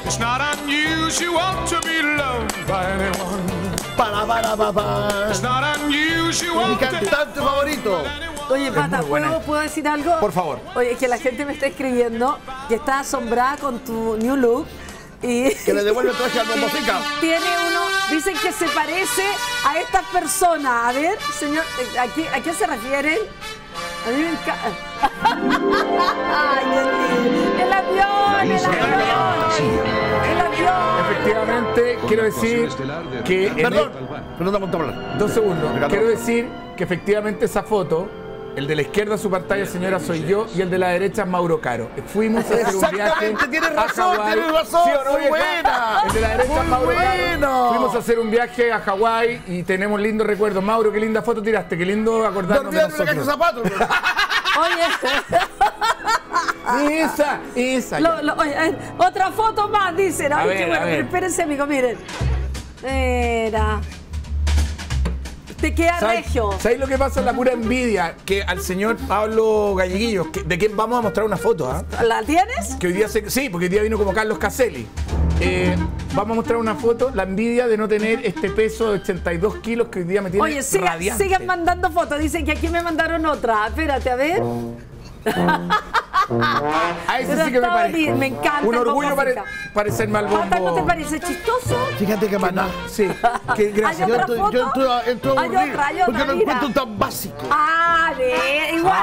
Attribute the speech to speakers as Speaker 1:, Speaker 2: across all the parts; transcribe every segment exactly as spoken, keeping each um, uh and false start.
Speaker 1: It's not unusual to be loved by anyone.
Speaker 2: Para, para, para, para.
Speaker 1: It's not unusual
Speaker 2: Mi
Speaker 1: to
Speaker 2: cantante favorito.
Speaker 3: Oye, Pata, ¿puedo, ¿puedo decir algo?
Speaker 4: Por favor.
Speaker 3: Oye, es que la gente me está escribiendo que está asombrada con tu new look. Y
Speaker 2: Que le devuelve el traje al Bombofica.
Speaker 3: tiene uno, dicen que se parece a estas personas. A ver, señor, ¿a qué, a qué se refieren? A mí me encanta. Ay, Dios mío. El avión, el avión. El avión.
Speaker 4: Efectivamente, quiero decir que... en
Speaker 2: Perdón,
Speaker 4: el-
Speaker 2: perdón, vamos a hablar.
Speaker 4: Dos segundos.
Speaker 2: Ricardo.
Speaker 4: Quiero decir que efectivamente esa foto, el de la izquierda su pantalla, señora, soy yo, y el de la derecha es Mauro Caro. Fuimos a hacer un viaje.
Speaker 2: Exactamente, tienes
Speaker 4: a
Speaker 2: razón,
Speaker 4: Hawái.
Speaker 2: tienes razón,
Speaker 4: ¿Sí o no,
Speaker 2: muy
Speaker 4: vieja?
Speaker 2: buena.
Speaker 4: El de la derecha
Speaker 2: Muy
Speaker 4: es Mauro Caro.
Speaker 2: bueno.
Speaker 4: Fuimos a hacer un viaje a Hawái y tenemos lindos recuerdos. Mauro, qué linda foto tiraste, qué lindo acordarnos de
Speaker 2: Dormía en una caja de
Speaker 4: nosotros.
Speaker 2: zapatos.
Speaker 3: Oye,
Speaker 4: Esa, esa.
Speaker 3: lo- lo- oye, eh, otra foto más, dicen. Ay,
Speaker 4: A ver,
Speaker 3: qué
Speaker 4: a
Speaker 3: bueno,
Speaker 4: ver.
Speaker 3: pero espérense, amigo, miren. Mira. Te queda
Speaker 4: ¿Sabes,
Speaker 3: regio.
Speaker 4: ¿Sabes lo que pasa? La pura envidia que al señor Pablo Galleguillo, que- de quien vamos a mostrar una foto, ¿ah?
Speaker 3: ¿La tienes?
Speaker 4: Que hoy día se, sí, porque hoy día vino como Carlos Caselli. Eh, vamos a mostrar una foto, la envidia de no tener este peso de ochenta y dos kilos que hoy día me tiene
Speaker 3: Oye, sigan,
Speaker 4: radiante.
Speaker 3: sigan mandando fotos. Dicen que aquí me mandaron otra. Espérate, a ver.
Speaker 4: A ese
Speaker 3: Pero
Speaker 4: sí que me
Speaker 3: está
Speaker 4: parezco.
Speaker 3: bien, me encanta
Speaker 4: Un
Speaker 3: el
Speaker 4: orgullo
Speaker 3: Bombo
Speaker 4: pare-
Speaker 3: Fica.
Speaker 4: parecerme al bombo.
Speaker 3: Pata, ¿no te parece chistoso?
Speaker 2: Fíjate que maná.
Speaker 4: Sí, que gracias.
Speaker 3: ¿Hay
Speaker 2: Yo
Speaker 3: otra
Speaker 2: estoy,
Speaker 3: foto?
Speaker 2: yo estoy, estoy
Speaker 3: Hay
Speaker 2: aburrido,
Speaker 3: otra, hay
Speaker 2: porque
Speaker 3: otra,
Speaker 2: lo
Speaker 3: mira.
Speaker 2: encuentro tan básico.
Speaker 3: Ah, de, igual,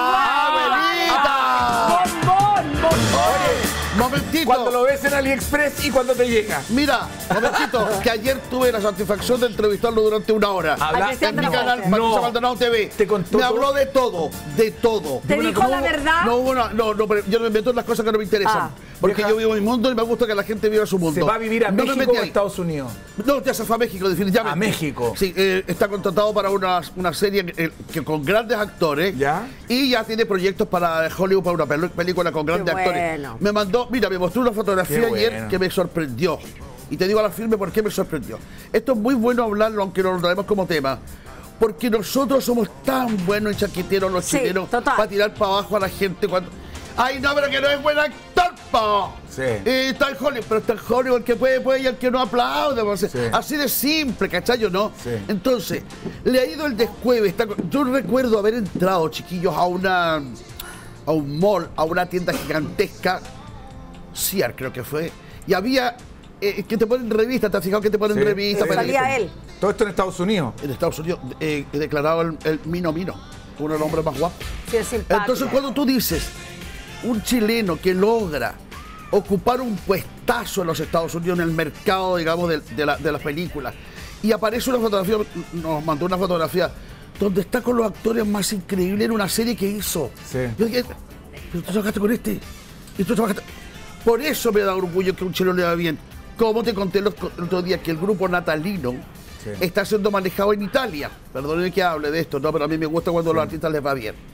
Speaker 2: ¡Ah,
Speaker 3: igual. Bombón, bombón.
Speaker 2: Momentito.
Speaker 4: Cuando lo ves en AliExpress y cuando te llega.
Speaker 2: Mira, momentito, que ayer tuve la satisfacción de entrevistarlo durante una hora.
Speaker 4: Habla-
Speaker 3: A Cristian
Speaker 2: En mi
Speaker 3: de la
Speaker 2: canal,
Speaker 3: Fuente.
Speaker 2: Patricia
Speaker 4: No.
Speaker 2: Maldonado T V.
Speaker 4: Te contó
Speaker 2: me
Speaker 4: todo.
Speaker 2: habló de todo, de todo.
Speaker 3: ¿Te
Speaker 2: No,
Speaker 3: dijo
Speaker 2: no,
Speaker 3: la verdad?
Speaker 2: No, hubo una- no, no, pero yo no me meto en las cosas que no me interesan.
Speaker 3: Ah.
Speaker 2: Porque
Speaker 4: Vieja.
Speaker 2: yo vivo en mi mundo y me gusta que la gente viva su mundo.
Speaker 4: ¿Se va a vivir a
Speaker 2: No me
Speaker 4: México
Speaker 2: metí
Speaker 4: o a
Speaker 2: ahí.
Speaker 4: Estados Unidos?
Speaker 2: No, ya se fue a México, definitivamente.
Speaker 4: A México.
Speaker 2: Sí, eh, está contratado para una, una serie que, que con grandes actores.
Speaker 4: ¿Ya?
Speaker 2: Y ya tiene proyectos para Hollywood, para una pelu- película con grandes
Speaker 3: bueno.
Speaker 2: actores. Me mandó, mira, me mostró una fotografía
Speaker 4: Qué
Speaker 2: ayer
Speaker 4: bueno.
Speaker 2: que me sorprendió. Y te digo a la firme por qué me sorprendió. Esto es muy bueno hablarlo, aunque no lo traemos como tema. Porque nosotros somos tan buenos y chaqueteros los
Speaker 3: Sí,
Speaker 2: chilenos
Speaker 3: total.
Speaker 2: para tirar para abajo a la gente cuando... ¡Ay, no, pero que no es buen actor, po!
Speaker 4: Sí.
Speaker 2: Y está en Hollywood, pero está en Hollywood, el que puede, puede y el que no aplaude. pues,
Speaker 4: Sí.
Speaker 2: Así de simple, ¿cachai o no?
Speaker 4: Sí.
Speaker 2: Entonces, le ha ido el descueve. Está, con- yo recuerdo haber entrado, chiquillos, a una a un mall, a una tienda gigantesca, Sears creo que fue, y había eh, que te ponen revistas, ¿te has fijado que te ponen
Speaker 4: Sí.
Speaker 2: revistas?
Speaker 4: Sí.
Speaker 3: Salía
Speaker 2: Periodistas?
Speaker 3: él.
Speaker 4: Todo esto en Estados Unidos.
Speaker 2: En Estados Unidos, eh, declarado el, el Mino Mino, uno de los hombres más guapos.
Speaker 3: Sí, es simpático.
Speaker 2: Entonces, cuando tú dices un chileno que logra ocupar un puestazo en los Estados Unidos, en el mercado, digamos, de, de la- de las películas, y aparece una fotografía, nos mandó una fotografía, donde está con los actores más increíbles en una serie que hizo.
Speaker 4: Sí.
Speaker 2: Yo dije, pero tú trabajaste con este, y tú trabajaste... Por eso me da orgullo que un chileno le va bien. Como te conté el otro día, que el grupo natalino
Speaker 4: Sí.
Speaker 2: está siendo manejado en Italia. Perdónenme que hable de esto, no, pero a mí me gusta cuando a los artistas les va bien.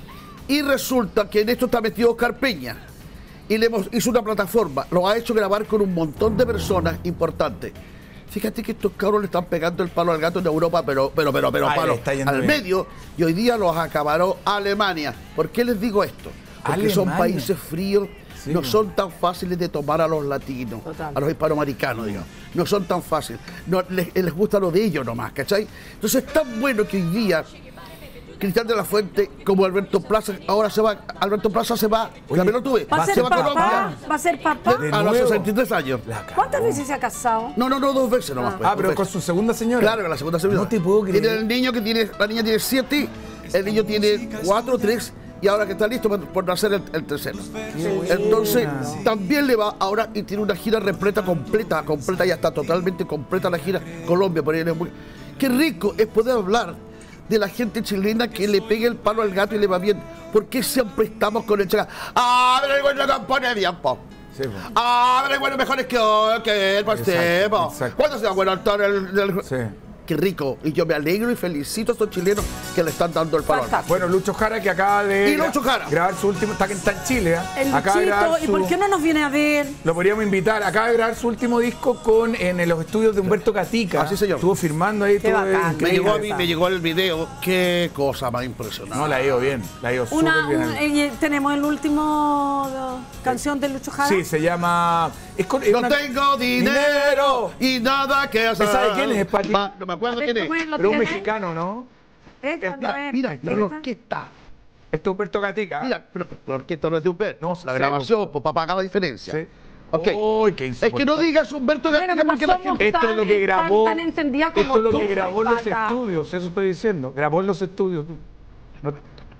Speaker 2: Y resulta que en esto está metido Oscar Peña. Y le hemos, hizo una plataforma, lo ha hecho grabar con un montón de personas importantes. Fíjate que estos cabros le están pegando el palo al gato en Europa, pero, pero, pero, pero,
Speaker 4: Ay, le
Speaker 2: palo
Speaker 4: está yendo
Speaker 2: al
Speaker 4: bien.
Speaker 2: medio. Y hoy día los acabaró Alemania. ¿Por qué les digo esto? Porque son
Speaker 4: Alemania.
Speaker 2: países fríos,
Speaker 4: Sí.
Speaker 2: no son tan fáciles de tomar a los latinos,
Speaker 3: Total.
Speaker 2: a los hispanoamericanos, digamos. No son tan fáciles. No, les, les gusta lo de ellos nomás, ¿cachai? Entonces es tan bueno que hoy día Cristian de la Fuente, como Alberto Plaza, ahora se va, Alberto Plaza se va, también lo tuve,
Speaker 3: ¿Va a
Speaker 2: se
Speaker 3: ser
Speaker 2: va a Colombia
Speaker 3: papá? ¿Va a ser papá?
Speaker 4: De
Speaker 2: a los
Speaker 4: nuevo.
Speaker 2: sesenta y tres años.
Speaker 4: La cagó.
Speaker 3: ¿Cuántas veces se ha casado?
Speaker 2: No, no, no, dos veces nomás. pues,
Speaker 4: Ah,
Speaker 2: dos
Speaker 4: pero
Speaker 2: veces.
Speaker 4: con su segunda señora.
Speaker 2: Claro, que la segunda señora.
Speaker 4: No te puedo creer.
Speaker 2: Tiene el niño que tiene, la niña tiene siete, el niño tiene cuatro, tres, y ahora que está listo por, por nacer el, el tercero. Entonces, también le va ahora y tiene una gira repleta, completa, completa, ya está totalmente completa la gira. Colombia, por ahí. es muy- Qué rico es poder hablar de la gente chilena que le pegue el palo al gato y le va bien. ¿Por qué siempre estamos con el chaca? Ah, pero el bueno no pone bien, po.
Speaker 4: Sí, po.
Speaker 2: Ah, pero el bueno mejor es que, que el pastel, po.
Speaker 4: exacto.
Speaker 2: ¿Cuándo se va a bueno actor el, del-
Speaker 4: Sí.
Speaker 2: Qué rico. Y yo me alegro y felicito a estos chilenos que le están dando el palo al gato.
Speaker 4: Bueno, Lucho Jara, que acaba de
Speaker 2: Y Lucho Jara.
Speaker 4: grabar su último, está, está en Chile, ¿eh?
Speaker 3: El
Speaker 4: Acaba de grabar
Speaker 3: Luchito, ¿y
Speaker 4: su-
Speaker 3: por qué no nos viene a ver?
Speaker 4: Lo podríamos invitar. Acaba de grabar su último disco con en los estudios de Humberto Catica.
Speaker 2: Ah, sí, señor.
Speaker 4: Estuvo firmando ahí.
Speaker 3: Qué
Speaker 4: estuvo
Speaker 3: bacán.
Speaker 2: Me
Speaker 4: increíble.
Speaker 2: llegó a mí, me llegó el video. Qué cosa más impresionante.
Speaker 4: No, la ha ido bien. La ha ido súper
Speaker 3: Una,
Speaker 4: bien.
Speaker 3: un- eh, tenemos el último uh, canción de Lucho Jara.
Speaker 4: Sí, se llama Es con, es
Speaker 2: No
Speaker 4: una-
Speaker 2: tengo dinero y nada que hacer.
Speaker 4: ¿Sabe quién es, Pati?
Speaker 2: Ma- No me acuerdo quién es.
Speaker 3: ¿Cómo lo
Speaker 4: Pero un
Speaker 3: tiene?
Speaker 4: mexicano, ¿no?
Speaker 3: Esta no es.
Speaker 2: Mira, la
Speaker 3: Esta.
Speaker 2: orquesta.
Speaker 4: Esto es Humberto Gatica.
Speaker 2: Mira, pero la orquesta no es de Humberto.
Speaker 4: No,
Speaker 2: la
Speaker 4: sé,
Speaker 2: grabación, pues para pagar la diferencia.
Speaker 4: Sí.
Speaker 2: Ok.
Speaker 4: Uy, qué
Speaker 2: Es que no
Speaker 4: insoportable.
Speaker 2: digas Humberto
Speaker 3: Pero
Speaker 2: Gatica
Speaker 3: no
Speaker 2: porque la
Speaker 3: somos
Speaker 2: gente.
Speaker 4: Esto es lo que
Speaker 3: tan-
Speaker 4: grabó.
Speaker 3: tan encendida como
Speaker 4: Esto es lo
Speaker 3: tú,
Speaker 4: que grabó en los
Speaker 3: Pata.
Speaker 4: estudios, eso estoy diciendo. Grabó en los estudios. No-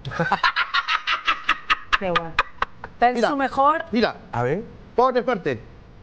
Speaker 3: Qué bueno. Está en
Speaker 2: Mira.
Speaker 3: su mejor.
Speaker 2: Mira,
Speaker 4: A ver.
Speaker 2: pone fuerte.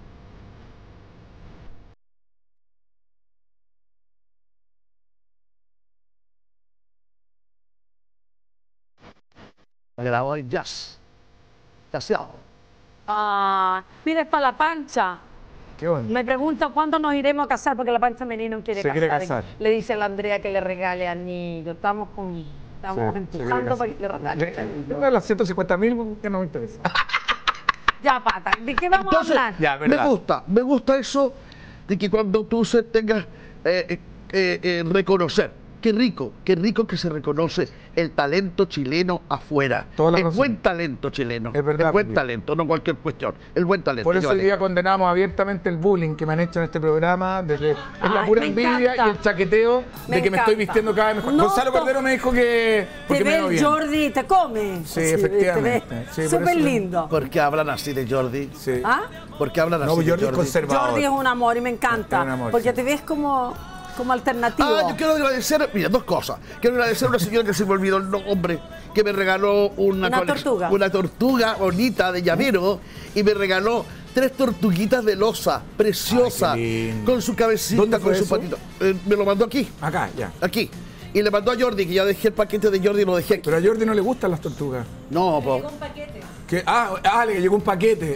Speaker 2: La grabó en jazz. Jazzeado.
Speaker 3: Ah, mira, es para la pancha.
Speaker 4: Qué bueno.
Speaker 3: Me pregunta cuándo nos iremos a casar, porque la pancha menina no quiere
Speaker 4: Se
Speaker 3: casar.
Speaker 4: quiere casar.
Speaker 3: Le dice a la Andrea que le regale anillo. Estamos con, estamos
Speaker 4: Sí, se quiere
Speaker 3: empujando
Speaker 4: casar.
Speaker 3: para que le regale.
Speaker 4: Yo de las ciento cincuenta mil que no me interesa.
Speaker 3: Ya, Pata, ¿de qué vamos
Speaker 2: Entonces,
Speaker 3: a hablar?
Speaker 4: Ya,
Speaker 2: me
Speaker 4: verdad.
Speaker 2: gusta, me gusta eso de que cuando tú se tengas eh, eh, eh, eh, reconocer. Qué rico, qué rico que se reconoce el talento chileno afuera.
Speaker 4: Toda la
Speaker 2: el
Speaker 4: razón.
Speaker 2: buen talento chileno.
Speaker 4: Es verdad,
Speaker 2: El buen
Speaker 4: Julio.
Speaker 2: talento, no cualquier cuestión. El buen talento.
Speaker 4: Por eso
Speaker 2: ¿qué
Speaker 4: hoy
Speaker 2: vale?
Speaker 4: día condenamos abiertamente el bullying que me han hecho en este programa, desde es la
Speaker 3: Ay,
Speaker 4: pura
Speaker 3: me
Speaker 4: envidia
Speaker 3: encanta.
Speaker 4: y el chaqueteo
Speaker 3: Me
Speaker 4: de que me estoy
Speaker 3: encanta.
Speaker 4: vistiendo cada vez mejor.
Speaker 3: No,
Speaker 4: Gonzalo
Speaker 3: to-
Speaker 4: Cordero me dijo que
Speaker 3: Te
Speaker 4: porque me
Speaker 3: ve
Speaker 4: veo
Speaker 3: el
Speaker 4: bien.
Speaker 3: Jordi y te come.
Speaker 4: Sí, efectivamente. Sí, por
Speaker 3: Súper
Speaker 4: eso-
Speaker 3: lindo.
Speaker 2: ¿Por qué hablan así de Jordi?
Speaker 4: Sí.
Speaker 3: ¿Ah?
Speaker 2: ¿Por qué hablan
Speaker 4: No,
Speaker 2: así
Speaker 4: Jordi
Speaker 2: de
Speaker 4: es conservador.
Speaker 3: Jordi es un amor y me
Speaker 4: Es
Speaker 3: encanta.
Speaker 4: un amor,
Speaker 3: porque
Speaker 4: sí.
Speaker 3: te ves como, como alternativo.
Speaker 2: Ah, yo quiero agradecer, mira, dos cosas. Quiero agradecer a una señora que se me olvidó el nombre, que me regaló una,
Speaker 3: Una
Speaker 2: colec-
Speaker 3: tortuga.
Speaker 2: una tortuga bonita de llavero y me regaló tres tortuguitas de losa, preciosas,
Speaker 4: Ay, qué lindo.
Speaker 2: con su cabecita,
Speaker 4: ¿Dónde
Speaker 2: con
Speaker 4: fue
Speaker 2: su
Speaker 4: eso?
Speaker 2: patito. Eh, me lo mandó aquí,
Speaker 4: Acá, ya.
Speaker 2: aquí. Y le mandó a Jordi, que ya dejé el paquete de Jordi y lo dejé aquí.
Speaker 4: Pero a Jordi no le gustan las tortugas.
Speaker 2: No, po.
Speaker 4: Que, ah, ah, le llegó un paquete.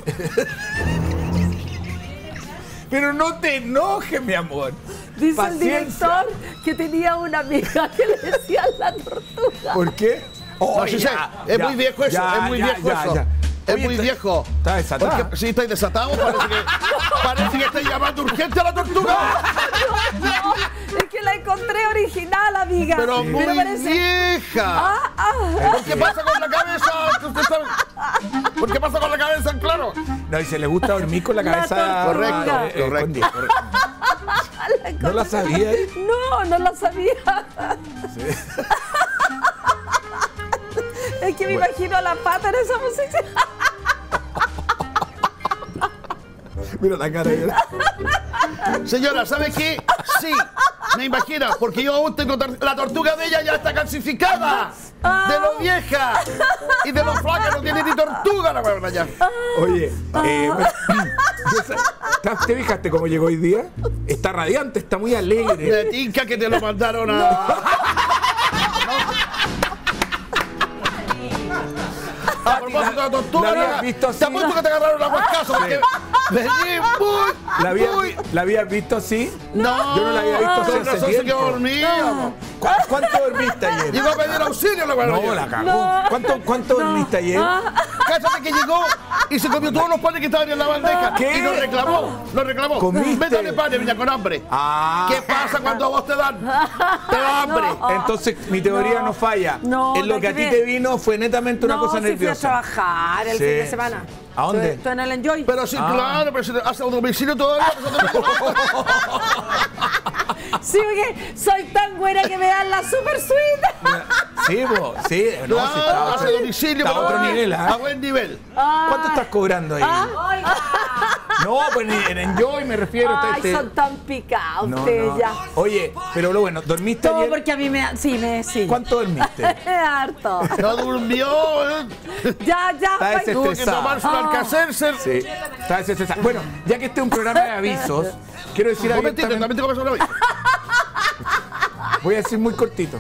Speaker 4: Pero no te enojes, mi amor.
Speaker 3: Dice
Speaker 4: Paciencia.
Speaker 3: el director que tenía una amiga que le decía la tortuga.
Speaker 4: ¿Por qué? Oh,
Speaker 2: No, sí sé,
Speaker 4: ya,
Speaker 2: es
Speaker 4: ya,
Speaker 2: muy viejo eso,
Speaker 4: ya,
Speaker 2: es muy
Speaker 4: ya,
Speaker 2: viejo
Speaker 4: ya,
Speaker 2: eso.
Speaker 4: ya.
Speaker 2: Es
Speaker 4: Oye,
Speaker 2: muy
Speaker 4: está-
Speaker 2: viejo.
Speaker 4: Está desatada.
Speaker 2: Porque, sí, estáis desatado. Parece que, parece que estáis llamando urgente a la tortuga.
Speaker 3: No, es que la encontré original, amiga.
Speaker 2: Pero muy
Speaker 3: parece-
Speaker 2: vieja.
Speaker 3: Ah, ah.
Speaker 2: ¿Por qué pasa con la cabeza? Usted sabe. ¿Por qué pasa con la cabeza? Claro.
Speaker 4: No, y se le gusta dormir con la
Speaker 3: La
Speaker 4: cabeza.
Speaker 3: tortuga.
Speaker 2: Correcto,
Speaker 4: eh, eh,
Speaker 2: correcto,
Speaker 4: escondida.
Speaker 2: correcto.
Speaker 4: ¿No la sabía?
Speaker 3: No, no la sabía. Es que me imagino a la pata en esa posición.
Speaker 4: Mira la cara. de-
Speaker 2: Señora, ¿sabe qué? Sí, me imagino, porque yo aún tengo tor- la tortuga de ella ya está calcificada. De lo vieja. Y de lo flaca, no tiene ni tortuga la huevona ya.
Speaker 4: Oye, eh, ¿te- ¿te fijaste cómo llegó hoy día? Está radiante, está muy alegre.
Speaker 2: De tinca que te lo mandaron a. A propósito de la tortuga,
Speaker 4: ¿La habías
Speaker 2: ¿no?
Speaker 4: visto
Speaker 2: te
Speaker 4: así?
Speaker 2: apuesto que te agarraron a huescazo porque vení muy,
Speaker 4: ¿La habías,
Speaker 2: muy.
Speaker 4: ¿La habías visto así?
Speaker 2: No,
Speaker 4: Yo no la había visto así
Speaker 2: con
Speaker 4: hace
Speaker 2: razón se quedó
Speaker 4: tiempo.
Speaker 2: dormida.
Speaker 4: ¿Cu- ¿Cuánto dormiste ayer?
Speaker 2: Llegó a pedir auxilio la huevona.
Speaker 4: No, la cagó. ¿Cuánto, cuánto dormiste ayer?
Speaker 2: Cállate que llegó y se comió todos los panes que estaban en la bandeja.
Speaker 4: ¿Qué?
Speaker 2: Y lo reclamó, lo reclamó.
Speaker 4: ¿Comiste?
Speaker 2: Métale panes, niña, con hambre.
Speaker 4: Ah.
Speaker 2: ¿Qué pasa cuando a vos te dan? Te da hambre.
Speaker 4: Entonces mi teoría no, falla.
Speaker 3: No,
Speaker 4: en lo
Speaker 3: nada
Speaker 4: que a
Speaker 3: que
Speaker 4: ti
Speaker 3: ver.
Speaker 4: te vino fue netamente una
Speaker 3: no,
Speaker 4: cosa
Speaker 3: sí fui a
Speaker 4: nerviosa.
Speaker 3: trabajar el
Speaker 4: Sí,
Speaker 3: fin de semana.
Speaker 4: sí. ¿A dónde?
Speaker 3: Estoy, estoy en el Enjoy.
Speaker 2: Pero sí,
Speaker 4: Ah.
Speaker 2: claro, pero si te hace un domicilio todavía.
Speaker 3: Sí, porque soy tan buena que me dan la super suite.
Speaker 4: Sí, vos, sí, no, sí, está,
Speaker 2: Claro,
Speaker 4: a
Speaker 2: hace
Speaker 4: otro-
Speaker 2: domicilio.
Speaker 4: está a
Speaker 2: pero
Speaker 4: otro
Speaker 2: a-
Speaker 4: nivel,
Speaker 2: A
Speaker 4: ¿ah?
Speaker 2: buen nivel.
Speaker 4: ¿Cuánto estás cobrando ahí?
Speaker 3: Oiga.
Speaker 4: No, pues en, en Enjoy me refiero.
Speaker 3: Ay,
Speaker 4: este-
Speaker 3: son tan picados
Speaker 4: No,
Speaker 3: ustedes
Speaker 4: no.
Speaker 3: ya.
Speaker 4: Oye, pero lo bueno, ¿dormiste
Speaker 3: Todo
Speaker 4: ayer?
Speaker 3: porque a mí me... Sí, me... Sí.
Speaker 4: ¿Cuánto dormiste?
Speaker 3: Harto.
Speaker 2: No durmió, ¿eh?
Speaker 3: Ya, ya.
Speaker 4: Está
Speaker 3: pa-
Speaker 2: Tuvo que
Speaker 4: Estresado.
Speaker 2: tomarse un Alka-Seltzer.
Speaker 4: Sí, está desestresado. Bueno, ya que este es un programa de avisos, quiero decir
Speaker 2: Un momentito,
Speaker 4: abiertamente-
Speaker 2: también te comes una vez.
Speaker 4: Voy a decir muy cortito.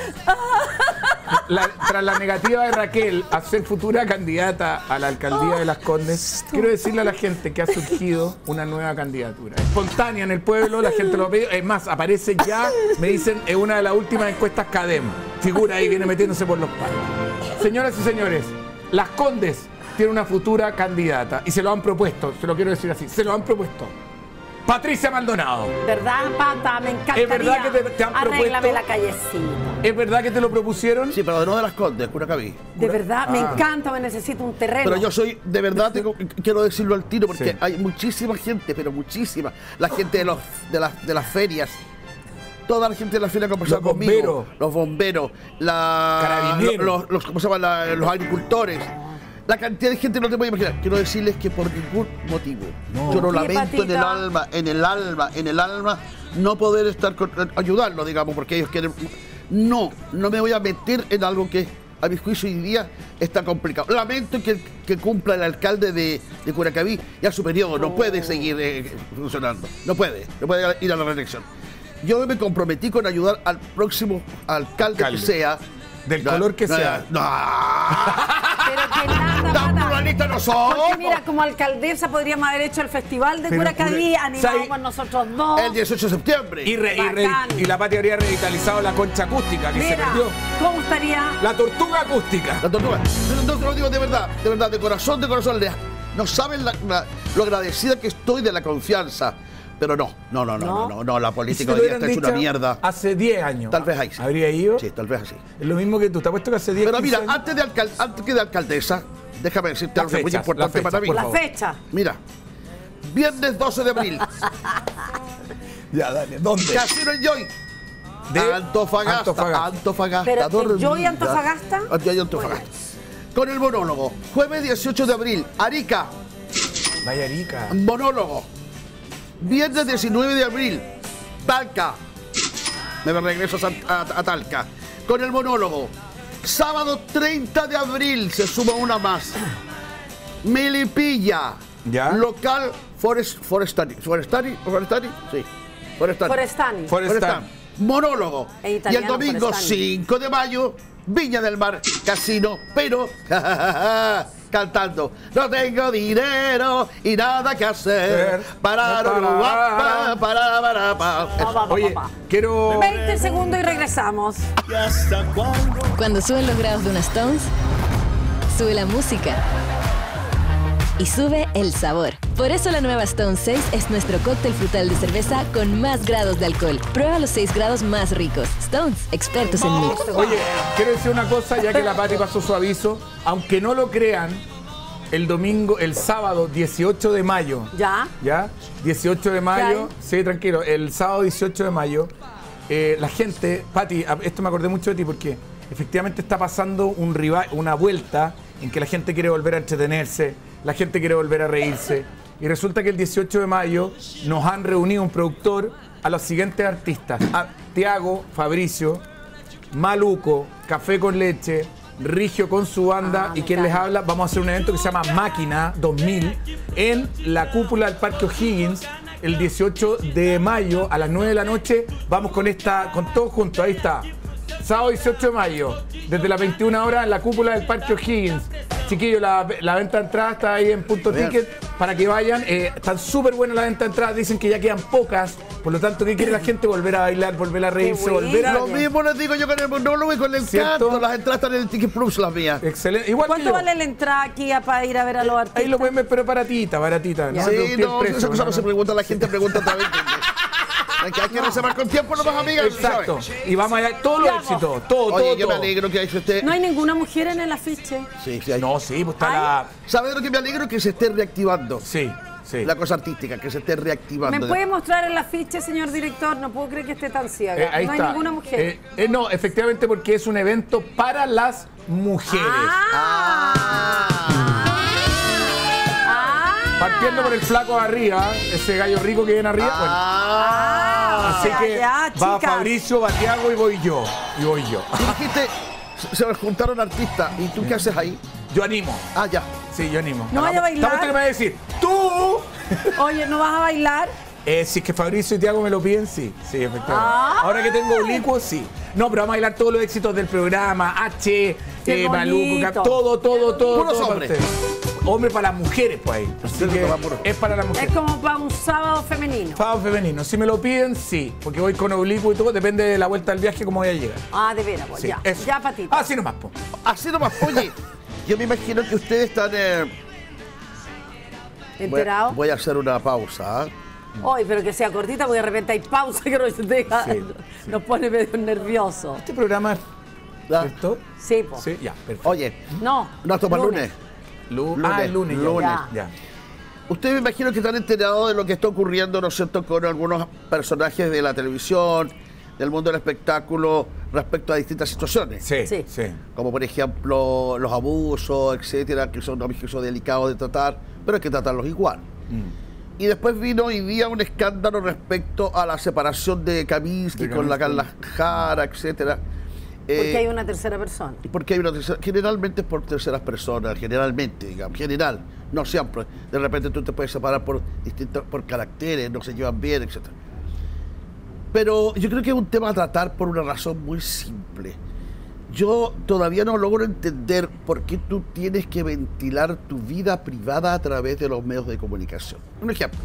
Speaker 4: La- tras la negativa de Raquel a ser futura candidata a la alcaldía de Las Condes, quiero decirle a la gente que ha surgido una nueva candidatura. Espontánea en el pueblo, la gente lo pide. Es más, aparece ya, me dicen, en una de las últimas encuestas CADEM. Figura ahí, viene metiéndose por los palos. Señoras y señores, Las Condes tiene una futura candidata y se lo han propuesto, se lo quiero decir así, se lo han propuesto. Patricia Maldonado.
Speaker 3: ¿Verdad, Pata? Me encantaría.
Speaker 4: ¿Es verdad que te- te han
Speaker 3: Arréglame
Speaker 4: propuesto?
Speaker 3: la callecita.
Speaker 4: ¿Es verdad que te lo propusieron?
Speaker 2: Sí, pero no de las Condes, Curacaví.
Speaker 3: De verdad, me
Speaker 4: Ah.
Speaker 3: encanta, me necesito un terreno.
Speaker 2: Pero yo soy, de verdad, tengo- quiero decirlo al tiro, porque
Speaker 4: Sí.
Speaker 2: hay muchísima gente, pero muchísima. La gente de, los, de, las, de las ferias. Toda la gente de la feria ha conversado
Speaker 4: Los
Speaker 2: conmigo.
Speaker 4: bomberos.
Speaker 2: Los bomberos. La,
Speaker 4: Carabineros.
Speaker 2: Los, los, ¿cómo se llama? La- los agricultores. La cantidad de gente no te puedo imaginar. Quiero decirles que por ningún motivo. Yo lo
Speaker 3: Sí,
Speaker 2: lamento en el
Speaker 3: Patita.
Speaker 2: alma, en el alma, en el alma, no poder estar con, ayudarlo, digamos, porque ellos quieren. No, no me voy a meter en algo que a mi juicio hoy día está complicado. Lamento que, que cumpla el alcalde de, de Curacaví ya su periodo, no puede seguir eh, funcionando, no puede, no puede ir a la reelección. Yo me comprometí con ayudar al próximo alcalde,
Speaker 4: Alcalde.
Speaker 2: que sea.
Speaker 4: Del
Speaker 2: No,
Speaker 4: color que
Speaker 2: no,
Speaker 4: sea.
Speaker 2: No,
Speaker 3: Pero que nada,
Speaker 2: tan
Speaker 3: Pata.
Speaker 2: pluralistas no somos.
Speaker 3: Porque mira, como alcaldesa podríamos haber hecho el festival de
Speaker 4: Pero,
Speaker 3: Curacaví,
Speaker 4: Cura-
Speaker 3: animamos
Speaker 4: ¿sabes?
Speaker 3: nosotros dos.
Speaker 2: El dieciocho de septiembre.
Speaker 4: Y, re- y, re-
Speaker 3: Bacán.
Speaker 4: y la Pati habría revitalizado la concha acústica que se
Speaker 3: Mira,
Speaker 4: perdió.
Speaker 3: ¿cómo estaría?
Speaker 4: La tortuga acústica.
Speaker 2: La tortuga. No te lo digo de verdad, de verdad, de corazón, de corazón. le- No saben la- la- lo agradecida que estoy de la confianza. Pero no, no, no, no,
Speaker 3: ¿No?
Speaker 2: no, no, no, la
Speaker 4: ¿Y si
Speaker 2: política
Speaker 4: te
Speaker 2: hoy
Speaker 4: lo
Speaker 2: día
Speaker 4: hubieran
Speaker 2: está hecha una
Speaker 4: dicho
Speaker 2: mierda.
Speaker 4: hace diez años?
Speaker 2: Tal vez ahí sí.
Speaker 4: ¿Habría ido?
Speaker 2: Sí, tal vez así.
Speaker 4: Es lo mismo que tú. Te apuesto que hace diez
Speaker 2: Pero
Speaker 4: quince
Speaker 2: mira,
Speaker 4: años.
Speaker 2: antes de, alcal- antes que de alcaldesa, déjame decirte
Speaker 4: La
Speaker 2: algo muy
Speaker 4: fecha,
Speaker 2: importante
Speaker 4: la fecha,
Speaker 2: para mí.
Speaker 4: por
Speaker 3: La
Speaker 4: favor.
Speaker 3: fecha.
Speaker 2: Mira, viernes doce de abril,
Speaker 4: Ya, dale. ¿Dónde?
Speaker 2: Casino Enjoy.
Speaker 4: De
Speaker 2: Antofagasta.
Speaker 4: Antofagasta.
Speaker 2: Antofagasta.
Speaker 3: Pero,
Speaker 2: dormida.
Speaker 3: ¿Enjoy Antofagasta?
Speaker 2: Enjoy Antofagasta. Con el monólogo. Jueves dieciocho de abril, Arica.
Speaker 4: Vaya rica.
Speaker 2: Monólogo. Viernes diecinueve de abril, Talca. Me regreso a, San- a- a Talca. Con el monólogo. Sábado treinta de abril se suma una más. Melipilla.
Speaker 4: ¿Ya?
Speaker 2: Local Forest, Forestari. ¿Forestari? ¿Forestari? Sí. Forestari.
Speaker 3: Forestani.
Speaker 4: Forestán.
Speaker 2: Monólogo.
Speaker 3: En
Speaker 2: Y el
Speaker 3: italiano,
Speaker 2: domingo
Speaker 3: Forestani.
Speaker 2: cinco de mayo, Viña del Mar, casino, pero cantando. No tengo dinero y nada que hacer. Para, para, para, para, para,
Speaker 3: Pa, pa, pa,
Speaker 4: Oye,
Speaker 3: pa.
Speaker 4: quiero...
Speaker 3: veinte segundos y regresamos.
Speaker 5: Cuando suben los grados de una Stones, sube la música y sube el sabor. Por eso la nueva Stone seis es nuestro cóctel frutal de cerveza con más grados de alcohol. Prueba los seis grados más ricos. Stones, expertos en mix.
Speaker 4: Oye, quiero decir una cosa, ya que la Pati pasó su aviso. Aunque no lo crean, el domingo, el sábado dieciocho de mayo,
Speaker 3: ¿Ya?
Speaker 4: ¿ya? dieciocho de mayo,
Speaker 3: ¿Qué
Speaker 4: sí, tranquilo, el sábado dieciocho de mayo, eh, la gente, Pati, a- esto me acordé mucho de ti porque efectivamente está pasando un rival, una vuelta en que la gente quiere volver a entretenerse, la gente quiere volver a reírse. Y resulta que el dieciocho de mayo nos han reunido un productor a los siguientes artistas: a Tiago, Fabricio, Maluco, Café con Leche, Rigio con su banda
Speaker 3: Ah,
Speaker 4: y
Speaker 3: me
Speaker 4: quien les
Speaker 3: encanta.
Speaker 4: habla. Vamos a hacer un evento que se llama Máquina dos mil en la cúpula del Parque O'Higgins el dieciocho de mayo a las nueve de la noche. Vamos con esta, con todos juntos, ahí está. Sábado dieciocho de mayo, desde las veintiuna horas en la cúpula del Parque O'Higgins. Chiquillos, la, la venta de entrada está ahí en Punto
Speaker 2: Bien.
Speaker 4: Ticket para que vayan. Eh, están súper buenas las ventas de entrada, dicen que ya quedan pocas. Por lo tanto, ¿qué quiere la gente? Volver a bailar, volver a reírse,
Speaker 3: bueno.
Speaker 4: volver a...
Speaker 2: Lo mismo les digo yo con el monólogo y con el
Speaker 4: ¿Cierto?
Speaker 2: canto. Las entradas están en el Ticket Plus, las mías.
Speaker 4: Excelente. Igual que
Speaker 3: ¿Cuánto
Speaker 4: yo.
Speaker 3: vale la entrada aquí a- para ir a ver a los artistas?
Speaker 4: Ahí lo pueden ver, pero baratita, baratita. No
Speaker 3: Ya.
Speaker 4: me
Speaker 2: Sí,
Speaker 4: pregunté el
Speaker 2: no,
Speaker 4: precio,
Speaker 2: esa cosa
Speaker 4: no,
Speaker 2: no se
Speaker 4: no.
Speaker 2: pregunta, la gente pregunta también. Hay que, hay que reservar con tiempo nomás, amigas.
Speaker 4: Exacto.
Speaker 2: ¿sabes?
Speaker 4: Y vamos allá, todo lo
Speaker 3: Ya,
Speaker 4: éxito, todo,
Speaker 2: Oye,
Speaker 4: todo,
Speaker 2: yo me
Speaker 4: todo.
Speaker 2: alegro que hay usted.
Speaker 3: No hay ninguna mujer en el afiche.
Speaker 2: Sí, sí, hay.
Speaker 4: No, sí, pues está
Speaker 3: Ay.
Speaker 4: la...
Speaker 2: ¿Sabes de lo que me alegro? Que se esté reactivando.
Speaker 4: Sí, sí.
Speaker 2: La cosa artística, que se esté reactivando.
Speaker 3: ¿Me puede mostrar el afiche, señor director? No puedo creer que esté tan ciega.
Speaker 4: Eh, ahí
Speaker 3: no
Speaker 4: está.
Speaker 3: hay ninguna mujer.
Speaker 4: Eh, eh, no, efectivamente porque es un evento para las mujeres.
Speaker 3: Ah. Ah.
Speaker 4: Partiendo por el flaco de arriba, ese gallo rico que viene arriba.
Speaker 2: Ah.
Speaker 4: bueno, así
Speaker 3: ya,
Speaker 4: que
Speaker 3: ya,
Speaker 4: va
Speaker 3: chicas.
Speaker 4: Fabricio, va Tiago y voy yo. Y voy yo.
Speaker 2: Tú dijiste, se- se juntaron artistas. ¿Y tú qué haces ahí?
Speaker 4: Yo animo.
Speaker 2: Ah, ya.
Speaker 4: Sí, yo animo.
Speaker 3: ¿No vaya a bailar?
Speaker 4: ¿Sabes que me va a decir? ¡Tú!
Speaker 3: Oye, ¿no vas a bailar?
Speaker 4: Eh, si es que Fabricio y Tiago me lo piden, sí. Sí, efectivamente.
Speaker 3: Ah.
Speaker 4: Ahora que tengo oblicuo, sí. No, pero vamos a bailar todos los éxitos del programa. H,
Speaker 3: Qué
Speaker 4: eh, Maluco,
Speaker 3: bonito.
Speaker 4: Cap- todo, todo, todo.
Speaker 2: Puros
Speaker 4: todo para
Speaker 2: hombres.
Speaker 4: ustedes. Hombre para las mujeres, pues ahí. Así
Speaker 2: Sí,
Speaker 4: que
Speaker 2: va puro.
Speaker 4: es para las
Speaker 3: Es
Speaker 4: mujeres.
Speaker 3: como para un sábado femenino.
Speaker 4: Fado femenino. Si me lo piden, sí. Porque voy con oblicuo y todo. Depende de la vuelta del viaje, cómo voy a llegar.
Speaker 3: Ah, de veras, pues
Speaker 4: Sí,
Speaker 3: ya.
Speaker 4: eso.
Speaker 3: Ya, Patito.
Speaker 4: Así nomás, po.
Speaker 2: Así nomás. Oye, yo me imagino que ustedes están. eh, voy,
Speaker 3: ¿Enterado?
Speaker 2: voy a hacer una pausa. ¿ah?
Speaker 3: Hoy, pero que sea cortita porque de repente hay pausa que nos, deja,
Speaker 4: Sí, sí.
Speaker 3: nos pone medio nervioso.
Speaker 4: Este programa,
Speaker 2: ¿Ya?
Speaker 4: ¿cierto?
Speaker 3: Sí, po.
Speaker 4: Sí, ya, perfecto.
Speaker 2: Oye,
Speaker 3: No.
Speaker 2: no, esto para lunes.
Speaker 4: Lu-
Speaker 2: lunes,
Speaker 4: ah, el lunes. ya,
Speaker 2: lunes.
Speaker 4: Ya. ya.
Speaker 2: Ustedes me imagino que están enterados de lo que está ocurriendo, ¿no es cierto?, con algunos personajes de la televisión, del mundo del espectáculo, respecto a distintas situaciones.
Speaker 4: Sí,
Speaker 3: Sí.
Speaker 4: sí.
Speaker 2: Como por ejemplo los abusos, etcétera, que son, que son delicados de tratar, pero hay que tratarlos igual.
Speaker 4: Mm.
Speaker 2: Y después vino hoy día un escándalo respecto a la separación de Kaminsky
Speaker 4: De
Speaker 2: con la Carla
Speaker 4: Kaminsky.
Speaker 2: Jara, etcétera.
Speaker 3: Porque
Speaker 2: Eh,
Speaker 3: hay una tercera persona.
Speaker 2: porque hay una tercera, generalmente es por terceras personas, generalmente, digamos, general, no siempre. De repente tú te puedes separar por distintos, por caracteres, no se llevan bien, etcétera. Pero yo creo que es un tema a tratar por una razón muy simple. Yo todavía no logro entender por qué tú tienes que ventilar tu vida privada a través de los medios de comunicación. Un ejemplo.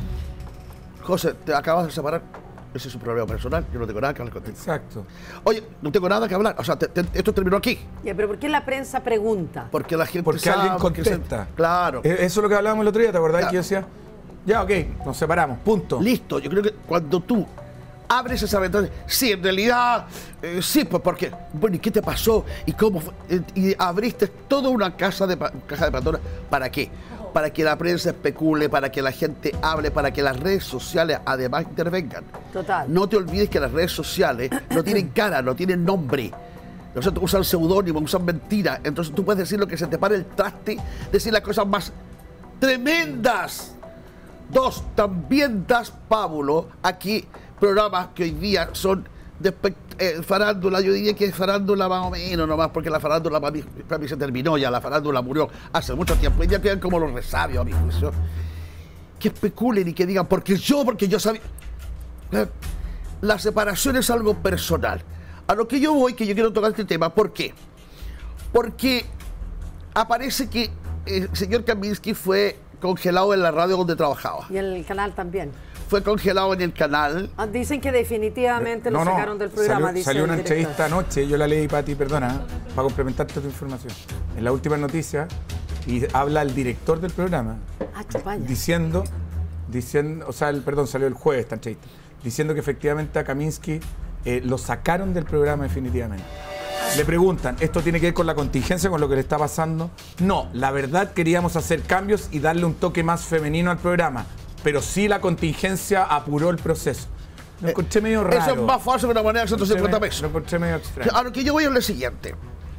Speaker 2: José, te acabas de separar. Ese es un problema personal. Yo no tengo nada que hablar contigo.
Speaker 4: Exacto.
Speaker 2: Oye, no tengo nada que hablar. O sea, te- te- esto terminó aquí.
Speaker 3: Ya, pero ¿por qué la prensa pregunta?
Speaker 2: Porque la gente
Speaker 4: Porque
Speaker 2: sabe,
Speaker 4: alguien
Speaker 2: porque se-
Speaker 4: contesta.
Speaker 2: Claro.
Speaker 4: Eh, Eso es lo que hablábamos el otro día, ¿te acordás?
Speaker 2: Ya.
Speaker 4: Que yo decía, ya, ok, nos separamos, punto.
Speaker 2: Listo. Yo creo que cuando tú abres esa ventana, sí, en realidad, eh, sí, pues porque, bueno, ¿y qué te pasó? ¿Y cómo fue? Eh, Y abriste toda una casa de, pa- caja de Pandora. ¿Para qué? Para que la prensa especule, para que la gente hable, para que las redes sociales además intervengan.
Speaker 3: Total.
Speaker 2: No te olvides que las redes sociales no tienen cara, no tienen nombre. Nosotros usan seudónimos, usan mentiras. Entonces tú puedes decir lo que se te pare el traste, decir las cosas más tremendas. Dos, también das pábulo aquí programas que hoy día son de espe- eh, farándula. Yo diría que es farándula más o menos nomás, porque la farándula para mí, para mí se terminó ya, la farándula murió hace mucho tiempo. Hoy día quedan como los resabios, a mi juicio. Que especulen y que digan, porque yo, porque yo sabía. Eh, La separación es algo personal. A lo que yo voy, que yo quiero tocar este tema, ¿por qué? Porque aparece que el señor Kaminsky fue congelado en la radio donde trabajaba.
Speaker 3: Y en el canal también.
Speaker 2: Fue congelado en el canal.
Speaker 3: Ah, dicen que definitivamente lo
Speaker 4: No, no,
Speaker 3: sacaron del programa.
Speaker 4: Salió,
Speaker 3: dice
Speaker 4: salió
Speaker 3: el
Speaker 4: una
Speaker 3: director.
Speaker 4: entrevista anoche, yo la leí para ti, perdona, para complementarte tu información. En la última noticia, y habla el director del programa,
Speaker 3: Ah, chupalla.
Speaker 4: diciendo, diciendo, o sea, el, perdón, salió el jueves esta entrevista, diciendo que efectivamente a Kaminsky eh, lo sacaron del programa definitivamente. Le preguntan, ¿esto tiene que ver con la contingencia, con lo que le está pasando? No, la verdad queríamos hacer cambios y darle un toque más femenino al programa, pero sí la contingencia apuró el proceso. Lo encontré medio raro.
Speaker 2: Eso es más falso que una moneda de ciento cincuenta
Speaker 4: Lo
Speaker 2: pesos.
Speaker 4: encontré medio extraño.
Speaker 2: A lo que yo voy es lo siguiente.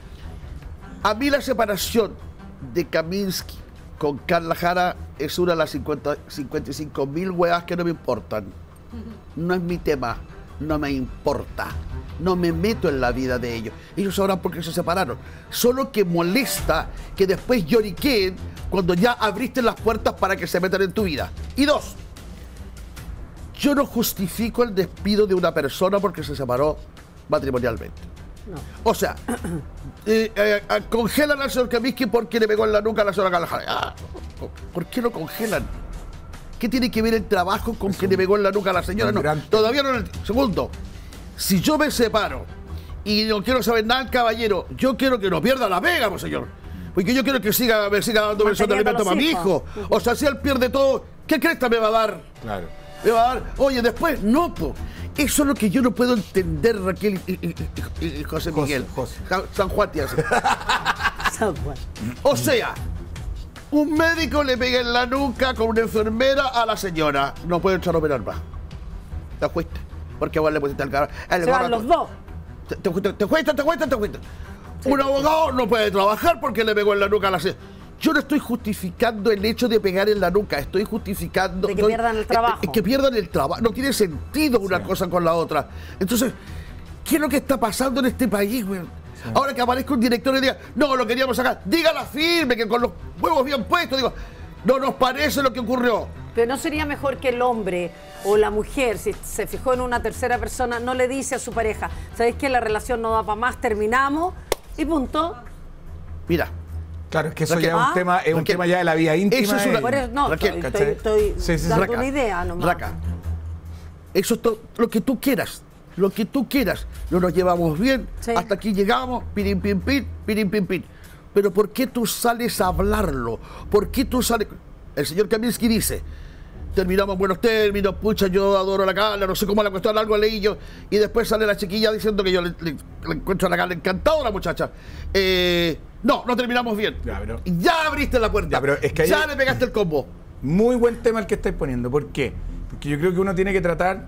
Speaker 2: A mí la separación de Kaminsky con Carla Jara es una de las cincuenta, cincuenta y cinco mil huevas que no me importan. No es mi tema, no me importa. No me meto en la vida de ellos. Ellos sabrán por qué se separaron. Solo que molesta que después lloriqueen cuando ya abriste las puertas para que se metan en tu vida. Y dos, yo no justifico el despido de una persona porque se separó matrimonialmente.
Speaker 3: No.
Speaker 2: O sea, eh, eh, eh, congelan al señor Kaminsky porque le pegó en la nuca a la señora Carla Jara. Ah, ¿por qué lo congelan? ¿Qué tiene que ver el trabajo con que le pegó en la nuca a la señora?
Speaker 4: un
Speaker 2: No,
Speaker 4: gran tema.
Speaker 2: todavía no. lo- Segundo, si yo me separo y no quiero saber nada, caballero, yo quiero que no pierda la pega, pues, señor. Porque yo quiero que siga, me siga dando besos de
Speaker 3: Manteniendo
Speaker 2: alimento para mi
Speaker 3: los
Speaker 2: hijo.
Speaker 3: hijos.
Speaker 2: O sea, si él pierde todo, ¿qué cresta me va a dar?
Speaker 4: Claro.
Speaker 2: Me va a dar, oye, después, no, po. Eso es lo que yo no puedo entender, Raquel y, y- y- y José
Speaker 4: José,
Speaker 2: Miguel.
Speaker 4: José.
Speaker 2: Ja- San Juan te hace.
Speaker 3: San Juan.
Speaker 2: O sea, un médico le pega en la nuca con una enfermera a la señora. No puede echar a operar más. Te fuiste. Porque vos le pusiste el cara. el
Speaker 3: Se van
Speaker 2: gorro-
Speaker 3: los dos.
Speaker 2: Te, te fuiste, te fuiste, te fuiste, te fuiste. Un abogado no puede trabajar porque le pegó en la nuca a la señora. Yo no estoy justificando el hecho de pegar en la nuca, estoy justificando...
Speaker 3: De que
Speaker 2: estoy-
Speaker 3: pierdan el
Speaker 2: eh,
Speaker 3: trabajo.
Speaker 2: eh, que pierdan el trabajo. No tiene sentido una cosa con la otra. Entonces, ¿qué es lo que está pasando en este país, güey? Ahora que aparezca un director y diga, no, lo queríamos sacar, dígala firme, que con los huevos bien puestos, digo, no nos parece lo que ocurrió.
Speaker 3: Pero ¿no sería mejor que el hombre o la mujer, si se fijó en una tercera persona, no le dice a su pareja, ¿sabéis que la relación no da para más, terminamos y punto?
Speaker 2: Mira,
Speaker 4: Claro, es que eso
Speaker 2: Raquel,
Speaker 4: ya es
Speaker 3: ¿ah?
Speaker 4: un tema, es un
Speaker 2: Raquel,
Speaker 4: tema ya de la vida íntima.
Speaker 2: eso es una-
Speaker 4: de-
Speaker 3: Por eso, no,
Speaker 2: Raquel,
Speaker 3: estoy,
Speaker 4: ¿cachai?
Speaker 3: estoy, estoy
Speaker 4: Sí, sí,
Speaker 3: dando
Speaker 2: Raca,
Speaker 3: una idea nomás.
Speaker 2: Raca, eso es to- lo que tú quieras, lo que tú quieras. No nos llevamos bien,
Speaker 3: Sí.
Speaker 2: hasta aquí llegamos, pirin, pin, pin, pirin, pin, pin. Pero ¿por qué tú sales a hablarlo? ¿Por qué tú sales...? El señor Kaminsky dice, terminamos en buenos términos, pucha, yo adoro la Carla, no sé cómo la cuestión, algo leí yo, y después sale la chiquilla diciendo que yo le, le- le encuentro a la Carla encantadora, muchacha. Eh, no, no terminamos bien.
Speaker 4: Ya, pero-
Speaker 2: Ya abriste la puerta,
Speaker 4: Ya, pero es que ahí-
Speaker 2: ya le pegaste el combo.
Speaker 4: Muy buen tema el que estáis poniendo. ¿Por qué? Porque yo creo que uno tiene que tratar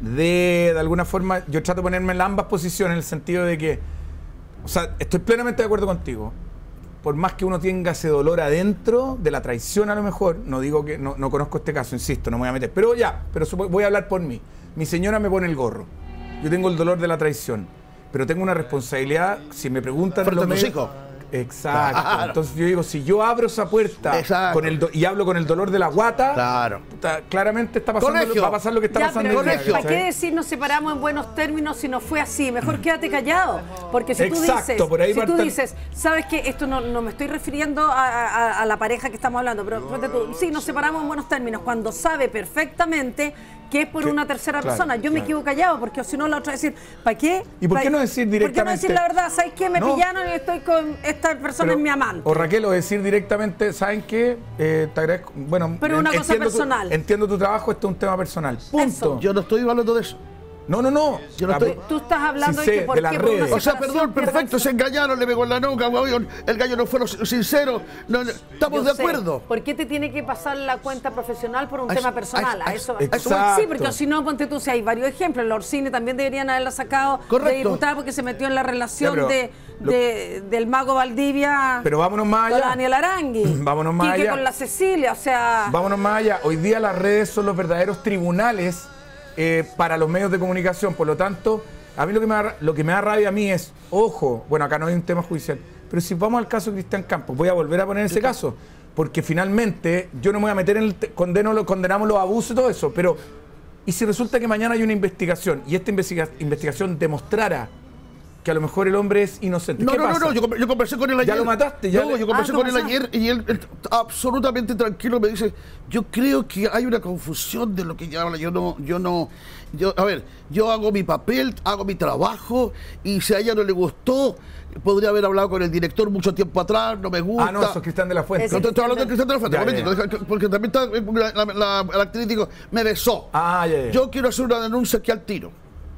Speaker 4: de, de alguna forma, yo trato de ponerme en ambas posiciones, en el sentido de que, o sea, estoy plenamente de acuerdo contigo. Por más que uno tenga ese dolor adentro de la traición, a lo mejor, no digo que, no, no conozco este caso, insisto, no me voy a meter, pero ya, pero supo- voy a hablar por mí. Mi señora me pone el gorro. Yo tengo el dolor de la traición, pero tengo una responsabilidad, si me preguntan
Speaker 2: Frente
Speaker 4: los
Speaker 2: a tus
Speaker 4: medios-
Speaker 2: hijos.
Speaker 4: Exacto.
Speaker 2: Claro.
Speaker 4: Entonces yo digo, si yo abro esa puerta
Speaker 2: Exacto.
Speaker 4: con el do- y hablo con el dolor de la guata,
Speaker 2: Claro.
Speaker 4: puta, claramente está pasando,
Speaker 2: Colegio.
Speaker 4: va a pasar lo que está
Speaker 3: Ya,
Speaker 4: pasando
Speaker 3: pero
Speaker 4: hoy día,
Speaker 2: colegio.
Speaker 3: ¿para
Speaker 4: ¿cachai?
Speaker 3: qué decir nos separamos en buenos términos si no fue así? Mejor quédate callado. Porque si tú
Speaker 4: Exacto,
Speaker 3: dices,
Speaker 4: por ahí
Speaker 3: si tú
Speaker 4: partan-
Speaker 3: dices, sabes que esto no, no me estoy refiriendo a, a- a la pareja que estamos hablando, pero ponte tú, sí, nos separamos en buenos términos, cuando sabe perfectamente que es por
Speaker 4: Que-
Speaker 3: una tercera
Speaker 4: claro,
Speaker 3: persona. Yo me
Speaker 4: claro.
Speaker 3: quedo callado, porque si no la otra decir, ¿para qué?
Speaker 4: ¿Y por
Speaker 3: ¿Pa-
Speaker 4: qué no decir
Speaker 3: ¿Por qué no
Speaker 4: directamente?
Speaker 3: decir la verdad? ¿Sabes qué? Me
Speaker 4: No.
Speaker 3: pillaron y estoy con esta persona,
Speaker 4: Pero-
Speaker 3: es mi amante.
Speaker 4: O Raquel, o decir directamente, ¿saben qué? Eh, te agradezco. Bueno,
Speaker 3: Pero una
Speaker 4: en-
Speaker 3: cosa
Speaker 4: entiendo tu-
Speaker 3: personal.
Speaker 4: entiendo tu trabajo, esto es un tema personal. Punto.
Speaker 3: Eso.
Speaker 2: Yo no estoy hablando de eso.
Speaker 4: No, no, no.
Speaker 2: Yo no
Speaker 4: Ah,
Speaker 2: estoy-
Speaker 3: Tú estás hablando
Speaker 4: sí
Speaker 3: de
Speaker 4: sé,
Speaker 3: que por
Speaker 4: de las
Speaker 3: qué por una
Speaker 4: redes.
Speaker 2: O sea,
Speaker 3: separación
Speaker 2: perdón,
Speaker 3: pierdan
Speaker 2: perfecto,
Speaker 3: su-
Speaker 2: se engañaron, le pegó en la nuca, weón, el gallo no fue lo sincero. No, no, estamos
Speaker 3: Yo
Speaker 2: de
Speaker 3: sé.
Speaker 2: acuerdo.
Speaker 3: ¿Por qué te tiene que pasar la cuenta profesional por un
Speaker 2: A
Speaker 3: tema
Speaker 2: eso-
Speaker 3: personal?
Speaker 2: a
Speaker 3: A
Speaker 2: eso-
Speaker 3: eso,
Speaker 2: a eso-
Speaker 3: Sí,
Speaker 4: Exacto.
Speaker 3: porque si no, ponte tú, si hay varios ejemplos. La Orsini también deberían haberla sacado de
Speaker 2: Correcto.
Speaker 3: diputada porque se metió en la relación
Speaker 4: Ya, pero
Speaker 3: de,
Speaker 4: lo-
Speaker 3: de- del mago Valdivia
Speaker 4: Pero vámonos más
Speaker 3: con la
Speaker 4: allá.
Speaker 3: Daniela Arangui.
Speaker 4: Vámonos más
Speaker 3: Quique
Speaker 4: allá.
Speaker 3: con la Cecilia, o sea...
Speaker 4: Vámonos más allá. Hoy día las redes son los verdaderos tribunales eh, para los medios de comunicación. Por lo tanto, a mí lo que, me da, lo que me da rabia a mí es, ojo, bueno, acá no hay un tema judicial, pero si vamos al caso de Cristian Campos, voy a volver a poner ese caso, porque finalmente yo no me voy a meter en el... te- condeno, lo- condenamos los abusos y todo eso, pero ¿y si resulta que mañana hay una investigación y esta investiga- investigación demostrara que a lo mejor el hombre es inocente?
Speaker 2: No,
Speaker 4: ¿Qué
Speaker 2: no, no,
Speaker 4: pasa?
Speaker 2: no, yo, con- yo conversé con él ayer.
Speaker 4: ¿Ya lo mataste? ¿Ya
Speaker 2: no,
Speaker 4: le-
Speaker 2: yo conversé
Speaker 3: Ah,
Speaker 2: con él
Speaker 3: ¿cómo
Speaker 2: ayer y él, él absolutamente tranquilo me dice, yo creo que hay una confusión de lo que ella habla, yo no, yo no, yo, a ver, yo hago mi papel, hago mi trabajo y si a ella no le gustó, podría haber hablado con el director mucho tiempo atrás, no me gusta.
Speaker 4: Ah, no, eso es Cristian de la Fuente.
Speaker 2: No, te estoy hablando de Cristian de la Fuente,
Speaker 4: Ya,
Speaker 2: un momentito,
Speaker 4: ya,
Speaker 2: deja- porque también está eh, la, la- la actriz dijo, me besó.
Speaker 4: Ah, ya, ya.
Speaker 2: Yo quiero hacer una denuncia aquí al tiro.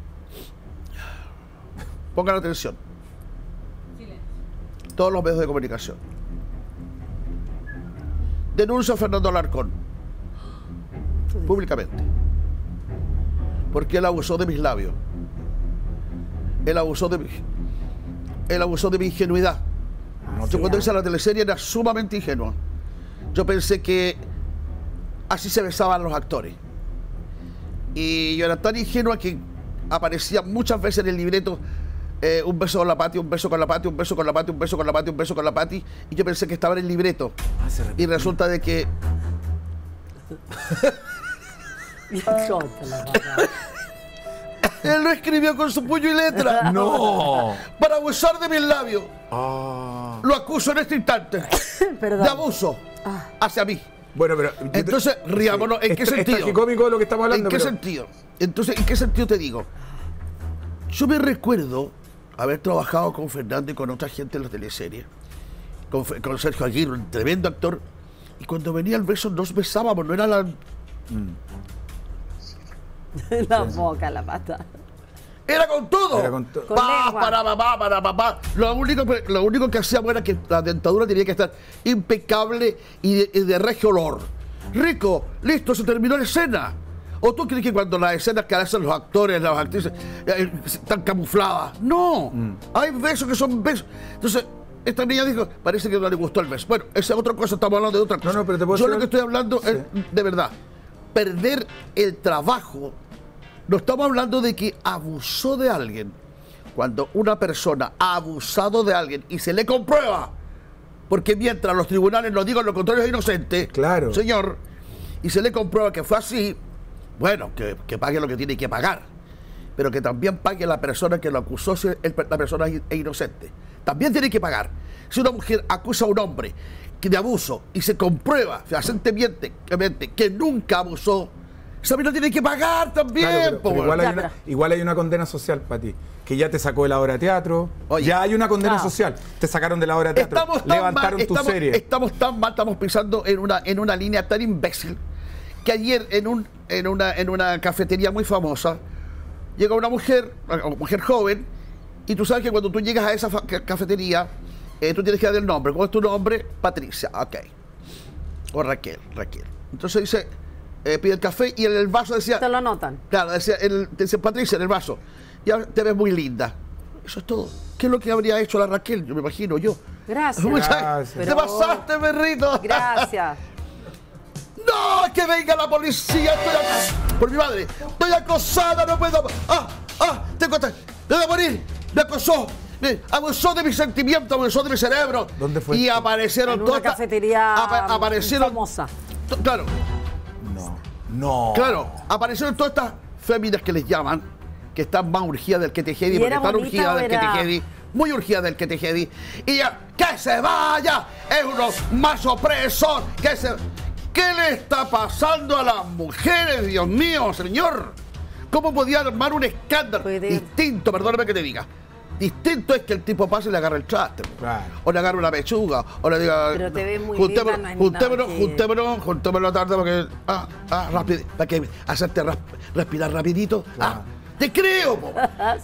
Speaker 2: Pongan atención. Todos los medios de comunicación. Denuncio a Fernando Alarcón. Públicamente. Porque él abusó de mis labios. Él abusó de mi, él abusó de mi ingenuidad. Yo cuando hice la teleserie era sumamente ingenuo. Yo pensé que así se besaban los actores. Y yo era tan ingenua que aparecía muchas veces en el libreto eh, un beso con la Pati, un beso con la Pati, un beso con la Pati, un beso con la Pati, un beso con la Pati. Y yo pensé que estaba en el libreto. Y resulta de que él lo escribió con su puño y letra.
Speaker 4: No.
Speaker 2: Para abusar de mis labios.
Speaker 4: Ah.
Speaker 2: Lo acuso en este instante
Speaker 3: Perdón.
Speaker 2: de abuso hacia mí.
Speaker 4: Bueno, pero... yo te-
Speaker 2: Entonces, riámonos, ¿en
Speaker 4: es
Speaker 2: qué
Speaker 4: tra- es
Speaker 2: sentido?
Speaker 4: tragicómico lo que estamos hablando,
Speaker 2: ¿En qué
Speaker 4: pero-
Speaker 2: sentido? Entonces, ¿en qué sentido te digo? Yo me recuerdo haber trabajado con Fernando y con otra gente en la teleserie, con, Fe- con Sergio Aguirre, un tremendo actor, y cuando venía el beso nos besábamos, no era la...
Speaker 3: La boca, la pata.
Speaker 2: Era con todo.
Speaker 4: Era con todo.
Speaker 3: Con
Speaker 2: Pa,
Speaker 3: lengua.
Speaker 2: para, papá, para, papá. Lo único, lo único que hacíamos era que la dentadura tenía que estar impecable y de, y de regio olor. Rico, listo, se terminó la escena. ¿O tú crees que cuando las escenas que hacen los actores, las actrices, eh, están camufladas? No, hay besos que son besos. Entonces, esta niña dijo, parece que no le gustó el beso. Bueno, esa es otra cosa, estamos hablando de otra cosa.
Speaker 4: No, no, pero te puedo
Speaker 2: Yo
Speaker 4: decir
Speaker 2: lo que
Speaker 4: algo.
Speaker 2: estoy hablando es, de verdad, perder el trabajo. No estamos hablando de que abusó de alguien. Cuando una persona ha abusado de alguien y se le comprueba, porque mientras los tribunales nos digan lo contrario es inocente,
Speaker 4: Claro.
Speaker 2: señor, y se le comprueba que fue así, bueno, que, que pague lo que tiene que pagar, pero que también pague la persona que lo acusó si el- la persona es inocente. También tiene que pagar. Si una mujer acusa a un hombre que de abuso y se comprueba fehacientemente que nunca abusó, esa persona tiene que pagar también.
Speaker 4: Claro, pero-
Speaker 2: po,
Speaker 4: pero igual,
Speaker 2: weón.
Speaker 4: hay
Speaker 3: Ya,
Speaker 4: una,
Speaker 3: pero-
Speaker 4: igual hay una condena social para ti. Que ya te sacó de la obra de teatro.
Speaker 2: Oye.
Speaker 4: ya hay una condena
Speaker 3: Claro.
Speaker 4: social. Te sacaron de la obra de teatro.
Speaker 2: Estamos tan
Speaker 4: Levantaron
Speaker 2: mal,
Speaker 4: tu
Speaker 2: estamos,
Speaker 4: serie.
Speaker 2: estamos tan mal, estamos pisando en una, en una línea tan imbécil que ayer en, un, en, una, en una cafetería muy famosa llega una mujer, una mujer joven, y tú sabes que cuando tú llegas a esa cafetería, eh, tú tienes que dar el nombre. ¿Cómo es tu nombre? Patricia, ok. O Raquel, Raquel. Entonces dice, eh, pide el café y en el vaso decía...
Speaker 3: ¿Te lo anotan?
Speaker 2: Claro, decía, el, dice Patricia en el vaso. Ya te ves muy linda. Eso es todo. ¿Qué es lo que habría hecho la Raquel? Yo me imagino yo.
Speaker 3: Gracias.
Speaker 4: Gracias.
Speaker 2: ¿Te
Speaker 3: Pero-
Speaker 2: pasaste, perrito?
Speaker 3: Gracias.
Speaker 2: ¡No! ¡Que venga la policía! Estoy ac- por mi madre. Estoy acosada, no puedo... ¡Ah! ¡Ah! Tengo... ¡Me voy a morir! ¡Me acosó! Me abusó de mis sentimientos, abusó de mi cerebro.
Speaker 4: ¿Dónde fue
Speaker 2: Y
Speaker 4: esto?
Speaker 2: aparecieron
Speaker 3: En una
Speaker 2: todas estas-
Speaker 3: cafetería
Speaker 2: apa- aparecieron...
Speaker 3: famosa.
Speaker 2: to- Claro,
Speaker 4: No. No.
Speaker 2: claro. Aparecieron todas estas féminas que les llaman, que están más urgidas del que te jedi,
Speaker 3: ¿Y
Speaker 2: porque
Speaker 3: era
Speaker 2: están
Speaker 3: bonita
Speaker 2: urgidas
Speaker 3: o
Speaker 2: del que
Speaker 3: era-
Speaker 2: te jedi, muy urgidas del que te jedi. Y ya, ¡que se vaya! Es uno más opresor, que se... ¿Qué le está pasando a las mujeres, Dios mío, señor? ¿Cómo podía armar un escándalo?
Speaker 3: Puede.
Speaker 2: Distinto, perdóname que te diga. Distinto es que el tipo pase y le agarre el traste.
Speaker 4: Claro.
Speaker 2: O le agarre una pechuga. O le diga.
Speaker 3: Pero te ves muy
Speaker 2: juntémonos,
Speaker 3: linda, no hay
Speaker 2: juntémonos,
Speaker 3: nada que-
Speaker 2: juntémonos, juntémonos la tarde porque. Ah, ah, rápido. Para que hacerte ras- respirar rapidito. Ah, te creo, po.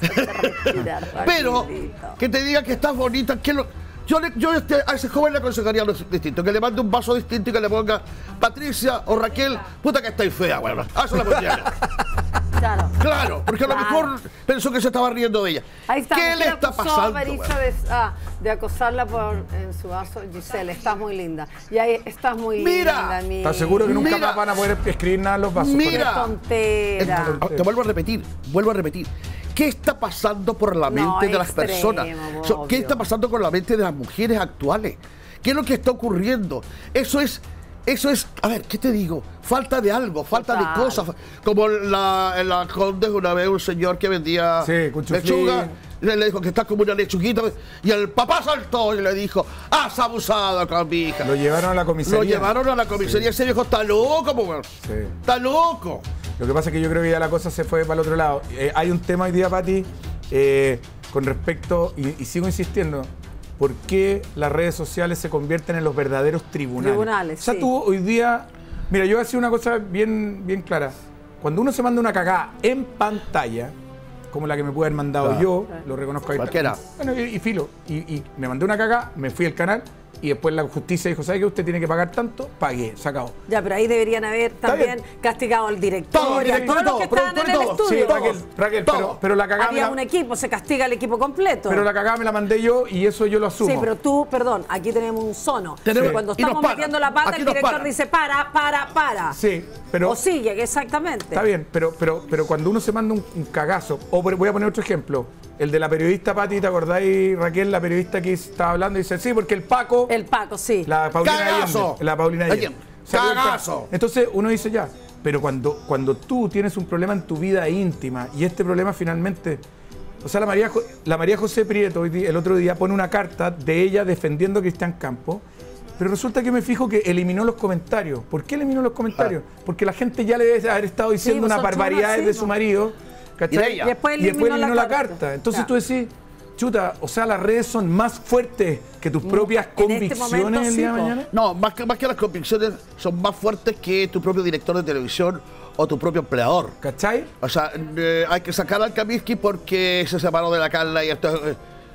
Speaker 2: Pero que te diga que estás bonita, que lo. Yo, le- yo este, a ese joven le aconsejaría lo distinto, que le mande un vaso distinto y que le ponga Patricia o Raquel, puta que estáis fea, bueno. A eso le pondría yo.
Speaker 3: Claro.
Speaker 2: Claro, porque a lo
Speaker 3: Claro.
Speaker 2: mejor pensó que se estaba riendo de ella.
Speaker 3: Ahí está.
Speaker 2: ¿Qué le
Speaker 3: mujer
Speaker 2: está
Speaker 3: acusó a
Speaker 2: pasando?
Speaker 3: Marisa
Speaker 2: weón?
Speaker 3: de, ah, de acosarla por, en su vaso. Giselle, estás muy linda. Y ahí estás muy
Speaker 2: Mira.
Speaker 3: linda, mi...
Speaker 4: ¿Estás seguro que nunca
Speaker 2: Mira.
Speaker 4: más van a poder escribir nada en los vasos?
Speaker 2: Mira.
Speaker 3: Qué tontera.
Speaker 2: Ah, Te vuelvo a repetir, vuelvo a repetir. ¿Qué está pasando por la mente
Speaker 3: No,
Speaker 2: de las
Speaker 3: extremo,
Speaker 2: personas? So, ¿Qué
Speaker 3: obvio.
Speaker 2: está pasando con la mente de las mujeres actuales? ¿Qué es lo que está ocurriendo? Eso es, eso es, a ver, ¿qué te digo? Falta de algo, falta
Speaker 3: Total.
Speaker 2: de cosas. Como la, en la Condes una vez un señor que vendía
Speaker 4: Sí, cuchuflí.
Speaker 2: lechuga, le, le dijo que está como una lechuguita, y el papá saltó y le dijo, has abusado con mi hija.
Speaker 4: Lo llevaron a la comisaría.
Speaker 2: Lo llevaron a la comisaría, ese viejo está loco, po, weón.
Speaker 4: Sí.
Speaker 2: Está loco.
Speaker 4: Lo que pasa es que yo creo que ya la cosa se fue para el otro lado. Eh, hay un tema hoy día, Pati, eh, con respecto, y, y sigo insistiendo, ¿por qué las redes sociales se convierten en los verdaderos tribunales?
Speaker 3: Tribunales,
Speaker 4: O sea,
Speaker 3: sí.
Speaker 4: tú hoy día, mira, yo voy a decir una cosa bien, bien clara. Cuando uno se manda una cagada en pantalla, como la que me puede haber mandado
Speaker 2: Claro.
Speaker 4: yo, lo reconozco ahí.
Speaker 2: Cualquiera.
Speaker 4: Bueno, y, y filo, y, y me mandé una cagada, me fui al canal, y después la justicia dijo, ¿sabe qué? Usted tiene que pagar tanto, pagué, se acabó.
Speaker 3: Ya, pero ahí deberían haber también
Speaker 4: bien.
Speaker 3: castigado al director
Speaker 2: Todo,
Speaker 3: y a
Speaker 2: director
Speaker 3: todos
Speaker 2: y
Speaker 3: los
Speaker 2: todo,
Speaker 3: que estaban en
Speaker 2: productor y
Speaker 3: el
Speaker 2: todo.
Speaker 4: Sí,
Speaker 3: estudio.
Speaker 4: Raquel, Raquel,
Speaker 2: Todo.
Speaker 4: pero, pero la cagada me
Speaker 3: Había
Speaker 4: la-
Speaker 3: un equipo, se castiga al equipo completo.
Speaker 4: Pero la cagada me la mandé yo y eso yo lo asumo.
Speaker 3: Sí, pero tú, perdón, aquí tenemos un sono.
Speaker 2: Tenemos-
Speaker 3: Cuando
Speaker 2: y nos
Speaker 3: estamos
Speaker 2: paran.
Speaker 3: metiendo la pata,
Speaker 2: Aquí
Speaker 3: el
Speaker 2: nos
Speaker 3: director
Speaker 2: paran.
Speaker 3: dice para, para, para.
Speaker 4: Sí, pero
Speaker 3: O sigue, exactamente.
Speaker 4: está bien, pero, pero, pero cuando uno se manda un, un cagazo, o por- voy a poner otro ejemplo, el de la periodista Pati, ¿te acordáis, Raquel, la periodista que estaba hablando? Dice, sí, porque el Paco,
Speaker 3: El Paco, sí.
Speaker 4: la Paulina
Speaker 2: ¡Cagazo!
Speaker 4: Allende, la Paulina Allende.
Speaker 2: Allende.
Speaker 4: Salió el
Speaker 2: ¡Cagazo!
Speaker 4: ca- Entonces uno dice ya, pero cuando, cuando tú tienes un problema en tu vida íntima y este problema finalmente... O sea, la María, Jo- la María José Prieto hoy di- el otro día pone una carta de ella defendiendo a Cristian Campos, pero resulta que me fijo que eliminó los comentarios. ¿Por qué eliminó los comentarios? Porque la gente ya le debe haber estado diciendo
Speaker 3: pues
Speaker 4: unas
Speaker 3: son
Speaker 4: barbaridades
Speaker 3: chulas,
Speaker 4: de
Speaker 3: sí,
Speaker 4: su
Speaker 3: pues.
Speaker 4: marido, ¿cachai?
Speaker 2: Y de ella.
Speaker 3: Y después
Speaker 4: Y después
Speaker 3: eliminó
Speaker 4: eliminó
Speaker 3: la
Speaker 4: la
Speaker 3: carta.
Speaker 4: carta. Entonces
Speaker 3: Ya.
Speaker 4: tú decís, chuta, o sea, las redes son más fuertes que tus propias
Speaker 3: en este
Speaker 4: convicciones
Speaker 3: momento
Speaker 4: el día de
Speaker 3: sí, po.
Speaker 4: mañana.
Speaker 2: No, más que, más que las convicciones son más fuertes que tu propio director de televisión o tu propio empleador.
Speaker 4: ¿Cachai?
Speaker 2: O sea, eh, hay que sacar al Kaminsky porque se separó de la Carla y esto. eh,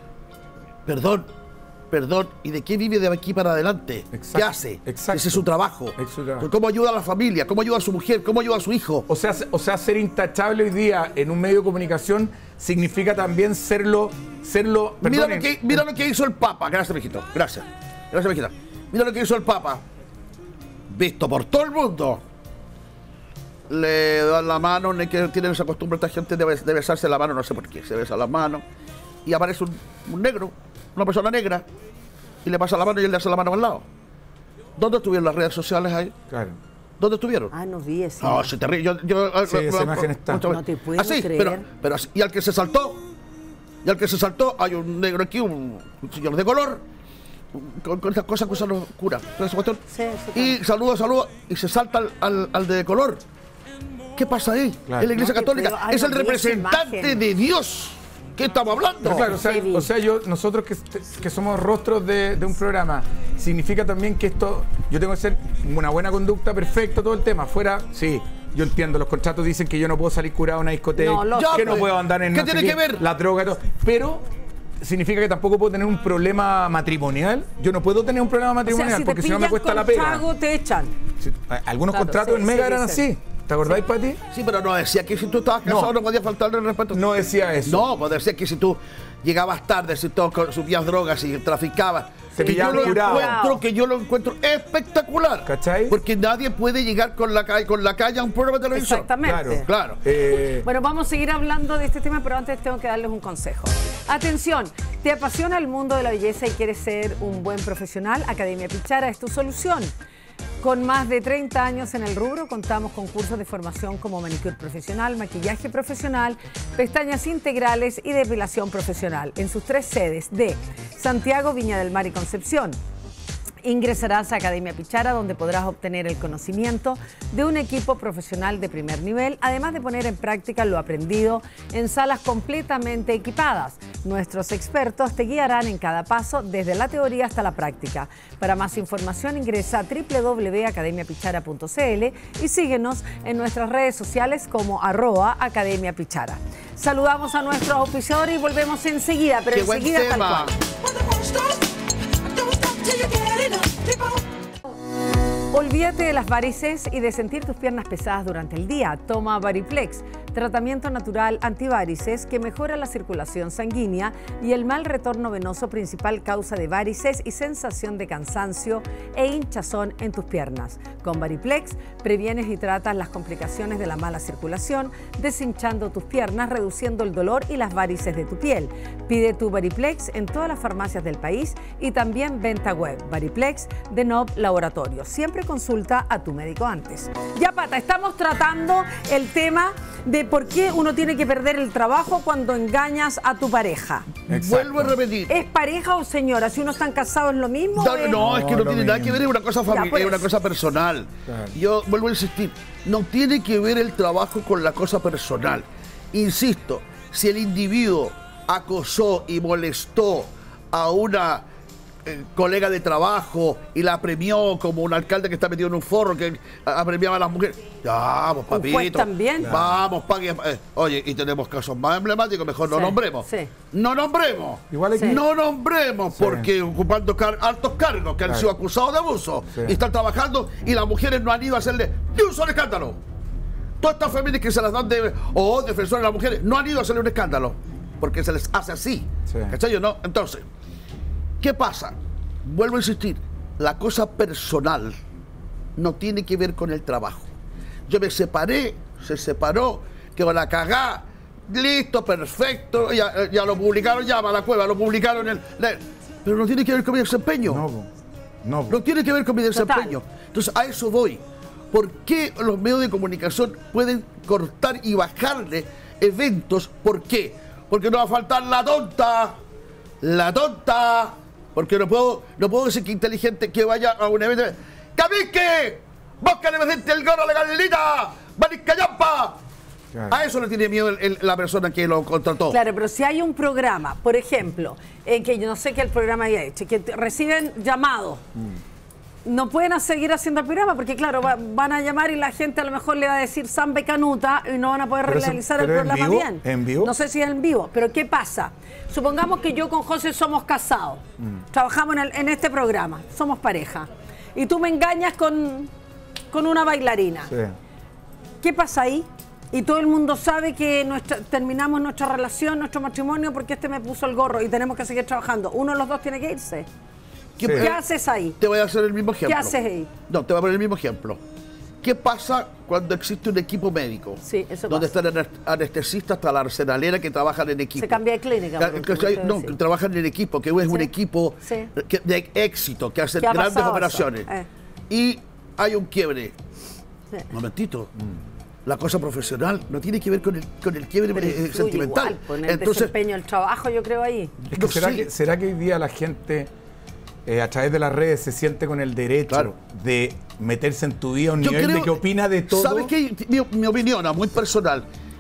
Speaker 2: perdón, perdón. ¿Y de qué vive de aquí para adelante?
Speaker 4: Exacto,
Speaker 2: ¿Qué hace?
Speaker 4: exacto.
Speaker 2: Ese es su trabajo.
Speaker 4: Es su trabajo.
Speaker 2: ¿Cómo ayuda a la familia? ¿Cómo ayuda a su mujer? ¿Cómo ayuda a su hijo?
Speaker 4: O sea, o sea, ser intachable hoy día en un medio de comunicación significa también serlo, serlo.
Speaker 2: Mira
Speaker 4: perdonen,
Speaker 2: lo, que, mira lo que hizo el Papa. Gracias, mijito. Gracias. Gracias, mijita. Mira lo que hizo el Papa. Visto por todo el mundo. Le dan la mano, no es que tienen esa costumbre esta gente de, bes- de besarse la mano, no sé por qué. Se besa la mano. Y aparece un, un negro, una persona negra, y le pasa la mano y él le hace la mano al lado. ¿Dónde estuvieron las redes sociales ahí?
Speaker 4: Claro.
Speaker 2: ¿Dónde estuvieron?
Speaker 3: Ah, no vi ese.
Speaker 2: No, se terrible. Yo, yo,
Speaker 4: Sí, esa imagen está.
Speaker 2: muchas
Speaker 3: No
Speaker 2: veces.
Speaker 3: te puedo
Speaker 2: Así,
Speaker 3: creer.
Speaker 2: Pero, pero así. Y al que se saltó, y al que se saltó, hay un negro aquí, un, un señor de color, con, con estas cosas que usan los curas. toda esa cuestión.
Speaker 3: Sí, eso
Speaker 2: y saluda, saluda, y se salta al, al, al de color. ¿Qué pasa ahí?
Speaker 4: Claro.
Speaker 2: En la iglesia
Speaker 3: No te
Speaker 2: católica.
Speaker 3: puedo- ay,
Speaker 2: es el
Speaker 3: no vi esa
Speaker 2: representante
Speaker 3: imagen.
Speaker 2: de Dios. ¿Qué estamos hablando?
Speaker 4: Pero claro, o sea, o sea, yo, nosotros que, que somos rostros de, de un programa, significa también que esto, yo tengo que ser una buena conducta, perfecto, todo el tema. Fuera, sí, yo entiendo, los contratos dicen que yo no puedo salir curado a una discoteca,
Speaker 3: No, lo-
Speaker 2: Ya,
Speaker 4: que no
Speaker 2: pues,
Speaker 4: puedo andar en
Speaker 2: ¿qué
Speaker 4: no sé
Speaker 2: tiene que ver?
Speaker 4: la droga y todo. Pero significa que tampoco puedo tener un problema matrimonial. Yo no puedo tener un problema
Speaker 3: O sea,
Speaker 4: matrimonial
Speaker 3: si te
Speaker 4: porque si no me
Speaker 3: pillan
Speaker 4: cuesta
Speaker 3: con
Speaker 4: la pega.
Speaker 3: trago, te echan.
Speaker 4: Sí, algunos
Speaker 3: Claro,
Speaker 4: contratos
Speaker 3: sí,
Speaker 4: en Mega
Speaker 3: sí,
Speaker 4: eran
Speaker 3: dicen.
Speaker 4: así. ¿Te acordáis, Pati?
Speaker 2: Sí, pero no decía que si tú estabas casado
Speaker 4: No.
Speaker 2: no, podía faltarle el respeto.
Speaker 4: No decía eso.
Speaker 2: No, pues decía que si tú llegabas tarde, si tú consumías drogas y traficabas.
Speaker 4: Se
Speaker 2: que yo
Speaker 4: pillaban
Speaker 2: lo
Speaker 4: curado.
Speaker 2: encuentro, que yo lo encuentro espectacular.
Speaker 4: ¿Cachai?
Speaker 2: Porque nadie puede llegar con la, ca- con la calle a un programa de televisión.
Speaker 3: Exactamente.
Speaker 4: Claro.
Speaker 2: Claro.
Speaker 4: Eh,
Speaker 3: Bueno, vamos a seguir hablando de este tema, pero antes tengo que darles un consejo. Atención, ¿te apasiona el mundo de la belleza y quieres ser un buen profesional? Academia Pichara es tu solución. Con más de treinta años en el rubro, contamos con cursos de formación como manicure profesional, maquillaje profesional, pestañas integrales y depilación profesional en sus tres sedes de Santiago, Viña del Mar y Concepción. Ingresarás a Academia Pichara, donde podrás obtener el conocimiento de un equipo profesional de primer nivel, además de poner en práctica lo aprendido en salas completamente equipadas. Nuestros expertos te guiarán en cada paso, desde la teoría hasta la práctica. Para más información ingresa a doble u doble u doble u punto academia pichara punto c l y síguenos en nuestras redes sociales como arroba Academia Pichara. Saludamos a nuestros auspiciadores y volvemos enseguida, pero
Speaker 2: Qué buen
Speaker 3: enseguida tal
Speaker 2: tema.
Speaker 3: cual. Olvídate de las varices y de sentir tus piernas pesadas durante el día. Toma Variplex, tratamiento natural antivarices que mejora la circulación sanguínea y el mal retorno venoso, principal causa de varices y sensación de cansancio e hinchazón en tus piernas. Con Variplex previenes y tratas las complicaciones de la mala circulación, deshinchando tus piernas, reduciendo el dolor y las varices de tu piel. Pide tu Variplex en todas las farmacias del país y también venta web. Variplex de Nob Laboratorio. Siempre consulta a tu médico antes. Ya, Pata, estamos tratando el tema de por qué uno tiene que perder el trabajo cuando engañas a tu pareja.
Speaker 4: exacto.
Speaker 2: Vuelvo a repetir.
Speaker 3: ¿Es pareja o señora? Si uno está casado, ¿es lo mismo?
Speaker 2: No,
Speaker 3: o es-
Speaker 2: no, es que no,
Speaker 4: lo
Speaker 2: tiene nada
Speaker 4: mismo.
Speaker 2: que ver, es una cosa familiar,
Speaker 3: pues.
Speaker 2: es una cosa personal.
Speaker 4: Claro.
Speaker 2: Yo vuelvo a insistir, no tiene que ver el trabajo con la cosa personal. Insisto, si el individuo acosó y molestó a una eh, colega de trabajo y la premió como un alcalde que está metido en un forro que apremiaba a las mujeres, ya, vamos,
Speaker 3: Un juez
Speaker 2: papito.
Speaker 3: también. Claro.
Speaker 2: Vamos, pague. eh, oye, y tenemos casos más emblemáticos, mejor no
Speaker 3: Sí,
Speaker 2: nombremos.
Speaker 3: sí.
Speaker 2: No nombremos.
Speaker 4: Igual hay que-
Speaker 2: No nombremos, porque ocupando car- altos cargos que han
Speaker 4: Claro.
Speaker 2: sido acusados de abuso
Speaker 4: Sí.
Speaker 2: y están trabajando y las mujeres no han ido a hacerle ni un solo escándalo. Todas estas feministas que se las dan de, o defensores de las mujeres no han ido a hacerle un escándalo porque se les hace así.
Speaker 4: Sí.
Speaker 2: ¿Cachai o no? Entonces, ¿qué pasa? Vuelvo a insistir, la cosa personal no tiene que ver con el trabajo. Yo me separé, se separó, quedó la cagá, listo, perfecto, ya, ya lo publicaron, llama a la cueva, lo publicaron en el... le- pero no tiene que ver con mi desempeño.
Speaker 4: No, po. no. po.
Speaker 2: No tiene que ver con mi
Speaker 3: Total.
Speaker 2: desempeño. Entonces, a eso voy. ¿Por qué los medios de comunicación pueden cortar y bajarle eventos? ¿Por qué? Porque no va a faltar la tonta. La tonta. Porque no puedo, no puedo decir que inteligente que vaya a un evento. ¡Cabique! ¡Vos que le metiste el gorro a la gallinita! ¡Mariscayampa!
Speaker 4: Claro.
Speaker 2: A eso le tiene miedo el- el- la persona que lo contrató.
Speaker 3: Claro, pero si hay un programa, por ejemplo, en que yo no sé qué el programa haya hecho, que te- reciben llamados, no pueden seguir haciendo el programa porque, claro, va- van a llamar y la gente a lo mejor le va a decir Samba y Canuta y no van a poder
Speaker 4: Pero eso-
Speaker 3: realizar el
Speaker 4: pero ¿en
Speaker 3: programa
Speaker 4: vivo?
Speaker 3: bien.
Speaker 4: ¿En vivo?
Speaker 3: No sé si es en vivo, pero ¿qué pasa? Supongamos que yo con José somos casados, trabajamos en, el- en este programa, somos pareja, y tú me engañas con, con una bailarina.
Speaker 4: Sí.
Speaker 3: ¿Qué pasa ahí? Y todo el mundo sabe que nuestra- terminamos nuestra relación, nuestro matrimonio, porque este me puso el gorro y tenemos que seguir trabajando. Uno de los dos tiene que irse.
Speaker 2: ¿Qué,
Speaker 4: Sí.
Speaker 3: ¿Qué haces ahí?
Speaker 2: Te voy a hacer el mismo ejemplo.
Speaker 3: haces ahí?
Speaker 2: No, te voy a poner el mismo ejemplo. ¿Qué pasa cuando existe un equipo médico?
Speaker 3: Sí, eso
Speaker 2: Donde
Speaker 3: pasa.
Speaker 2: están ane- anestesistas hasta la arsenalera que trabajan en equipo.
Speaker 3: Se cambia de clínica.
Speaker 2: Ca-
Speaker 3: por
Speaker 2: que
Speaker 3: ejemplo,
Speaker 2: hay-
Speaker 3: usted
Speaker 2: no,
Speaker 3: decía.
Speaker 2: que trabajan en equipo, que es un
Speaker 3: Sí.
Speaker 2: equipo
Speaker 3: Sí.
Speaker 2: que- de éxito, que hacen
Speaker 3: ¿Qué ha
Speaker 2: grandes
Speaker 3: pasado
Speaker 2: operaciones.
Speaker 3: eso? Eh.
Speaker 2: Y hay un quiebre.
Speaker 3: Sí.
Speaker 2: Momentito. La cosa profesional no tiene que ver con el, con el quiebre
Speaker 3: Pero
Speaker 2: eh,
Speaker 3: influye
Speaker 2: sentimental.
Speaker 3: igual, pues, en el
Speaker 2: Entonces,
Speaker 3: desempeño del trabajo, yo creo ahí.
Speaker 4: Es que
Speaker 2: No
Speaker 4: será,
Speaker 2: sé.
Speaker 4: que ¿Será que hoy día la gente eh, a través de las redes se siente con el derecho
Speaker 2: Claro.
Speaker 4: de meterse en tu vida a un
Speaker 2: yo
Speaker 4: nivel
Speaker 2: creo-
Speaker 4: de que opina de todo?
Speaker 2: ¿Sabes qué? Mi, mi opinión, ah, muy personal.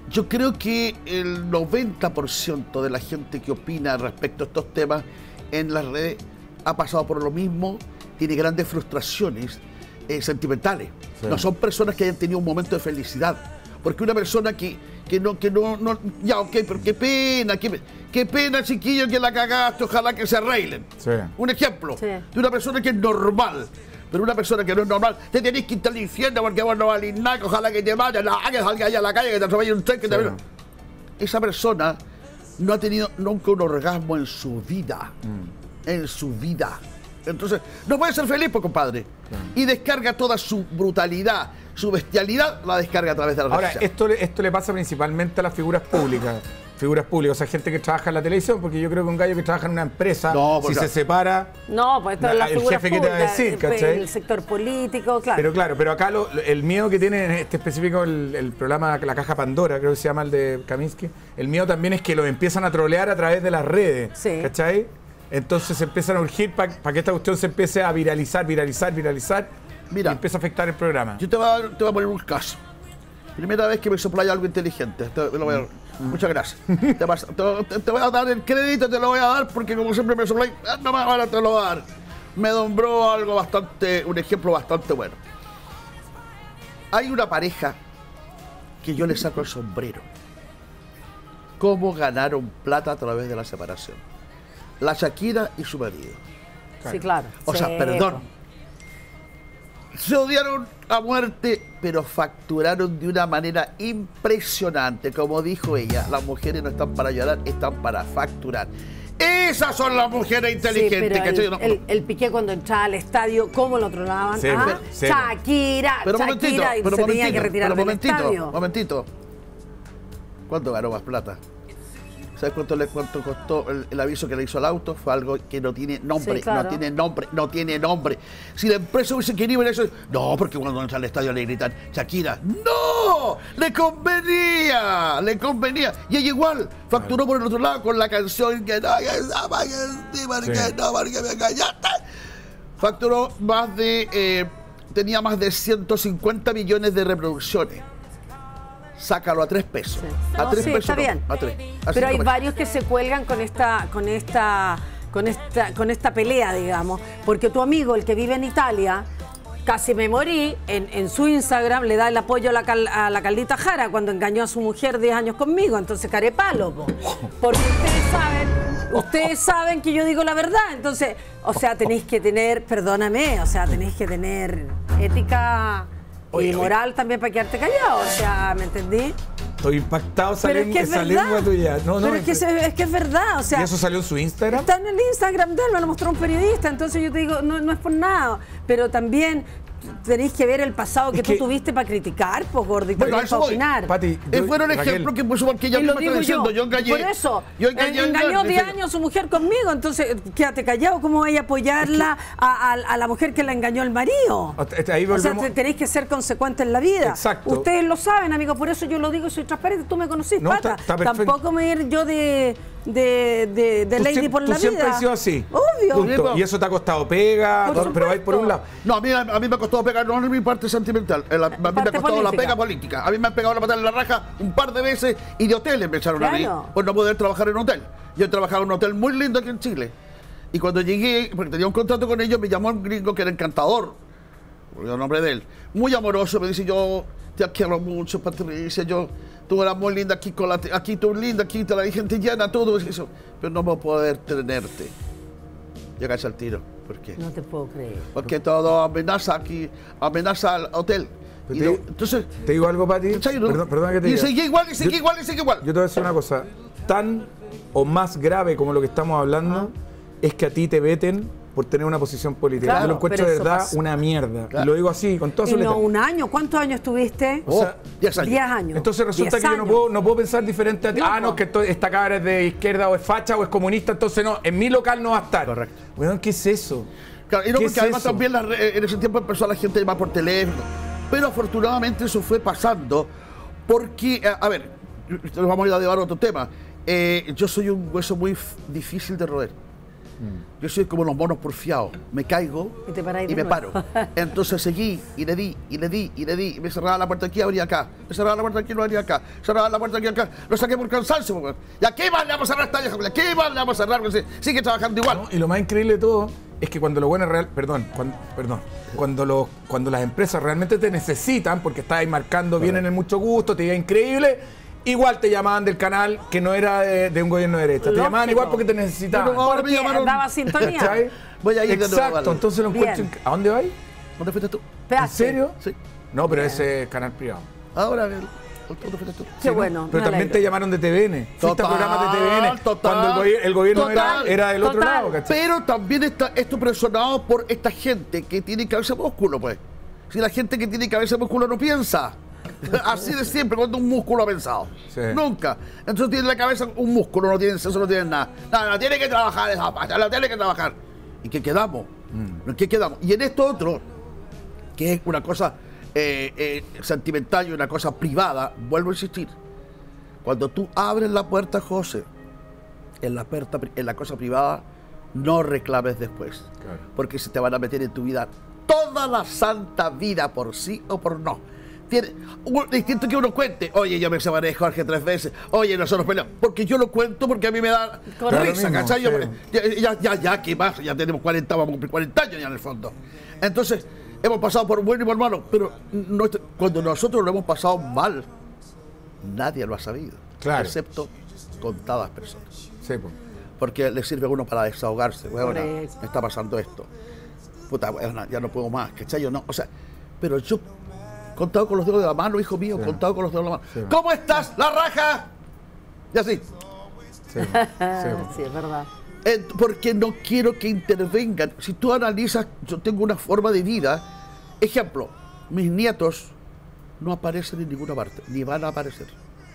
Speaker 2: yo creo que el noventa por ciento de la gente que opina respecto a estos temas en las redes ha pasado por lo mismo, tiene grandes frustraciones eh, sentimentales. Sí. No son personas que hayan tenido un momento de felicidad. Porque una persona que, que no, que no, no, ya ok, pero qué pena, qué, qué pena, chiquillo, que la cagaste, ojalá que se arreglen. Sí. Un ejemplo sí. de una persona que es normal. Pero una persona que no es normal, te tenés que ir al infierno porque vos no valís nada, que ojalá que te vayan, que salga allá a la calle, que te atropelle un tren, que sí. te... Esa persona no ha tenido nunca un orgasmo en su vida. Mm. En su vida. Entonces, no puede ser feliz, pues, compadre. Sí. Y descarga toda su brutalidad, su bestialidad, la descarga a través de la red.
Speaker 4: Ahora, esto, esto le pasa principalmente a las figuras públicas. Figuras públicas, o sea, gente que trabaja en la televisión, porque yo creo que un gallo que trabaja en una empresa, no, si se separa...
Speaker 3: No, pues esto es la figura
Speaker 4: jefe pública, que te va a decir, ¿cachai?
Speaker 3: El sector político, claro.
Speaker 4: Pero claro, pero acá lo, el miedo que tiene en este específico, el, el programa La Caja Pandora, creo que se llama el de Kaminsky, el miedo también es que lo empiezan a trolear a través de las redes, sí. ¿cachai? Entonces se empiezan a urgir para pa que esta cuestión se empiece a viralizar, viralizar, viralizar, Mira, y empieza a afectar el programa.
Speaker 2: Yo te voy a, te voy a poner un caso. Primera vez que me soplaya algo inteligente. Te, te lo voy a, mm. Muchas gracias. te, vas, te, te voy a dar el crédito, te lo voy a dar, porque como siempre me sopláis, no más ahora te lo voy a dar. Me nombró algo bastante, un ejemplo bastante bueno. Hay una pareja que yo le saco el sombrero. ¿Cómo ganaron plata a través de la separación? La Shakira y su marido.
Speaker 3: Sí, claro.
Speaker 2: O
Speaker 3: sí.
Speaker 2: sea, perdón. Se odiaron a muerte, pero facturaron de una manera impresionante. Como dijo ella, las mujeres no están para llorar, están para facturar. Esas son las mujeres inteligentes.
Speaker 3: Sí, pero el, el, el Piqué cuando entraba al estadio, ¿cómo lo tronaban?
Speaker 2: Sí,
Speaker 3: ¿Ah?
Speaker 2: sí.
Speaker 3: Shakira,
Speaker 2: pero
Speaker 3: Shakira,
Speaker 2: pero
Speaker 3: y se tenía que retirar
Speaker 2: pero
Speaker 3: del
Speaker 2: momentito,
Speaker 3: estadio.
Speaker 2: Momentito, ¿cuánto ganó más plata? ¿Sabes cuánto, le, cuánto costó el, el aviso que le hizo al auto? Fue algo que no tiene nombre, sí, claro. no tiene nombre, no tiene nombre. Si la empresa hubiese querido ver eso, no, porque cuando entra al estadio le gritan, Shakira, ¡no! ¡Le convenía! ¡Le convenía! Y ella igual facturó por el otro lado con la canción que no, que no, que no, porque me engañaste. Facturó más de, eh, tenía más de ciento cincuenta millones de reproducciones. Sácalo a tres pesos.
Speaker 3: Sí.
Speaker 2: A
Speaker 3: No,
Speaker 2: tres
Speaker 3: sí,
Speaker 2: pesos.
Speaker 3: está bien.
Speaker 2: No, a tres. A
Speaker 3: Pero hay
Speaker 2: pesos.
Speaker 3: varios que se cuelgan con esta, con esta, con esta, con esta pelea, digamos, porque tu amigo, el que vive en Italia, casi me morí, en, en su Instagram le da el apoyo a la, cal, a la Caldita Jara cuando engañó a su mujer diez años conmigo, entonces carepalo, po. Porque ustedes saben, ustedes saben que yo digo la verdad, entonces, o sea, tenéis que tener, perdóname, o sea, tenéis que tener ética y moral también para quedarte callado, o sea, ¿me entendí?
Speaker 4: Estoy impactado esa,
Speaker 3: Pero
Speaker 4: lengua,
Speaker 3: es que
Speaker 4: esa
Speaker 3: es
Speaker 4: lengua tuya. No, no,
Speaker 3: Pero es que, es que es verdad, o sea...
Speaker 4: ¿Y eso salió en su Instagram?
Speaker 3: Está en el Instagram de él, me lo mostró un periodista, entonces yo te digo, no, no es por nada, pero también tenéis que ver el pasado que, que tú tuviste para criticar, pues, gordito,
Speaker 2: bueno,
Speaker 3: para opinar.
Speaker 2: Pati, es bueno el ejemplo que puso porque ella
Speaker 3: y lo
Speaker 2: misma
Speaker 3: digo
Speaker 2: está diciendo, yo, yo engañé.
Speaker 3: Por eso,
Speaker 2: yo engañé,
Speaker 3: engañó
Speaker 2: engañé,
Speaker 3: diez años su mujer conmigo, entonces quédate callado, ¿cómo voy a apoyarla es que, a, a, a la mujer que la engañó el marido?
Speaker 4: Ahí
Speaker 3: o sea, tenéis que ser consecuentes en la vida.
Speaker 4: Exacto.
Speaker 3: Ustedes lo saben, amigos, por eso yo lo digo y soy transparente, tú me conocís,
Speaker 4: no,
Speaker 3: Pata.
Speaker 4: Está, está
Speaker 3: Tampoco me ir yo de... de, de, de lady por la vida.
Speaker 4: Tú siempre has sido así.
Speaker 3: Obvio.
Speaker 4: Punto. Y eso te ha costado pega,
Speaker 3: por
Speaker 4: pero va por un lado.
Speaker 2: No, a mí, a mí me ha costado pega, no en mi parte sentimental, la, a mí me ha costado política. La pega política. A mí me han pegado la patada en la raja un par de veces y de hoteles me echaron claro. a mí por no poder trabajar en un hotel. Yo he trabajado en un hotel muy lindo aquí en Chile. Y cuando llegué, porque tenía un contrato con ellos, me llamó un gringo que era encantador, por el nombre de él, muy amoroso, me dice, yo te quiero mucho, Patricia, yo... Tú eras muy linda aquí, con la, aquí tú linda, aquí te la gente llena, todo eso. Pero no voy a poder tenerte. Llegas al tiro. ¿Por qué?
Speaker 3: No te puedo creer.
Speaker 2: Porque todo amenaza aquí, amenaza al hotel. Y
Speaker 4: te,
Speaker 2: no, entonces,
Speaker 4: ¿Te digo algo, Pati?
Speaker 2: ¿no?
Speaker 4: Perdón, perdona que te diga.
Speaker 2: Y sigue igual, y sigue yo, igual, y sigue igual.
Speaker 4: Yo te voy a decir una cosa. Tan o más grave como lo que estamos hablando ah. es que a ti te veten por tener una posición política. Claro, yo lo encuentro de verdad pasa. una mierda. Claro. Y lo digo así, con toda su letra.
Speaker 3: No, un año. ¿Cuántos años tuviste?
Speaker 2: O sea, diez años.
Speaker 3: Diez años.
Speaker 4: Entonces resulta que yo no puedo, no puedo pensar diferente a ti. No, ah, no, que esto, esta cabra es de izquierda o es facha o es comunista, entonces no, en mi local no va a estar.
Speaker 2: Correcto.
Speaker 4: Bueno, ¿qué es eso?
Speaker 2: Claro, y no,
Speaker 4: ¿Qué
Speaker 2: porque
Speaker 4: es
Speaker 2: además
Speaker 4: eso?
Speaker 2: también la, en ese tiempo empezó la gente a llamar por teléfono. Pero afortunadamente eso fue pasando porque, a, a ver, nos vamos a ir a llevar a otro tema. Eh, yo soy un hueso muy difícil de roer. Mm. Yo soy como los monos porfiados. Me caigo
Speaker 3: y, te paráis
Speaker 2: y
Speaker 3: de
Speaker 2: me
Speaker 3: nuevo.
Speaker 2: paro. Entonces seguí y le di, y le di, y le di. Y me cerraba la puerta aquí, abría acá. Me cerraba la puerta aquí, no abría acá. Cerraba la puerta aquí, acá. Lo saqué por cansancio. Pues. ¿Y a qué más le vamos a cerrar esta vieja? ¿A qué más le vamos a cerrar? Porque sigue trabajando igual.
Speaker 4: No, y lo más increíble de todo es que cuando lo bueno es real, perdón, cuando, perdón, cuando, lo, cuando las empresas realmente te necesitan, porque estás ahí marcando bien en el mucho gusto, te iba increíble, igual te llamaban del canal que no era de, de un gobierno de derecha. Te
Speaker 3: Lógico.
Speaker 4: llamaban igual porque te necesitaban.
Speaker 2: Pero ahora me
Speaker 3: Porque
Speaker 2: llamaron.
Speaker 3: daba sintonía.
Speaker 4: ¿Cachai?
Speaker 2: Voy a ir de nuevo,
Speaker 4: Exacto,
Speaker 2: vale.
Speaker 4: entonces lo encuentro.
Speaker 3: Bien.
Speaker 4: inc- ¿A dónde vais?
Speaker 2: ¿Dónde fuiste tú?
Speaker 3: P H.
Speaker 4: ¿En serio?
Speaker 2: Sí.
Speaker 4: No, pero ese es canal privado.
Speaker 2: Ahora, ¿dónde fuiste tú?
Speaker 3: Qué
Speaker 4: Sí,
Speaker 3: bueno.
Speaker 4: ¿no? Pero
Speaker 3: me
Speaker 4: también
Speaker 3: alegro.
Speaker 4: te llamaron de T V N. Fuiste a
Speaker 2: Total,
Speaker 4: programas de T V N.
Speaker 2: total,
Speaker 4: cuando el, gobi- el gobierno era,
Speaker 2: total,
Speaker 4: era del otro
Speaker 3: total.
Speaker 4: lado, ¿cachai?
Speaker 2: Pero también está esto presionado por esta gente que tiene cabeza músculo, pues. Si la gente que tiene cabeza músculo no piensa. Así de siempre, cuando un músculo ha pensado.
Speaker 4: Sí.
Speaker 2: Nunca. Entonces tiene en la cabeza un músculo, no tienen eso, no tienen nada. No, no, tiene que trabajar esa pata, no tiene que trabajar. ¿Y qué quedamos?
Speaker 4: Mm.
Speaker 2: ¿En qué quedamos? Y en esto otro, que es una cosa eh, eh, sentimental y una cosa privada, vuelvo a insistir. Cuando tú abres la puerta, José, en la, puerta, en la cosa privada, no reclames después.
Speaker 4: Claro.
Speaker 2: Porque se te van a meter en tu vida toda la santa vida, por sí o por no. Tiene un distinto que uno cuente. Oye, yo me separé de Jorge tres veces. Oye, nosotros peleamos. Porque yo lo cuento porque a mí me da
Speaker 3: Correcto.
Speaker 2: risa,
Speaker 4: Mismo,
Speaker 2: ¿cachai? Yo-
Speaker 4: sí.
Speaker 2: ya, ya, ya, ya, ¿qué pasa? Ya tenemos cuarenta, vamos a cumplir cuarenta años ya en el fondo. Entonces, hemos pasado por bueno y por malo. Pero no- cuando nosotros lo hemos pasado mal, nadie lo ha sabido.
Speaker 4: Claro.
Speaker 2: Excepto contadas personas.
Speaker 4: Sí, pues.
Speaker 2: Porque le sirve a uno para desahogarse. Bueno,
Speaker 3: Correcto.
Speaker 2: me está pasando esto. Puta, bueno, ya no puedo más, ¿cachai? Yo no, o sea, pero yo, contado con los dedos de la mano, hijo mío,
Speaker 4: Sí.
Speaker 2: contado con los dedos de la mano.
Speaker 4: Sí.
Speaker 2: ¿Cómo estás, la raja? Y así.
Speaker 4: Sí, sí,
Speaker 3: Sí, es verdad.
Speaker 2: Eh, porque no quiero que intervengan. Si tú analizas, yo tengo una forma de vida. Ejemplo, mis nietos no aparecen en ninguna parte, ni van a aparecer.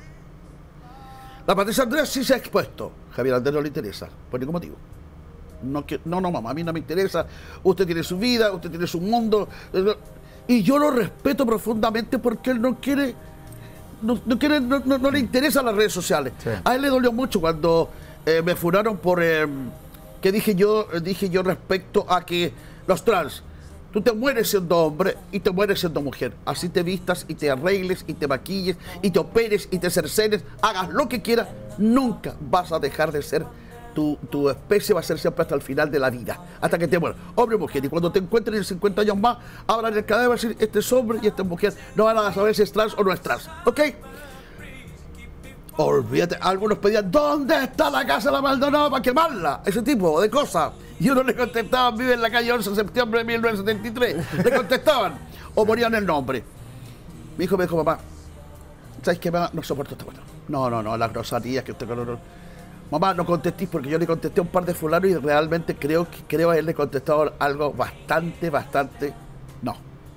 Speaker 2: La Patricia Andrés sí se ha expuesto. Javier Andrés no le interesa, por ningún motivo. No, que, no, no, mamá, a mí no me interesa. Usted tiene su vida, usted tiene su mundo. eh, Y yo lo respeto profundamente porque él no quiere, no, no quiere, no, no- no le interesan las redes sociales.
Speaker 4: Sí.
Speaker 2: A él le dolió mucho cuando eh, me funaron por eh, que dije yo, dije yo respecto a que los trans, tú te mueres siendo hombre y te mueres siendo mujer. Así te vistas y te arregles y te maquilles y te operes y te cercenes, hagas lo que quieras, nunca vas a dejar de ser. Tu, tu especie va a ser siempre hasta el final de la vida, hasta que te mueras, hombre o mujer. Y cuando te encuentren en cincuenta años más, abran el cadáver y van a decir, este es hombre y esta es mujer. No van a saber si es trans o no es trans, ¿ok? Olvídate, algunos pedían, ¿dónde está la casa de la Maldonado para quemarla? Ese tipo de cosas. Y uno le contestaba, vive en la calle once de septiembre de mil novecientos setenta y tres. Le contestaban, o ponían el nombre. Mi hijo me dijo, papá, ¿sabes qué, mamá? No soporto esta cosa. No, no, no, las groserías que usted... No, no. Mamá, no contestéis porque yo le contesté a un par de fulanos y realmente creo que creo haberle contestado algo bastante, bastante... No.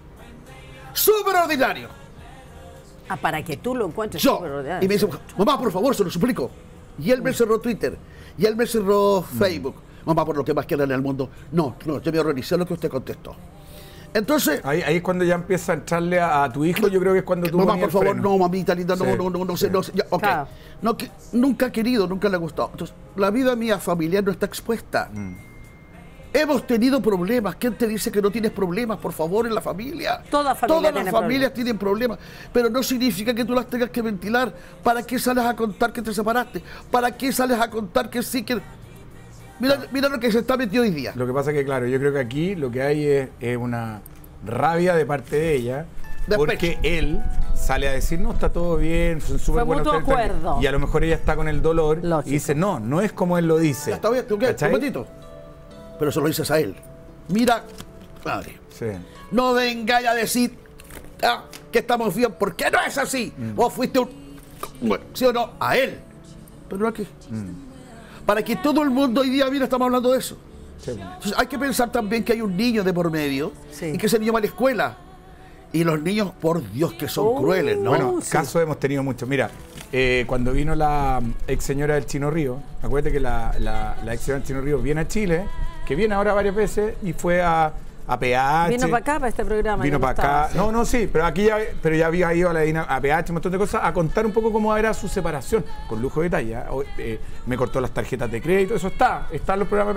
Speaker 2: ¡Súper ordinario!
Speaker 3: Ah, para que tú lo encuentres.
Speaker 2: Yo.
Speaker 3: superordinario.
Speaker 2: Y me dice, mamá, por favor, se lo suplico. Y él me cerró Twitter. Y él me cerró Facebook. Mamá, por lo que más quiera en el mundo. No, no, yo me horroricé lo que usted contestó. Entonces...
Speaker 4: Ahí, ahí es cuando ya empieza a entrarle a, a tu hijo, yo creo que es cuando tú
Speaker 2: Mamá,
Speaker 4: ponías
Speaker 2: por
Speaker 4: el
Speaker 2: favor,
Speaker 4: freno.
Speaker 2: no, mamita linda, no,
Speaker 4: Sí,
Speaker 2: no, no, no
Speaker 4: sí.
Speaker 2: sé, no sé. Ya, ok.
Speaker 3: Claro.
Speaker 2: No, que, nunca ha querido, nunca le ha gustado. Entonces, la vida mía familiar no está expuesta.
Speaker 4: Mm.
Speaker 2: Hemos tenido problemas. ¿Quién te dice que no tienes problemas, por favor, en la familia?
Speaker 3: Toda familia
Speaker 2: Todas
Speaker 3: tiene
Speaker 2: las familias tienen problemas, pero no significa que tú las tengas que ventilar. ¿Para qué sales a contar que te separaste? ¿Para qué sales a contar que sí que... Mira, mira lo que se está metido hoy día.
Speaker 4: Lo que pasa es que, claro, yo creo que aquí lo que hay es, es una rabia de parte de ella,
Speaker 2: Despecho.
Speaker 4: porque él sale a decir, no, está todo bien, son súper
Speaker 3: Fue
Speaker 4: buenos
Speaker 3: mutuo
Speaker 4: ustedes, tal".
Speaker 3: acuerdo.
Speaker 4: Y a lo mejor ella está con el dolor
Speaker 3: Lógico.
Speaker 4: y dice, no, no es como él lo dice.
Speaker 2: Ya está bien, ¿tú qué? Un
Speaker 4: ¿Cachai?
Speaker 2: momentito. Pero se lo dices a él. Mira, madre.
Speaker 4: Sí.
Speaker 2: No vengáis a decir ah, que estamos bien, porque no es así. Vos fuiste un... Bueno, ¿sí o no? A él. Pero no aquí. Para que todo el mundo hoy día, mira, estamos hablando de eso.
Speaker 4: Sí.
Speaker 2: Entonces, hay que pensar también que hay un niño de por medio
Speaker 3: Sí.
Speaker 2: y que ese niño va a la escuela. Y los niños, por Dios, que son
Speaker 3: Oh.
Speaker 2: crueles, ¿no?
Speaker 4: Bueno,
Speaker 3: sí.
Speaker 4: casos hemos tenido muchos. Mira, eh, cuando vino la ex señora del Chino Río, acuérdate que la, la, la ex señora del Chino Río viene a Chile, que viene ahora varias veces y fue a, a P H.
Speaker 3: Vino para acá, para este programa.
Speaker 4: Vino
Speaker 3: ya no
Speaker 4: para acá.
Speaker 3: estaba, sí.
Speaker 4: No, no, sí, pero aquí ya, pero ya había ido a la Dina- a P H, un montón de cosas, a contar un poco cómo era su separación, con lujo de detalle. ¿eh? O- eh, me cortó las tarjetas de crédito, eso está, está en los programas.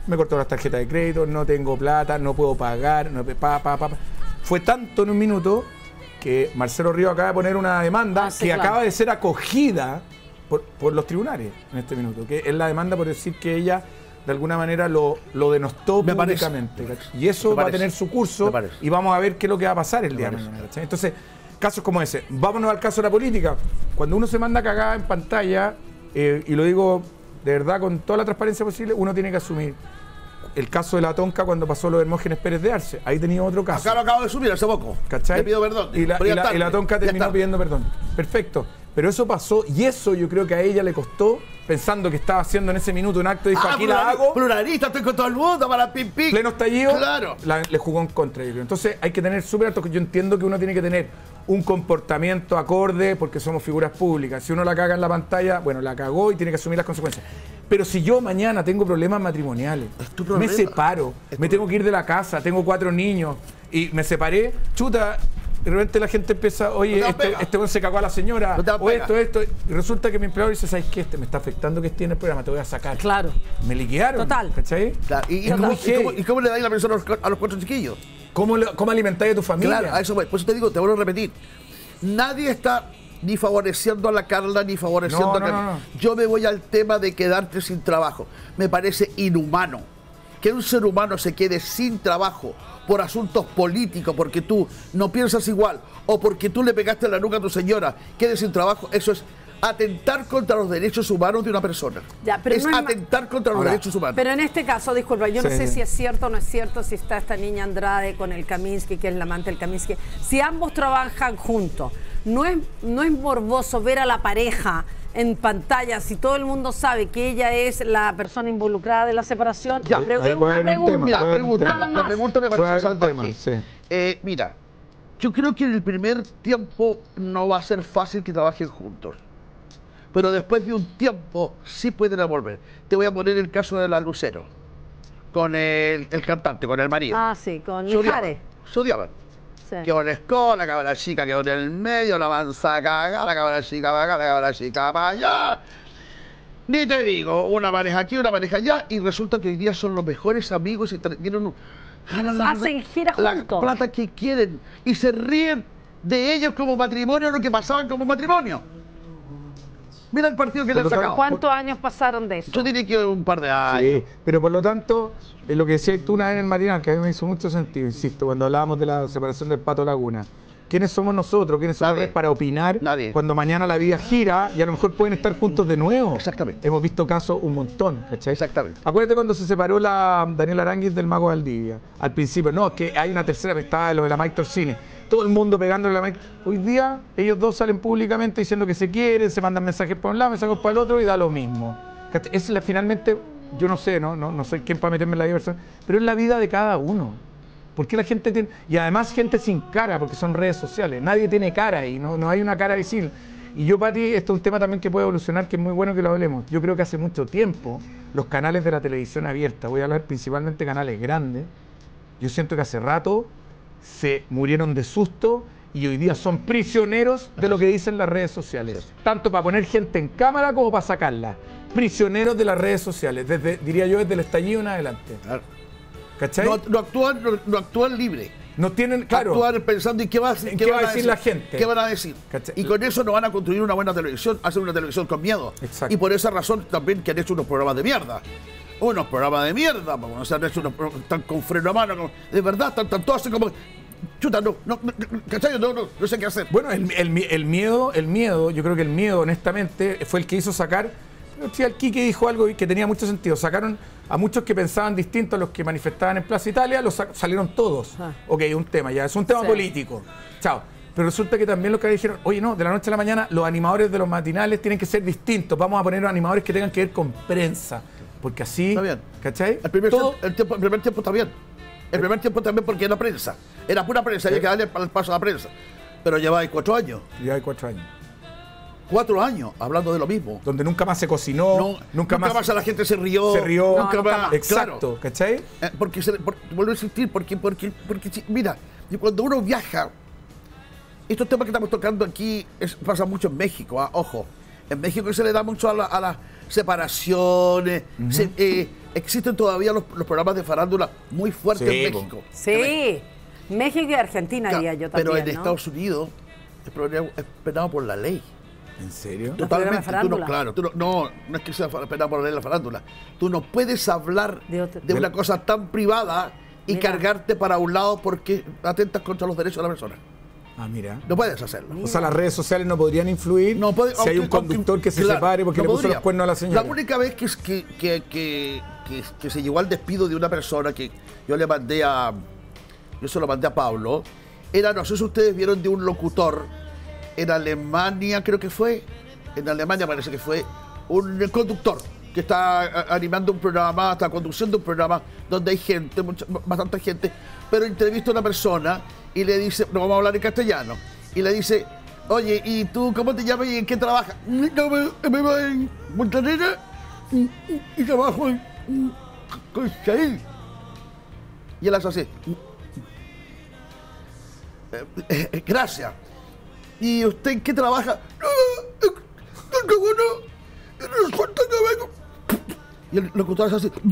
Speaker 4: me cortó las tarjetas de crédito, no tengo plata, no puedo pagar, no, pa, pa, pa, pa. Fue tanto en un minuto que Marcelo Ríos acaba de poner una demanda
Speaker 3: Ah, sí,
Speaker 4: que
Speaker 3: claro.
Speaker 4: acaba de ser acogida por, por los tribunales en este minuto, que es la demanda por decir que ella de alguna manera lo, lo denostó
Speaker 2: Me parece.
Speaker 4: públicamente. ¿cachai? Y eso
Speaker 2: Me
Speaker 4: va a
Speaker 2: parece.
Speaker 4: tener su curso
Speaker 2: Me parece.
Speaker 4: y vamos a ver qué es lo que va a pasar el día de
Speaker 2: parece.
Speaker 4: mañana. ¿cachai? Entonces, casos como ese. Vámonos al caso de la política. Cuando uno se manda cagada en pantalla, eh, y lo digo de verdad con toda la transparencia posible, uno tiene que asumir. El caso de la Tonka cuando pasó lo de Hermógenes Pérez de Arce. Ahí tenía otro caso.
Speaker 2: Acá lo acabo de subir hace poco.
Speaker 4: ¿Cachai?
Speaker 2: Le pido perdón.
Speaker 4: Y la,
Speaker 2: pero
Speaker 4: y
Speaker 2: ya
Speaker 4: la-
Speaker 2: tarde,
Speaker 4: y la Tonka
Speaker 2: ya
Speaker 4: terminó
Speaker 2: tarde.
Speaker 4: pidiendo perdón. Perfecto. Pero eso pasó y eso yo creo que a ella le costó, pensando que estaba haciendo en ese minuto un acto, dijo,
Speaker 2: Ah,
Speaker 4: aquí la
Speaker 2: plurali-
Speaker 4: hago.
Speaker 2: Pluralista, estoy con todo el mundo para pim pim.
Speaker 4: Pleno estallido,
Speaker 2: Claro.
Speaker 4: la- le jugó en contra. yo creo. Entonces hay que tener súper alto. Yo entiendo que uno tiene que tener un comportamiento acorde porque somos figuras públicas. Si uno la caga en la pantalla, bueno, la cagó y tiene que asumir las consecuencias. Pero si yo mañana tengo problemas matrimoniales,
Speaker 2: tu
Speaker 4: me
Speaker 2: problema.
Speaker 4: separo,
Speaker 2: Es
Speaker 4: me
Speaker 2: tu
Speaker 4: tengo que ir de la casa, tengo cuatro niños y me separé, chuta. De repente la gente empieza, oye,
Speaker 2: No te la
Speaker 4: este,
Speaker 2: pega.
Speaker 4: este weón se cagó a la señora,
Speaker 2: No te la
Speaker 4: o
Speaker 2: pega.
Speaker 4: esto, esto. Y resulta que mi empleador dice, ¿sabes qué? Este me está afectando que esté en el programa, te voy a sacar.
Speaker 3: Claro.
Speaker 4: Me liquidaron.
Speaker 3: Total.
Speaker 4: ¿Cachai?
Speaker 2: Claro, ¿Y, y
Speaker 4: Es
Speaker 2: cómo,
Speaker 4: muy
Speaker 2: y cómo-
Speaker 4: heavy.
Speaker 2: y cómo le dais la pensión a los, a los cuatro chiquillos?
Speaker 4: ¿Cómo, le- cómo alimentáis a tu familia?
Speaker 2: Claro, a eso voy. Por eso te digo, te vuelvo a repetir. Nadie está ni favoreciendo a la Carla ni favoreciendo
Speaker 4: No,
Speaker 2: a
Speaker 4: no,
Speaker 2: Carla.
Speaker 4: no, no.
Speaker 2: Yo me voy al tema de quedarte sin trabajo. Me parece inhumano que un ser humano se quede sin trabajo por asuntos políticos, porque tú no piensas igual o porque tú le pegaste la nuca a tu señora, quede sin trabajo. Eso es atentar contra los derechos humanos de una persona.
Speaker 3: Ya, pero
Speaker 2: es
Speaker 3: no es ma-
Speaker 2: atentar contra los
Speaker 4: Ahora,
Speaker 2: derechos humanos.
Speaker 3: Pero en este caso, disculpa, yo no
Speaker 4: Sí.
Speaker 3: sé si es cierto o no es cierto, si está esta niña Andrade con el Kaminsky, que es la amante del Kaminsky. Si ambos trabajan juntos, ¿no es, no es morboso ver a la pareja en pantalla si todo el mundo sabe que ella es la persona involucrada de la separación?
Speaker 2: Ya,
Speaker 3: Pre-
Speaker 4: ahí
Speaker 3: es
Speaker 4: puede
Speaker 3: una
Speaker 4: haber un
Speaker 3: pregunta.
Speaker 4: tema,
Speaker 2: Mira,
Speaker 4: puede haber un
Speaker 2: pregunta,
Speaker 4: tema.
Speaker 3: Nada
Speaker 2: la
Speaker 3: más.
Speaker 2: pregunta me
Speaker 4: Puede
Speaker 2: parece
Speaker 4: haber un
Speaker 2: salva
Speaker 4: tema,
Speaker 2: aquí.
Speaker 4: sí.
Speaker 2: Eh, mira, yo creo que en el primer tiempo no va a ser fácil que trabajen juntos. Pero después de un tiempo sí pueden volver. Te voy a poner el caso de la Lucero, con el, el cantante, con el marido.
Speaker 3: Ah, sí, con
Speaker 2: Se odiaban,
Speaker 3: Mijares.
Speaker 2: se odiaban.
Speaker 3: Sí.
Speaker 2: Que con la escuela, que la chica que en el medio, la manza caga, la cabra chica para acá, la cabra chica para allá. Ni te digo, una pareja aquí, una pareja allá, y resulta que hoy día son los mejores amigos y tra- tienen un- ganan la-
Speaker 3: Hacen gira
Speaker 2: la
Speaker 3: juntos.
Speaker 2: plata que quieren y se ríen de ellos como matrimonio, lo que pasaban como matrimonio. Mira el partido que le han
Speaker 4: Por lo tanto,
Speaker 2: sacado.
Speaker 3: ¿Cuántos años pasaron de eso?
Speaker 2: Yo diría que un par de años.
Speaker 4: Sí, pero por lo tanto, es lo que decías tú una vez en el Marinal, que a mí me hizo mucho sentido, insisto, cuando hablábamos de la separación del Pato Laguna. ¿Quiénes somos nosotros? ¿Quiénes somos
Speaker 2: Nadie.
Speaker 4: para opinar
Speaker 2: Nadie.
Speaker 4: cuando mañana la vida gira y a lo mejor pueden estar juntos de nuevo?
Speaker 2: Exactamente.
Speaker 4: Hemos visto casos un montón, ¿cachai?
Speaker 2: Exactamente.
Speaker 4: Acuérdate cuando se separó la Daniela Aránguiz del Mago Valdivia. Al principio, no, es que hay una tercera, estaba de lo de la Mike Torsini. Todo el mundo pegándole a la Mike. Hoy día, ellos dos salen públicamente diciendo que se quieren, se mandan mensajes por un lado, mensajes por el otro y da lo mismo. ¿Cachai? Es la, finalmente, yo no sé, ¿no? No, no soy quién para meterme en la diversión, pero es la vida de cada uno. ¿Por qué la gente tiene.? Y además, gente sin cara, porque son redes sociales. Nadie tiene cara y no, no hay una cara visible. Y yo, Pati, esto es un tema también que puede evolucionar, que es muy bueno que lo hablemos. Yo creo que hace mucho tiempo los canales de la televisión abierta, voy a hablar principalmente de canales grandes, yo siento que hace rato se murieron de susto y hoy día son prisioneros de lo que dicen las redes sociales. Tanto para poner gente en cámara como para sacarla. Prisioneros de las redes sociales, desde, diría yo, desde el estallido en adelante.
Speaker 2: Claro.
Speaker 4: ¿Cachai?
Speaker 2: No,
Speaker 4: No,
Speaker 2: no actúan, no, no actúan libre.
Speaker 4: tienen, claro.
Speaker 2: Actuar pensando en qué va, a-
Speaker 4: ¿En
Speaker 2: qué
Speaker 4: qué va
Speaker 2: van
Speaker 4: a decir la gente?
Speaker 2: ¿Qué van a decir?
Speaker 4: ¿Cachai?
Speaker 2: Y con eso no van a construir una buena televisión, hacen una televisión con miedo.
Speaker 4: Exacto.
Speaker 2: Y por esa razón también que han hecho unos programas de mierda. Unos programas de mierda, porque no se han hecho unos pro- están con freno a mano, como- de verdad, están, están todos así como. Chuta, no, no, no, ¿cachai? No, no, no sé qué hacer.
Speaker 4: Bueno, el, el mi- el miedo, el miedo, yo creo que el miedo, honestamente, fue el que hizo sacar. Sí, el Quique dijo algo que tenía mucho sentido. Sacaron a muchos que pensaban distinto a los que manifestaban en Plaza Italia, los sa- salieron todos.
Speaker 3: Ah.
Speaker 4: Ok, un tema ya, es un tema
Speaker 3: Sí.
Speaker 4: político. Chao. Pero resulta que también los que dijeron, oye, no, de la noche a la mañana los animadores de los matinales tienen que ser distintos. Vamos a poner animadores que tengan que ver con prensa. Porque así.
Speaker 2: Está bien.
Speaker 4: ¿Cachai?
Speaker 2: El primer,
Speaker 4: Todo-
Speaker 2: tiempo, el, tiempo- el primer tiempo está bien. El primer tiempo también porque era prensa. Era pura prensa, había que darle el paso a la prensa. Pero lleváis cuatro años.
Speaker 4: Ya hay cuatro años.
Speaker 2: Cuatro años hablando de lo mismo.
Speaker 4: Donde nunca más se cocinó,
Speaker 2: No,
Speaker 4: nunca, más,
Speaker 2: la gente se rió.
Speaker 4: se rió.
Speaker 3: No, nunca más.
Speaker 4: Exacto,
Speaker 2: Claro.
Speaker 4: ¿cachai?
Speaker 2: Eh, Porque, se, por- vuelvo a insistir, porque, porque, porque si- mira, y cuando uno viaja, estos temas que estamos tocando aquí es, pasa mucho en México, ah, ojo. En México se le da mucho a, la- a las separaciones, se- eh, existen todavía los, los programas de farándula muy fuertes
Speaker 4: Sí,
Speaker 2: en
Speaker 4: po.
Speaker 2: México.
Speaker 3: Sí, México y Argentina diría yo también,
Speaker 2: Pero en
Speaker 3: ¿no?
Speaker 2: Estados Unidos el programa es penado por la ley.
Speaker 4: ¿En serio?
Speaker 3: Los programas de
Speaker 2: Tú no,
Speaker 3: farándula.
Speaker 2: claro, tú no, no, no es que sea penado por la ley la farándula. Tú no puedes hablar
Speaker 3: De
Speaker 2: de,
Speaker 3: otro-
Speaker 2: una cosa tan privada y
Speaker 3: Mira.
Speaker 2: cargarte para un lado porque atentas contra los derechos de la persona.
Speaker 4: Ah, mira.
Speaker 2: No puedes hacerlo.
Speaker 4: O sea, las redes sociales no podrían influir
Speaker 2: No puede-
Speaker 4: si hay un
Speaker 2: aunque-
Speaker 4: conductor
Speaker 2: aunque-
Speaker 4: que se
Speaker 2: claro,
Speaker 4: separe porque
Speaker 2: no
Speaker 4: le puso
Speaker 2: podría.
Speaker 4: los cuernos a la señora.
Speaker 2: La única vez que, es- que, que, que, que, que se llegó al despido de una persona que yo le mandé a. Yo se lo mandé a Pablo. Era, no sé si ustedes vieron de un locutor en Alemania, creo que fue. En Alemania parece que fue un conductor que está a- animando un programa, está conduciendo un programa donde hay gente, mucha, bastante gente, pero entrevista a una persona y le dice, no vamos a hablar en castellano, y le dice, oye, ¿y tú cómo te llamas y en qué trabajas? Yo me, me voy en Montanera y, y- y trabajo en, en Cochaí. Y él hace así. Eh, eh, gracias. ¿Y usted en qué trabaja? No, no, no, no, no, resulta que vengo. Y el locutor hace así.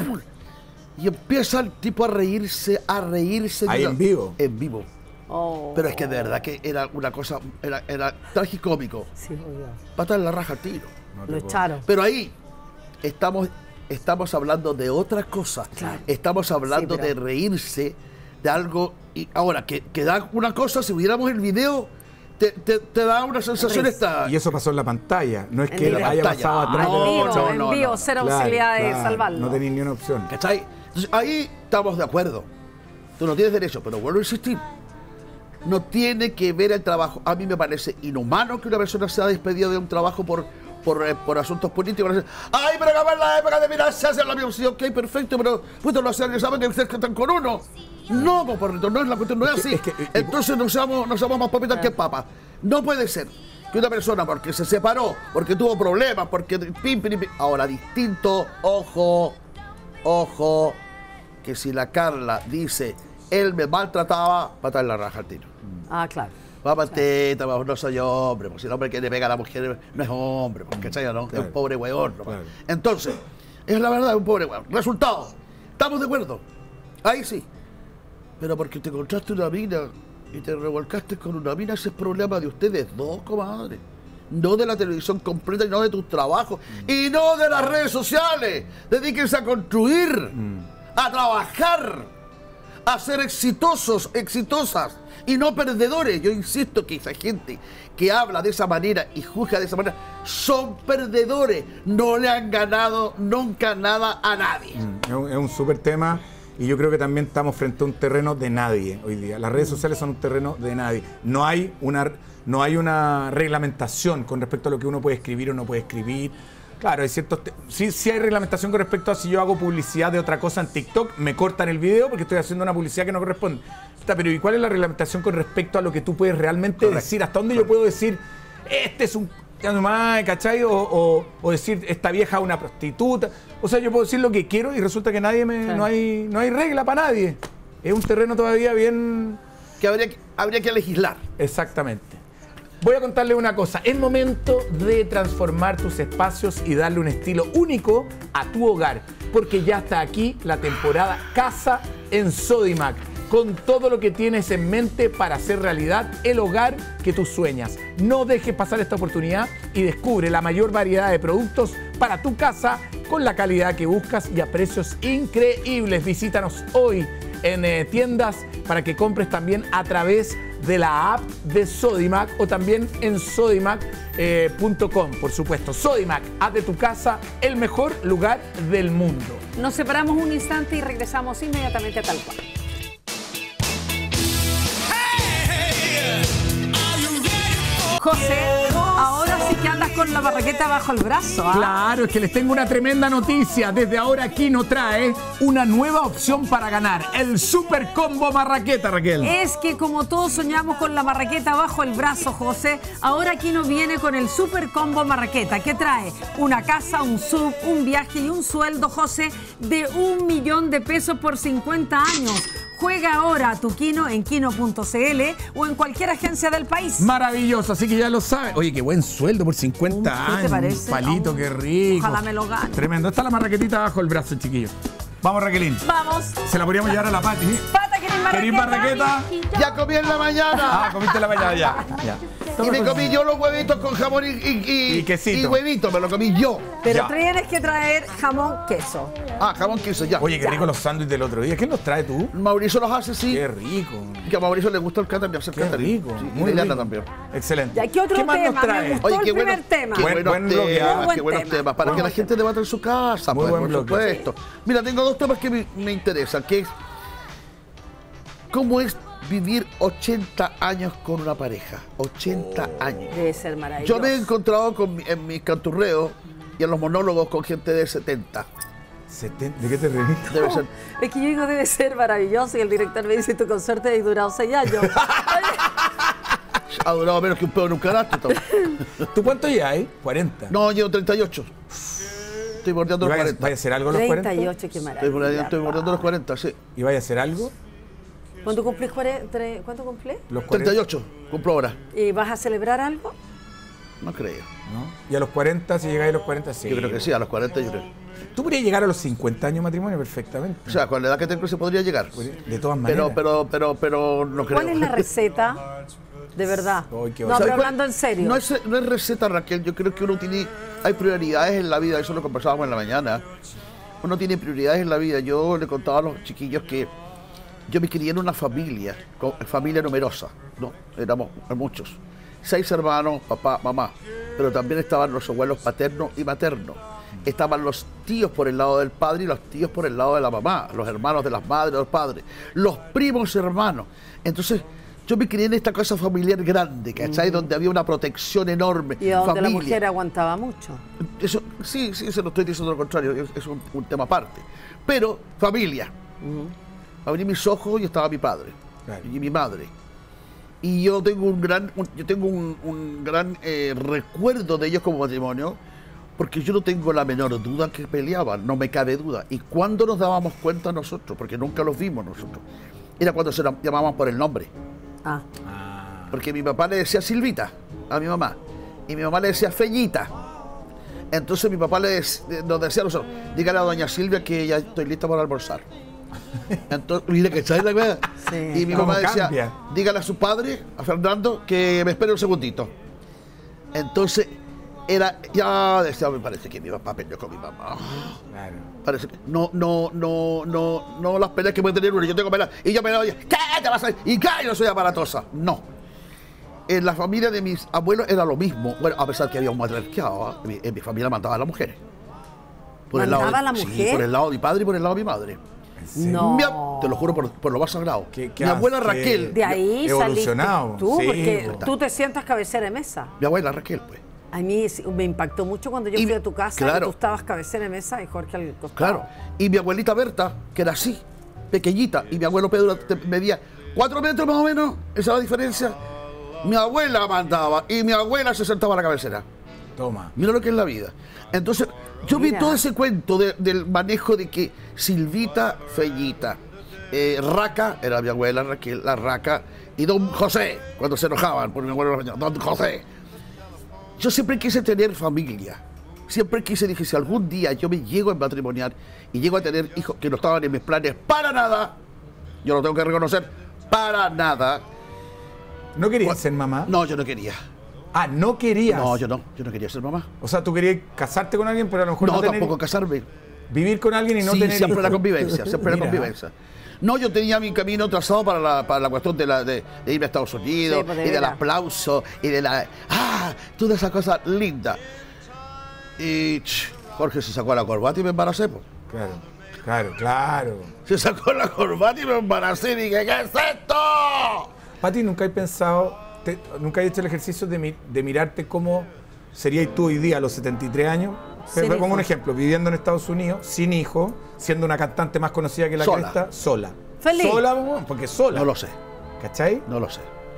Speaker 2: Y empieza el tipo a reírse, a reírse.
Speaker 4: Ahí en vivo.
Speaker 2: En vivo.
Speaker 3: Oh.
Speaker 2: Pero es que de verdad que era una cosa, era, era tragicómico.
Speaker 3: Sí, obvio.
Speaker 2: Pata en la raja al tiro.
Speaker 4: No te
Speaker 3: Lo
Speaker 4: puedo-
Speaker 3: echaron.
Speaker 2: Pero ahí estamos, estamos hablando de otra cosa.
Speaker 3: Claro.
Speaker 2: Estamos hablando
Speaker 3: Sí, pero-
Speaker 2: de reírse de algo. Y ahora, que, que da una cosa, si viéramos el video, te, te, te da una sensación
Speaker 3: Risa.
Speaker 2: esta.
Speaker 4: Y eso pasó en la pantalla. No es
Speaker 3: En
Speaker 4: que
Speaker 3: vivo.
Speaker 4: haya
Speaker 2: Pantalla.
Speaker 4: pasado
Speaker 2: Ah,
Speaker 4: atrás.
Speaker 3: En
Speaker 2: no,
Speaker 3: vivo,
Speaker 2: no,
Speaker 3: en
Speaker 2: no,
Speaker 3: vivo,
Speaker 2: no.
Speaker 3: cero
Speaker 4: Claro,
Speaker 3: posibilidad de
Speaker 4: claro,
Speaker 3: salvarlo.
Speaker 4: No tenía ni una opción.
Speaker 2: ¿Cachai? Entonces ahí estamos de acuerdo. Tú no tienes derecho, pero vuelvo a insistir. No tiene que ver el trabajo. A mí me parece inhumano que una persona sea despedida de un trabajo por, por, eh, por asuntos políticos. Ay, pero acaba en la época de mirar, se hace la misma. Sí, ok, perfecto, pero puto lo hacen, saben que ustedes están con uno. No, pues, porrito, no es la cuestión, no es
Speaker 4: Es que-
Speaker 2: así.
Speaker 4: es que- es que-
Speaker 2: Entonces no seamos, no seamos más papitas que papas. No puede ser que una persona, porque se separó, porque tuvo problemas, porque pim, pim, pim. Ahora, distinto, ojo, ojo, que si la Carla dice, él me maltrataba, patar la raja al tiro.
Speaker 3: Ah, claro.
Speaker 2: Vamos, teta, vamos, no soy hombre, porque si el hombre que le pega a la mujer no es hombre, porque ¿cachai, no? Es
Speaker 4: Claro.
Speaker 2: un pobre hueón. ¿no?
Speaker 4: Claro.
Speaker 2: Entonces, es la verdad, es un pobre hueón. Resultado, ¿estamos de acuerdo? Ahí sí. Pero porque te encontraste una mina y te revolcaste con una mina, ese es problema de ustedes dos, comadre. No de la televisión completa y no de tus trabajos. Y no de las redes sociales. Dedíquense a construir, a trabajar, a ser exitosos, exitosas y no perdedores. Yo insisto que esa gente que habla de esa manera y juzga de esa manera son perdedores. No le han ganado nunca nada a nadie.
Speaker 4: Es un, es un súper tema y yo creo que también estamos frente a un terreno de nadie hoy día. Las redes sociales son un terreno de nadie. No hay una, no hay una reglamentación con respecto a lo que uno puede escribir o no puede escribir. Claro, hay ciertos te- sí, sí hay reglamentación con respecto a si yo hago publicidad de otra cosa en TikTok, me cortan el video porque estoy haciendo una publicidad que no corresponde. Está, pero ¿y cuál es la reglamentación con respecto a lo que tú puedes realmente
Speaker 2: Correcto.
Speaker 4: decir? ¿Hasta dónde yo puedo decir, este es un... ya nomás, ¿cachai? O, o, o decir, esta vieja es una prostituta. O sea, yo puedo decir lo que quiero y resulta que nadie me,
Speaker 3: Claro.
Speaker 4: no, hay, no hay regla para nadie. Es un terreno todavía bien...
Speaker 2: Que habría, que habría que legislar.
Speaker 4: Exactamente. Voy a contarle una cosa. Es momento de transformar tus espacios y darle un estilo único a tu hogar. Porque ya está aquí la temporada Casa en Sodimac. Con todo lo que tienes en mente para hacer realidad el hogar que tú sueñas. No dejes pasar esta oportunidad y descubre la mayor variedad de productos para tu casa con la calidad que buscas y a precios increíbles. Visítanos hoy en eh, tiendas para que compres también a través de la app de Sodimac o también en sodimac punto com, por supuesto. Sodimac, haz de tu casa el mejor lugar del mundo.
Speaker 3: Nos separamos un instante y regresamos inmediatamente a Tal Cual. José, ahora sí que andas con la barraqueta bajo el brazo, ¿ah?
Speaker 4: Claro, es que les tengo una tremenda noticia. Desde ahora Kino trae una nueva opción para ganar. El Super Combo Marraqueta, Raquel.
Speaker 3: Es que como todos soñamos con la marraqueta bajo el brazo, José, ahora aquí nos viene con el Super Combo Marraqueta, que trae una casa, un sub, un viaje y un sueldo, José, de un millón de pesos por cincuenta años. Juega ahora a tu Kino en kino punto c l o en cualquier agencia del país.
Speaker 4: Maravilloso, así que ya lo saben. Oye, qué buen sueldo por cincuenta
Speaker 3: ¿Qué te
Speaker 4: años.
Speaker 3: parece?
Speaker 4: Un palito,
Speaker 3: Oh,
Speaker 4: qué rico.
Speaker 3: ojalá me lo gane.
Speaker 4: Tremendo. Está la marraquetita bajo el brazo, chiquillo. Vamos, Raquelín.
Speaker 3: Vamos.
Speaker 4: Se la podríamos llevar a la Pati.
Speaker 3: Pata, ¿querés marraqueta?
Speaker 4: ¿Querís marraqueta?
Speaker 2: Ya comí en la mañana.
Speaker 4: Ah, comiste la mañana ya. ya.
Speaker 2: Y me comí yo los huevitos con jamón y, y, y,
Speaker 4: Y quesito.
Speaker 2: y huevito, me lo comí yo.
Speaker 3: Pero
Speaker 4: Ya.
Speaker 3: tienes que traer jamón, queso.
Speaker 2: Ah, jamón queso, ya.
Speaker 4: Oye, qué rico los sándwiches del otro día. ¿Quién los trae tú?
Speaker 2: Mauricio los hace, sí.
Speaker 4: Qué rico.
Speaker 2: Que a Mauricio le gusta el catering, hacer
Speaker 4: Qué
Speaker 2: catering.
Speaker 4: rico.
Speaker 2: Sí, y
Speaker 4: Muy
Speaker 2: Liliana
Speaker 4: rico.
Speaker 2: también.
Speaker 4: Excelente.
Speaker 3: Ya, ¿qué otro
Speaker 4: más
Speaker 3: tema?
Speaker 4: nos trae?
Speaker 3: Me gustó
Speaker 2: Oye,
Speaker 3: el
Speaker 2: qué bueno,
Speaker 3: primer tema.
Speaker 2: qué
Speaker 4: Buen-
Speaker 2: buenos
Speaker 4: buen bloque,
Speaker 2: temas,
Speaker 3: ¿eh?
Speaker 2: qué
Speaker 3: Buen
Speaker 2: buenos
Speaker 3: tema.
Speaker 2: temas, para
Speaker 4: Muy
Speaker 2: que la
Speaker 4: buen
Speaker 2: gente debata en su casa,
Speaker 4: Muy
Speaker 2: pues,
Speaker 4: buen
Speaker 2: por
Speaker 4: bloque.
Speaker 2: supuesto. Mira, tengo dos temas que me, me interesan, que es cómo es vivir ochenta años con una pareja. ochenta años.
Speaker 3: Debe ser maravilloso.
Speaker 2: Yo me he encontrado con, mi- en mis canturreos y en los monólogos con gente de setenta.
Speaker 4: setenta. ¿De qué te reís?
Speaker 2: Debe ser.
Speaker 3: Es que yo digo, debe ser maravilloso. Y el director me dice, tu consorte ha durado seis años.
Speaker 2: Ha durado menos que un pedo en un carácter.
Speaker 4: ¿Tú cuánto ya hay? cuarenta.
Speaker 2: No, llevo treinta y ocho. Estoy bordeando
Speaker 4: ¿Y
Speaker 2: los
Speaker 4: vaya,
Speaker 2: cuarenta.
Speaker 4: vaya a hacer algo a los cuarenta?
Speaker 3: treinta y ocho, qué
Speaker 2: Estoy
Speaker 3: maravilla.
Speaker 2: bordeando, estoy bordeando los cuarenta, sí.
Speaker 4: ¿Y vaya a hacer algo?
Speaker 3: ¿Cuánto cumplís? cuarenta? ¿Cuánto cumplís?
Speaker 4: Los cuarenta.
Speaker 2: treinta y ocho, cumplo ahora.
Speaker 3: ¿Y vas a celebrar algo?
Speaker 2: No creo.
Speaker 4: ¿No? ¿Y a los cuarenta, si llegáis a los cuarenta, sí?
Speaker 2: Yo creo que sí, a los cuarenta yo creo.
Speaker 4: Tú podrías llegar a los cincuenta años de matrimonio perfectamente.
Speaker 2: O sea, con la edad que tengo se podría llegar.
Speaker 4: De todas maneras.
Speaker 2: Pero, pero, pero, pero no creo.
Speaker 3: ¿Cuál es la receta? De verdad.
Speaker 4: Ay, qué
Speaker 3: No,
Speaker 4: bárbaro.
Speaker 3: pero hablando en serio.
Speaker 2: No es, no es receta, Raquel. Yo creo que uno tiene... Hay prioridades en la vida, eso lo conversábamos en la mañana. Uno tiene prioridades en la vida. Yo le contaba a los chiquillos que yo me crié en una familia, con, familia numerosa, ¿no? Éramos muchos. Seis hermanos, papá, mamá. Pero también estaban los abuelos paternos y maternos. Estaban los tíos por el lado del padre y los tíos por el lado de la mamá. Los hermanos de las madres, los padres. Los primos hermanos. Entonces... Yo me crié en esta casa familiar grande, ¿cachai? Mm. Donde había una protección enorme.
Speaker 3: Y donde
Speaker 2: familia.
Speaker 3: la mujer aguantaba mucho.
Speaker 2: Eso, sí, sí, se lo estoy diciendo lo contrario, es, es un, un tema aparte. Pero, familia. Uh-huh. Abrí mis ojos y estaba mi padre. Claro. Y mi madre. Y yo tengo un gran, un, yo tengo un, un gran eh, recuerdo de ellos como matrimonio, porque yo no tengo la menor duda que peleaban, no me cabe duda. ¿Y cuándo nos dábamos cuenta nosotros? Porque nunca los vimos nosotros. Era cuando se llamaban por el nombre.
Speaker 3: Ah.
Speaker 2: Porque mi papá le decía Silvita a mi mamá y mi mamá le decía Feñita. Entonces mi papá le dec- nos decía a nosotros, dígale a doña Silvia que ya estoy lista para almorzar. Entonces, mire que está la verdad.
Speaker 3: Sí.
Speaker 2: Y mi
Speaker 4: ¿Cómo
Speaker 2: mamá decía,
Speaker 4: cambia?
Speaker 2: dígale a su padre, a Fernando, que me espere un segundito. Entonces era, ya decía, me parece que mi papá peleó con mi mamá.
Speaker 4: Claro.
Speaker 2: Parece que no, no, no, no, no las peleas que puede tener uno. Yo tengo peleas y yo peleo y ¿qué te vas a hacer? ¿Y qué? Yo soy aparatosa. No. En la familia de mis abuelos era lo mismo. Bueno, a pesar que había un matriarcado, ¿eh? en, mi, en mi familia mandaba a las mujeres.
Speaker 3: ¿Mandaba
Speaker 2: el lado,
Speaker 3: a la
Speaker 2: sí,
Speaker 3: mujer?
Speaker 2: por el lado de mi padre y por el lado de mi madre.
Speaker 3: No.
Speaker 2: Mi ab- te lo juro por, por lo más sagrado.
Speaker 4: ¿Qué- qué
Speaker 2: mi abuela
Speaker 4: hace?
Speaker 2: Raquel,
Speaker 3: De ahí
Speaker 4: Evolucionado,
Speaker 3: saliste tú,
Speaker 4: sí,
Speaker 3: porque
Speaker 4: pues.
Speaker 3: tú te sientas cabecera de mesa.
Speaker 2: mi abuela Raquel, pues.
Speaker 3: A mí sí, me impactó mucho cuando yo
Speaker 2: Y-
Speaker 3: fui a tu casa
Speaker 2: claro.
Speaker 3: y tú estabas cabecera de mesa y Jorge al costado.
Speaker 2: Claro. Y mi abuelita Berta, que era así, pequeñita, y mi abuelo Pedro te- medía cuatro metros más o menos, esa es la diferencia. Mi abuela mandaba y mi abuela se sentaba a la cabecera.
Speaker 4: Toma.
Speaker 2: Mira lo que es la vida. Entonces, yo
Speaker 3: Mira.
Speaker 2: vi todo ese cuento de- del manejo de que Silvita, Feñita, eh, Raca, era mi abuela Raquel, la Raca, y Don José, cuando se enojaban por mi abuelo, Don José. Yo siempre quise tener familia. Siempre quise, dije, si algún día yo me llego a matrimoniar y llego a tener hijos que no estaban en mis planes para nada, yo lo tengo que reconocer, para nada.
Speaker 4: ¿No querías
Speaker 2: ¿Cuál?
Speaker 4: ser mamá?
Speaker 2: No, yo no quería.
Speaker 4: Ah, ¿no querías?
Speaker 2: No, yo no, yo no quería ser mamá.
Speaker 4: O sea, tú querías casarte con alguien, pero a lo mejor no,
Speaker 2: No,
Speaker 4: tener...
Speaker 2: tampoco casarme.
Speaker 4: Vivir con alguien y no
Speaker 2: sí,
Speaker 4: tener
Speaker 2: siempre
Speaker 4: hijos.
Speaker 2: la convivencia, siempre la
Speaker 4: Mira.
Speaker 2: convivencia. No, yo tenía mi camino trazado para la, para la cuestión de, la, de, de irme a Estados Unidos,
Speaker 3: Sí, pues, de
Speaker 2: y del
Speaker 3: veras.
Speaker 2: aplauso, y de la... ¡Ah! Todas esas cosas lindas. Y ch, Jorge se sacó la corbata y me embaracé, pues.
Speaker 4: Claro, claro, claro.
Speaker 2: Se sacó la corbata y me embaracé y dije, ¿qué es esto?
Speaker 4: Pati, ¿nunca has pensado, te- nunca has hecho el ejercicio de, mi- de mirarte cómo serías tú hoy día a los setenta y tres años?
Speaker 3: Sin
Speaker 4: Pero pongo un
Speaker 3: hijos.
Speaker 4: ejemplo, viviendo en Estados Unidos, sin hijo, siendo una cantante más conocida que la
Speaker 2: Sola.
Speaker 4: cresta, sola.
Speaker 3: Feliz.
Speaker 4: Sola, porque sola.
Speaker 2: No lo sé,
Speaker 4: ¿Cachai?
Speaker 2: no lo sé.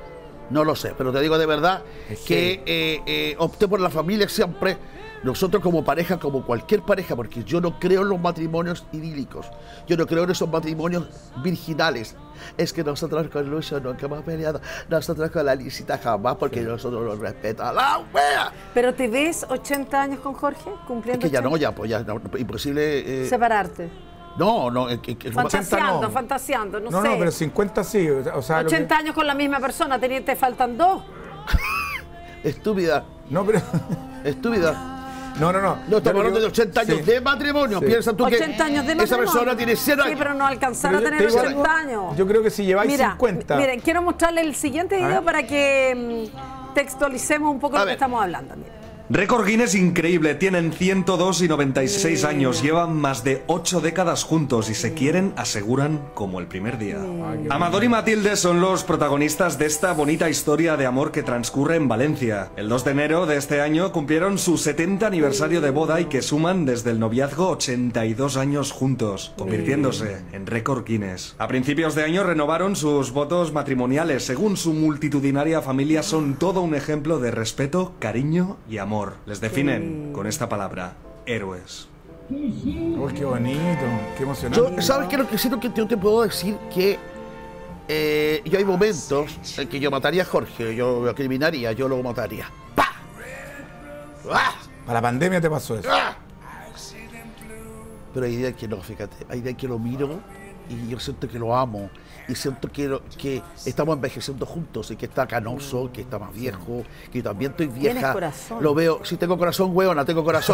Speaker 2: No lo sé, pero te digo de verdad
Speaker 4: Es
Speaker 2: que eh, eh, opté por la familia siempre. Nosotros como pareja, como cualquier pareja, porque yo no creo en los matrimonios idílicos. Yo no creo en esos matrimonios virginales. Es que nosotros con Lucio nunca hemos peleado. Nosotros con la Licita jamás, porque nosotros nos respetamos. ¡La wea!
Speaker 3: ¿Pero te ves ochenta años con Jorge?
Speaker 2: Es
Speaker 3: Cumpliendo
Speaker 2: que ya no,
Speaker 3: ochenta.
Speaker 2: ya, pues ya, no, imposible. eh,
Speaker 3: Separarte.
Speaker 2: no, no, es que, que-
Speaker 3: Fantaseando,
Speaker 4: no.
Speaker 3: fantaseando, no,
Speaker 4: No,
Speaker 3: sé.
Speaker 4: no, pero cincuenta sí. O sea, lo que-
Speaker 3: ochenta años con la misma persona, te, te faltan dos.
Speaker 2: estúpida,
Speaker 4: No, pero.
Speaker 2: estúpida.
Speaker 4: No, no, no.
Speaker 2: No,
Speaker 4: Yo
Speaker 2: estamos
Speaker 4: lo
Speaker 2: hablando
Speaker 4: que-
Speaker 2: de ochenta años
Speaker 4: sí.
Speaker 2: de matrimonio.
Speaker 4: Sí.
Speaker 2: Piensa tú que
Speaker 3: ochenta años de matrimonio.
Speaker 2: esa persona tiene cien años.
Speaker 3: Sí, pero no alcanzar
Speaker 4: Pero
Speaker 3: a
Speaker 4: yo-
Speaker 3: tener
Speaker 4: te digo
Speaker 3: ochenta
Speaker 4: algo,
Speaker 3: años.
Speaker 4: yo creo que si lleváis
Speaker 3: Mira,
Speaker 4: cincuenta.
Speaker 3: Miren, quiero mostrarle el siguiente video
Speaker 4: ver.
Speaker 3: para que mm, textualicemos un poco
Speaker 2: A
Speaker 3: lo
Speaker 2: ver.
Speaker 3: que estamos hablando. Mira.
Speaker 6: Récord Guinness increíble, tienen ciento dos y noventa y seis años, llevan más de ocho décadas juntos y se quieren, aseguran, como el primer día. Amador y Matilde son los protagonistas de esta bonita historia de amor que transcurre en Valencia. El dos de enero de este año cumplieron su setenta aniversario de boda y que suman desde el noviazgo ochenta y dos años juntos, convirtiéndose en récord Guinness. A principios de año renovaron sus votos matrimoniales, según su multitudinaria familia son todo un ejemplo de respeto, cariño y amor. Les definen con esta palabra, héroes.
Speaker 4: Uy, qué bonito, qué emocionante.
Speaker 2: Yo, ¿sabes qué? Lo que siento que yo te puedo decir que eh, yo hay momentos en que yo mataría a Jorge, yo lo criminaría, yo lo mataría. ¡Pah! ¡Ah!
Speaker 4: Para la pandemia te pasó eso.
Speaker 2: ¡Ah! Pero hay días que no, fíjate, hay días que lo miro y yo siento que lo amo y siento que, lo- que estamos envejeciendo juntos y que está canoso, que está más viejo, que yo también estoy vieja.
Speaker 3: Tienes corazón.
Speaker 2: Lo veo, si tengo corazón, hueona, tengo corazón.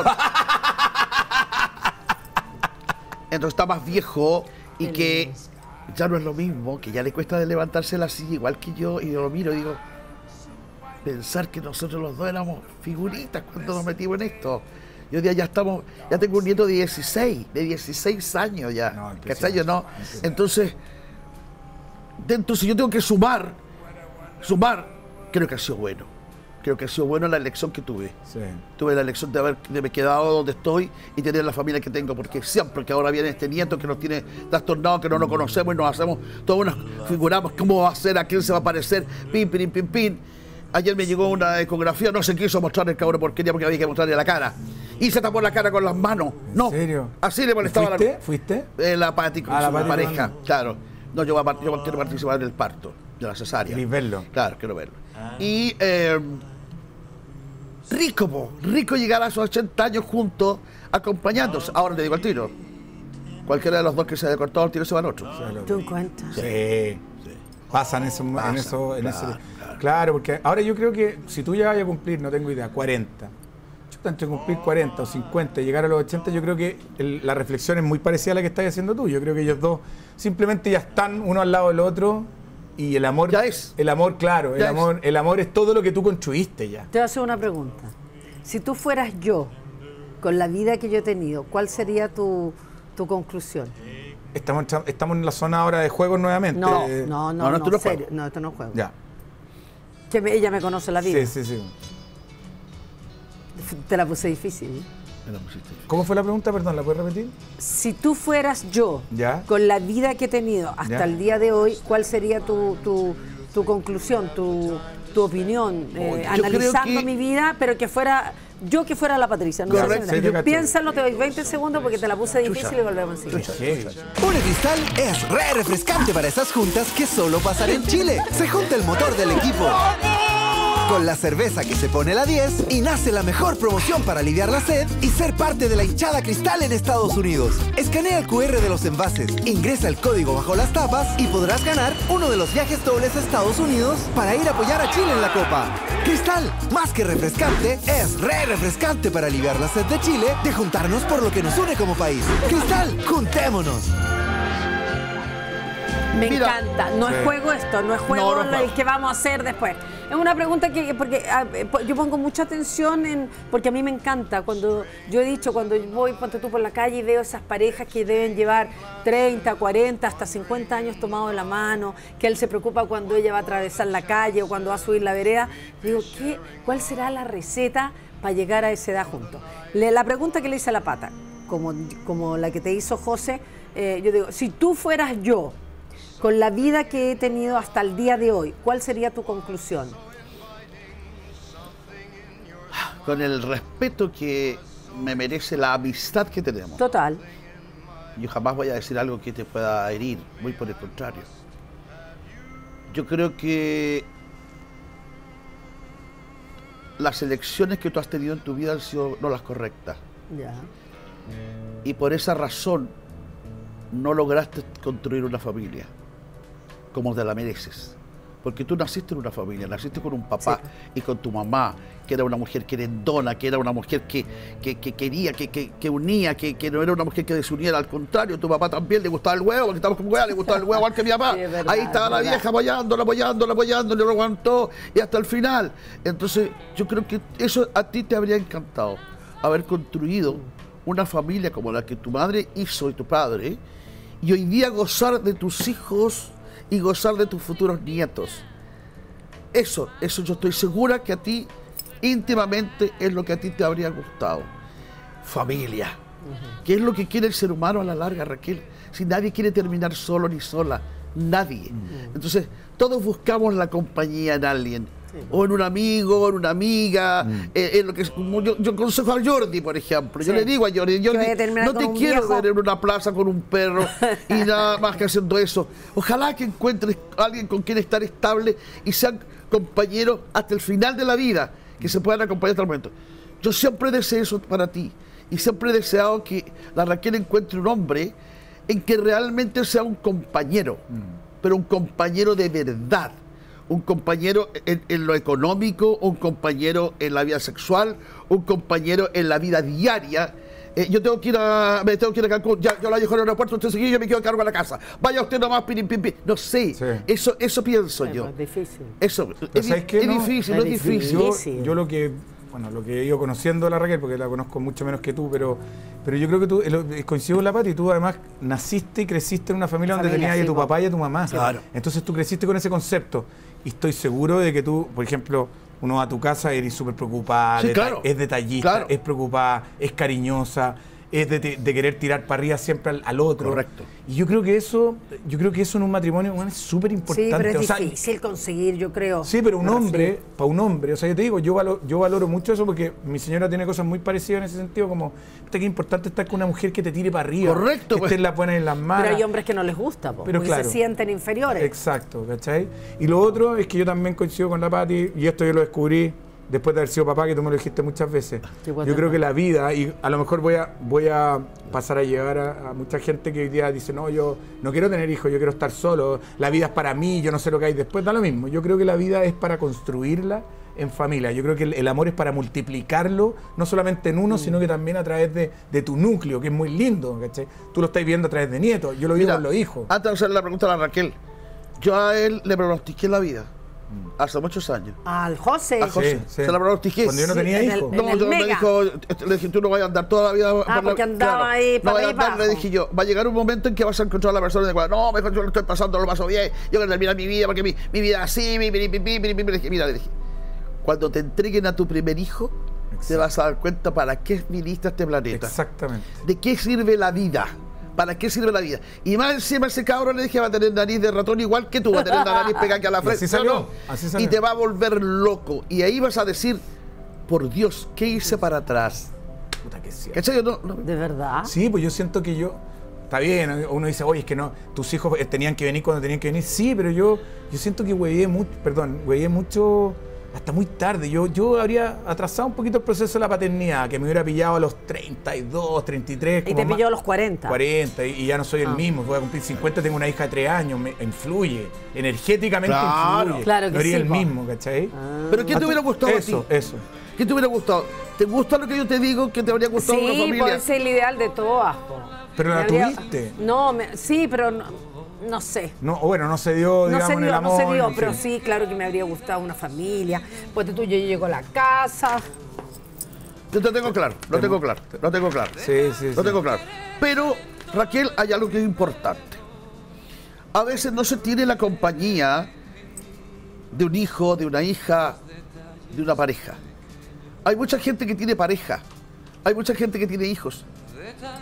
Speaker 2: Entonces está más viejo y que ya no es lo mismo, que ya le cuesta de levantarse de la silla igual que yo, y yo lo miro y digo, pensar que nosotros los dos éramos figuritas cuando nos metimos en esto. Y hoy día ya estamos, ya tengo un nieto de dieciséis, de dieciséis años ya,
Speaker 4: No,
Speaker 2: ¿cachai? Yo no.
Speaker 4: impresionante.
Speaker 2: Entonces, dentro, si yo tengo que sumar, sumar, creo que ha sido bueno. Creo que ha sido bueno la elección que tuve.
Speaker 4: Sí.
Speaker 2: Tuve la elección de haber de haber quedado donde estoy y tener la familia que tengo, porque siempre que ahora viene este nieto que nos tiene trastornado, que no nos conocemos y nos hacemos, todos nos figuramos cómo va a ser, a quién se va a parecer, pin, pin, pin, pin. Ayer me llegó una ecografía, no se quiso mostrar el cabrón porquería porque había que mostrarle la cara. Y se tapó la cara con las manos. No.
Speaker 4: serio?
Speaker 2: Así le molestaba
Speaker 4: ¿Fuiste?
Speaker 2: la
Speaker 4: ¿Fuiste?
Speaker 2: eh, la Pati con
Speaker 4: Ah, la
Speaker 2: su
Speaker 4: Pati
Speaker 2: pareja,
Speaker 4: con-
Speaker 2: claro. No, yo, voy a, yo quiero participar del parto, de la cesárea.
Speaker 4: ¿Querés verlo?
Speaker 2: Claro, quiero verlo. Y eh, rico, po, rico llegar a esos ochenta años juntos, acompañándose. Ahora te digo al tiro. Cualquiera de los dos que se haya cortado el tiro se va al otro.
Speaker 3: ¿Tú cuentas?
Speaker 4: Sí. Pasan eso, en
Speaker 2: Pasan,
Speaker 4: eso, en
Speaker 2: claro,
Speaker 4: ese-
Speaker 2: claro.
Speaker 4: claro, porque ahora yo creo que si tú ya vayas a cumplir, no tengo idea, cuarenta. Chuta, entre cumplir cuarenta o cincuenta y llegar a los ochenta, yo creo que el- la reflexión es muy parecida a la que estás haciendo tú. Yo creo que ellos dos simplemente ya están uno al lado del otro y el amor
Speaker 2: Ya es.
Speaker 4: el amor, claro, el
Speaker 2: Ya es.
Speaker 4: amor, el amor es todo lo que tú construiste ya.
Speaker 3: Te voy a hacer una pregunta. Si tú fueras yo, con la vida que yo he tenido, ¿cuál sería tu, tu conclusión?
Speaker 4: Estamos, entra- estamos en la zona ahora de juegos nuevamente.
Speaker 3: No,
Speaker 4: Eh,
Speaker 3: no, no,
Speaker 2: no,
Speaker 3: no,
Speaker 2: esto no es
Speaker 3: serio.
Speaker 2: juego.
Speaker 3: No, esto no es juego.
Speaker 4: Ya.
Speaker 3: Que me- ella me conoce la vida.
Speaker 4: Sí, sí, sí.
Speaker 3: Te la puse difícil.
Speaker 2: Me lo pusiste.
Speaker 4: ¿Cómo fue la pregunta? Perdón, ¿la puedes repetir?
Speaker 3: Si tú fueras yo,
Speaker 4: Ya.
Speaker 3: con la vida que he tenido hasta
Speaker 4: Ya.
Speaker 3: el día de hoy, ¿cuál sería tu, tu, tu conclusión, tu, tu opinión? Eh,
Speaker 2: yo creo
Speaker 3: analizando
Speaker 2: que-
Speaker 3: mi vida, pero que fuera yo que fuera la Patricia. No sé
Speaker 2: Correcto,
Speaker 3: si me-
Speaker 4: sí, te cacho.
Speaker 3: Piénsalo, te doy veinte segundos porque te la puse difícil y volvemos a seguir.
Speaker 4: Sí.
Speaker 7: Une Cristal es re refrescante para esas juntas que solo pasan en Chile. Se junta el motor del equipo con la cerveza que se pone la diez y nace la mejor promoción para aliviar la sed y ser parte de la hinchada Cristal en Estados Unidos. Escanea el cu erre de los envases, ingresa el código bajo las tapas y podrás ganar uno de los viajes dobles a Estados Unidos para ir a apoyar a Chile en la Copa. Cristal, más que refrescante, es re refrescante para aliviar la sed de Chile de juntarnos por lo que nos une como país. Cristal, juntémonos.
Speaker 3: Me
Speaker 2: Mira.
Speaker 3: encanta. No es
Speaker 4: Sí.
Speaker 3: juego esto, no es juego
Speaker 2: No, no es
Speaker 3: el
Speaker 2: juego.
Speaker 3: que vamos a hacer después. Es una pregunta que, porque ah, eh, po- yo pongo mucha atención en, porque a mí me encanta cuando, yo he dicho, cuando voy, ponte tú por la calle y veo esas parejas que deben llevar treinta, cuarenta, hasta cincuenta años tomados de la mano, que él se preocupa cuando ella va a atravesar la calle o cuando va a subir la vereda. Digo, ¿qué, ¿cuál será la receta para llegar a esa edad juntos? Le- la pregunta que le hice a la Pata, como, como la que te hizo José, eh, yo digo, si tú fueras yo, con la vida que he tenido hasta el día de hoy, ¿cuál sería tu conclusión?
Speaker 2: Con el respeto que me merece la amistad que tenemos.
Speaker 3: Total.
Speaker 2: Yo jamás voy a decir algo que te pueda herir, muy por el contrario. Yo creo que las elecciones que tú has tenido en tu vida han sido no las correctas.
Speaker 3: Ya.
Speaker 2: Y por esa razón no lograste construir una familia como te la mereces. Porque tú naciste en una familia, naciste con un papá sí. y con tu mamá, que era una mujer querendona, que era una mujer que, que, que quería, que, que, que unía, que, que no era una mujer que desuniera, al contrario, tu papá también le gustaba el huevo, porque estamos con huevo, le gustaba el huevo igual que mi papá. Sí, verdad, ahí estaba la vieja apoyándola, apoyándola, apoyándola, lo aguantó y hasta el final. Entonces yo creo que eso a ti te habría encantado, haber construido una familia como la que tu madre hizo y tu padre, y hoy día gozar de tus hijos y gozar de tus futuros nietos. Eso, eso yo estoy segura que a ti íntimamente es lo que a ti te habría gustado. Familia. Uh-huh. ¿Qué es lo que quiere el ser humano a la larga, Raquel? Si nadie quiere terminar solo ni sola, nadie. Uh-huh. Entonces, todos buscamos la compañía en alguien. Sí. O en un amigo, o en una amiga, mm. eh, en lo que yo, yo aconsejo a Jordi, por ejemplo. Sí. Yo le digo a Jordi, Jordi no te quiero viejo. ver en una plaza con un perro y nada más que haciendo eso. Ojalá que encuentres a alguien con quien estar estable y sean compañeros hasta el final de la vida, que se puedan acompañar hasta el momento. Yo siempre deseo eso para ti y siempre he deseado que la Raquel encuentre un hombre en que realmente sea un compañero, mm. pero un compañero de verdad. Un compañero en, en lo económico, un compañero en la vida sexual, un compañero en la vida diaria. Eh, yo tengo que ir a, me tengo que ir a Cancún, ya, yo la dejo en el aeropuerto, usted sigue, yo me quedo a cargo de la casa. Vaya usted nomás, pim, pim, pim. No sé, sí. eso, eso pienso sí, yo.
Speaker 3: Es difícil.
Speaker 2: Eso, es, es, es no? difícil, no es difícil.
Speaker 4: Yo, yo lo que, bueno, lo que he ido conociendo a la Raquel, porque la conozco mucho menos que tú, pero, pero yo creo que tú, eh, coincido con la Pati, tú además naciste y creciste en una familia, familia donde tenías sí, a tu papá y a tu mamá.
Speaker 2: Claro.
Speaker 4: Entonces tú creciste con ese concepto. Y estoy seguro de que tú, por ejemplo, uno va a tu casa y eres súper preocupada,
Speaker 2: sí, claro,
Speaker 4: es detallista,
Speaker 2: claro.
Speaker 4: es preocupada, es cariñosa, es de, de querer tirar para arriba siempre al, al otro.
Speaker 2: Correcto.
Speaker 4: Y yo creo que eso, yo creo que eso en un matrimonio bueno, es súper importante.
Speaker 3: Sí, pero es
Speaker 4: o sea,
Speaker 3: difícil conseguir, yo creo.
Speaker 4: Sí, pero un hombre, para un hombre, o sea, yo te digo, yo valoro, yo valoro mucho eso porque mi señora tiene cosas muy parecidas en ese sentido, como, que es importante estar con una mujer que te tire para arriba.
Speaker 2: Correcto.
Speaker 4: Que
Speaker 2: pues.
Speaker 4: esté en la buena y en las malas.
Speaker 3: Pero hay hombres que no les gusta, po,
Speaker 4: pero
Speaker 3: porque
Speaker 4: claro,
Speaker 3: se sienten inferiores.
Speaker 4: Exacto, ¿cachai? Y lo otro es que yo también coincido con la Pati, y esto yo lo descubrí después de haber sido papá, que tú me lo dijiste muchas veces. Yo creo que la vida, y a lo mejor voy a, voy a pasar a llegar a, a mucha gente que hoy día dice, no, yo no quiero tener hijos, yo quiero estar solo, la vida es para mí, yo no sé lo que hay después, da lo mismo. Yo creo que la vida es para construirla en familia. Yo creo que el, el amor es para multiplicarlo, no solamente en uno, mm. sino que también a través de, de tu núcleo, que es muy lindo, ¿cachai? Tú lo estás viendo a través de nietos, yo lo vivo con los hijos.
Speaker 2: Antes de hacerle la pregunta a la Raquel, yo a él le pronostiqué la vida. Hace muchos años.
Speaker 3: Al José.
Speaker 2: A José.
Speaker 4: Sí, sí.
Speaker 2: Se la pronostiqué.
Speaker 4: Cuando yo no tenía
Speaker 3: sí,
Speaker 4: hijos.
Speaker 2: No, yo me dijo, le dije, tú no vas a andar toda la vida.
Speaker 3: Ah, porque
Speaker 2: la,
Speaker 3: andaba
Speaker 2: claro,
Speaker 3: ahí para
Speaker 2: no
Speaker 3: ahí
Speaker 2: andar, le dije yo, va a llegar un momento en que vas a encontrar a la persona de cual, no, mejor yo lo estoy pasando, lo paso bien, yo quiero terminar mi vida, porque mi, mi vida así, mi, mi, mi, mi, mi, mi, mi. Mira, le dije, cuando te entreguen a tu primer hijo, exacto, te vas a dar cuenta para qué viniste a este planeta.
Speaker 4: Exactamente.
Speaker 2: De qué sirve la vida. ¿Para qué sirve la vida? Y más encima ese cabrón le dije, va a tener nariz de ratón igual que tú, va a tener la nariz pegada que a la frente.
Speaker 4: Así salió,
Speaker 2: ¿no?
Speaker 4: así salió.
Speaker 2: Y te va a volver loco. Y ahí vas a decir, por Dios, ¿qué hice para atrás?
Speaker 4: Puta que sí.
Speaker 2: ¿Cachai? No, no.
Speaker 3: ¿De verdad?
Speaker 4: Sí, pues yo siento que yo... Está bien, uno dice, oye, es que no, tus hijos tenían que venir cuando tenían que venir. Sí, pero yo, yo siento que hueveé mucho, perdón, hueveé mucho... hasta muy tarde. Yo, yo habría atrasado un poquito el proceso de la paternidad, que me hubiera pillado a los treinta y dos, treinta y tres.
Speaker 3: Y te pilló a los cuarenta.
Speaker 4: cuarenta, y, y ya no soy el ah. mismo. Voy a cumplir cincuenta, tengo una hija de tres años, me influye. Energéticamente
Speaker 2: claro,
Speaker 4: influye.
Speaker 3: Claro que
Speaker 4: no haría
Speaker 3: sí,
Speaker 4: el
Speaker 3: po.
Speaker 4: mismo, ¿cachai?
Speaker 3: Ah.
Speaker 2: ¿Pero qué te hubiera gustado
Speaker 4: eso,
Speaker 2: a ti?
Speaker 4: Eso, eso.
Speaker 2: ¿Qué te hubiera gustado? ¿Te gusta lo que yo te digo que te habría gustado
Speaker 3: sí,
Speaker 2: una familia?
Speaker 3: Sí, puede ser el ideal de todas, po.
Speaker 4: Pero
Speaker 3: me
Speaker 4: la
Speaker 3: habría...
Speaker 4: tuviste.
Speaker 3: No, me... sí, pero... No... No sé.
Speaker 4: No, bueno, no se dio,
Speaker 3: no
Speaker 4: digamos,
Speaker 3: se dio,
Speaker 4: el amor.
Speaker 3: No se dio, pero sí, claro que me habría gustado una familia. Pues tú, yo llego a la casa.
Speaker 2: Yo te tengo claro, lo tengo claro, lo tengo claro.
Speaker 4: Sí, sí,
Speaker 2: Lo
Speaker 4: sí.
Speaker 2: tengo claro. Pero, Raquel, hay algo que es importante. A veces no se tiene la compañía de un hijo, de una hija, de una pareja. Hay mucha gente que tiene pareja. Hay mucha gente que tiene hijos.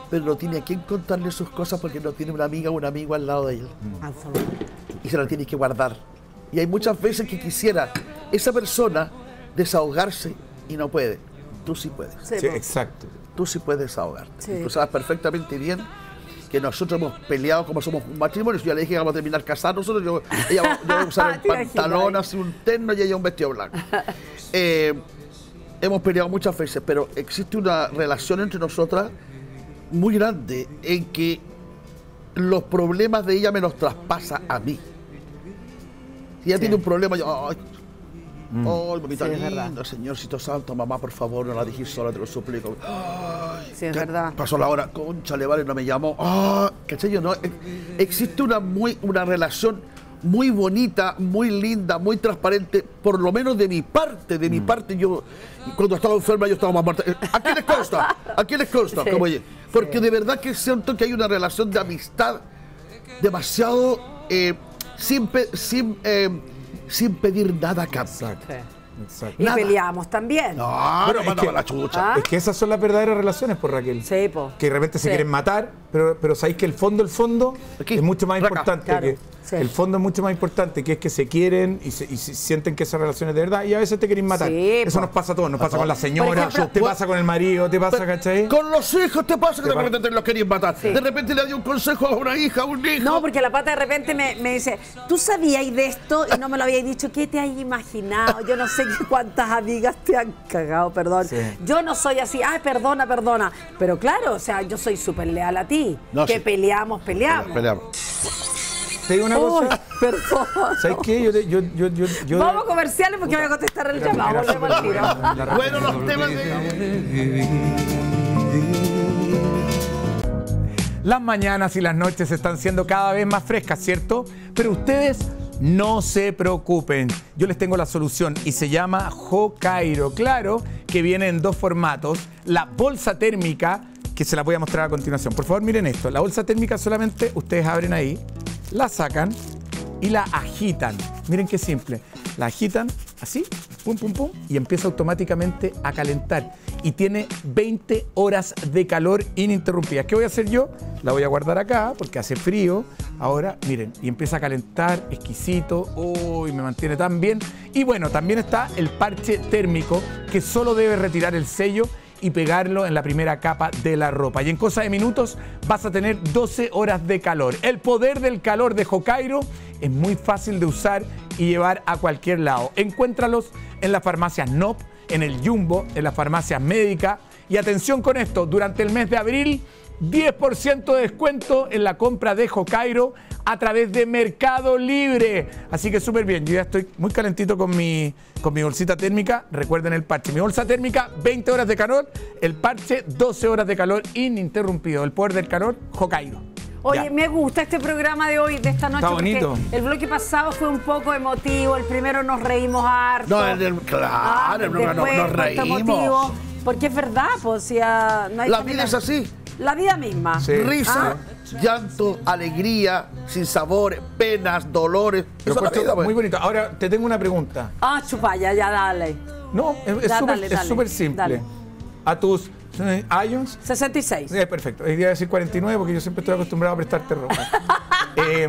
Speaker 2: pero no tiene a quién contarle sus cosas porque no tiene una amiga o un amigo al lado de él.
Speaker 3: Absolutamente.
Speaker 2: Y se la tiene que guardar. Y hay muchas veces que quisiera esa persona desahogarse y no puede. Tú sí puedes.
Speaker 3: Sí,
Speaker 4: Sí,
Speaker 3: po.
Speaker 4: exacto.
Speaker 2: Tú sí puedes desahogarte.
Speaker 3: Sí.
Speaker 2: Y tú sabes perfectamente bien que nosotros hemos peleado como somos un matrimonio. Yo le dije que vamos a terminar casados nosotros. Yo, ella va- yo voy a usar el
Speaker 3: Te imaginas
Speaker 2: pantalón,
Speaker 3: ahí.
Speaker 2: así un terno y ella un vestido blanco. Eh, hemos peleado muchas veces, pero existe una relación entre nosotras muy grande en que los problemas de ella me los traspasa a mí. Si ella tiene un problema, yo, ay, ay, mamita
Speaker 3: Sí, es
Speaker 2: linda,
Speaker 3: verdad.
Speaker 2: Señorcito Santo, mamá, por favor, no la dejes sola, te lo suplico. Ay,
Speaker 3: Sí, es
Speaker 2: ¿qué
Speaker 3: verdad.
Speaker 2: pasó la hora? Concha, le vale, no me llamó. Ah, ¿cachai? Yo, no, eh, existe una, muy, una relación muy bonita, muy linda, muy transparente, por lo menos de mi parte, de mi parte, yo, cuando estaba enferma, yo estaba más muerta. Eh, ¿A quién les consta? ¿A quién les consta?
Speaker 3: Sí.
Speaker 2: Como ella. Porque de verdad que siento que hay una relación de amistad demasiado eh, sin, pe- sin, eh, sin pedir nada a cambio.
Speaker 4: Exacto.
Speaker 3: Sí.
Speaker 4: Exacto.
Speaker 3: Y
Speaker 2: Nada.
Speaker 3: peleamos también.
Speaker 2: No,
Speaker 4: Bueno,
Speaker 2: no,
Speaker 4: es
Speaker 2: mandaba
Speaker 4: que-
Speaker 2: la chucha.
Speaker 3: ¿Ah?
Speaker 4: Es que esas son las verdaderas relaciones, por Raquel.
Speaker 3: Sí, po.
Speaker 4: Que de repente se
Speaker 3: Sí.
Speaker 4: quieren matar, pero, pero sabéis que el fondo, el fondo
Speaker 2: Aquí,
Speaker 4: es mucho más
Speaker 2: por acá.
Speaker 4: importante.
Speaker 3: Claro,
Speaker 4: que,
Speaker 3: sí.
Speaker 4: El fondo es mucho más importante, que es que se quieren y, se, y se sienten que esa relación es de verdad y a veces te quieren matar.
Speaker 3: Sí,
Speaker 4: Eso
Speaker 3: po.
Speaker 4: nos pasa a todos, nos pasa con la señora,
Speaker 3: ejemplo,
Speaker 4: te pasa con el marido, te pasa, ¿cachai?
Speaker 2: Con los hijos te pasa que de
Speaker 4: Te
Speaker 2: repente te los querían matar.
Speaker 3: Sí.
Speaker 2: De repente le dio un consejo a una hija, a un hijo.
Speaker 3: No, porque la pata de repente me, me dice, ¿tú sabías de esto? Y no me lo habías dicho. ¿Qué te has imaginado? Yo no sé qué cuántas amigas te han cagado, perdón.
Speaker 4: Sí.
Speaker 3: Yo no soy así, ay, perdona, perdona. Pero claro, o sea, yo soy súper leal a ti.
Speaker 2: No,
Speaker 3: que
Speaker 2: sí.
Speaker 3: peleamos, peleamos.
Speaker 2: Peleamos.
Speaker 4: Te digo una
Speaker 3: Uy,
Speaker 4: cosa,
Speaker 3: perdón.
Speaker 4: ¿sabes qué? Yo, te- yo, yo, yo, yo-
Speaker 3: Vamos a comerciales porque voy a contestar el
Speaker 4: Era-
Speaker 3: llamado.
Speaker 4: era
Speaker 3: Volvemos al
Speaker 4: súper
Speaker 3: tiro.
Speaker 4: buena la-
Speaker 2: Bueno, los temas de...
Speaker 4: Las mañanas y las noches están siendo cada vez más frescas, ¿cierto? Pero ustedes no se preocupen. Yo les tengo la solución y se llama Hokairo. Claro que viene en dos formatos. La bolsa térmica, que se la voy a mostrar a continuación. Por favor, miren esto. La bolsa térmica solamente ustedes abren ahí, la sacan y la agitan. Miren qué simple. La agitan así, pum, pum, pum, y empieza automáticamente a calentar. Y tiene veinte horas de calor ininterrumpidas. ¿Qué voy a hacer yo? La voy a guardar acá porque hace frío. Ahora, miren, y empieza a calentar, exquisito. Uy, me mantiene tan bien. Y bueno, también está el parche térmico que solo debe retirar el sello y pegarlo en la primera capa de la ropa. Y en cosa de minutos vas a tener doce horas de calor. El poder del calor de Hokairo es muy fácil de usar y llevar a cualquier lado. Encuéntralos en las farmacias N O P, en el Jumbo, en las farmacias médicas. Y atención con esto, durante el mes de abril, diez por ciento de descuento en la compra de Hokairo a través de Mercado Libre. Así que súper bien, yo ya estoy muy calentito con mi, con mi bolsita térmica. Recuerden el parche. Mi bolsa térmica, veinte horas de calor. El parche, doce horas de calor ininterrumpido. El poder del calor, Hokairo.
Speaker 3: Oye,
Speaker 4: Ya.
Speaker 3: me gusta este programa de hoy, de esta noche.
Speaker 4: Está bonito.
Speaker 3: Porque el bloque pasado fue un poco emotivo. El primero nos reímos harto.
Speaker 2: No, el del- claro,
Speaker 3: Ah,
Speaker 2: el programa no-
Speaker 3: después
Speaker 2: nos
Speaker 3: fue esto
Speaker 2: reímos.
Speaker 3: emotivo, porque es verdad, pues, si ah, no hay
Speaker 2: La
Speaker 3: que
Speaker 2: vida
Speaker 3: mirar.
Speaker 2: es así.
Speaker 3: La vida misma.
Speaker 4: Sí.
Speaker 2: Risa,
Speaker 3: Ah.
Speaker 2: llanto, alegría, sin sabores, penas, dolores.
Speaker 4: Lo
Speaker 2: Eso es la
Speaker 4: encuentro
Speaker 2: vida, pues.
Speaker 4: muy bonito. Ahora, te tengo una pregunta.
Speaker 3: Ah, chupalla, ya dale.
Speaker 4: No, es es
Speaker 3: Ya,
Speaker 4: súper
Speaker 3: dale,
Speaker 4: es
Speaker 3: dale,
Speaker 4: súper simple.
Speaker 3: dale.
Speaker 4: A tus eh, Ions,
Speaker 3: sesenta y seis.
Speaker 4: sí, perfecto. Hoy día voy a decir cuarenta y nueve porque yo siempre estoy acostumbrado a prestarte ropa. Eh,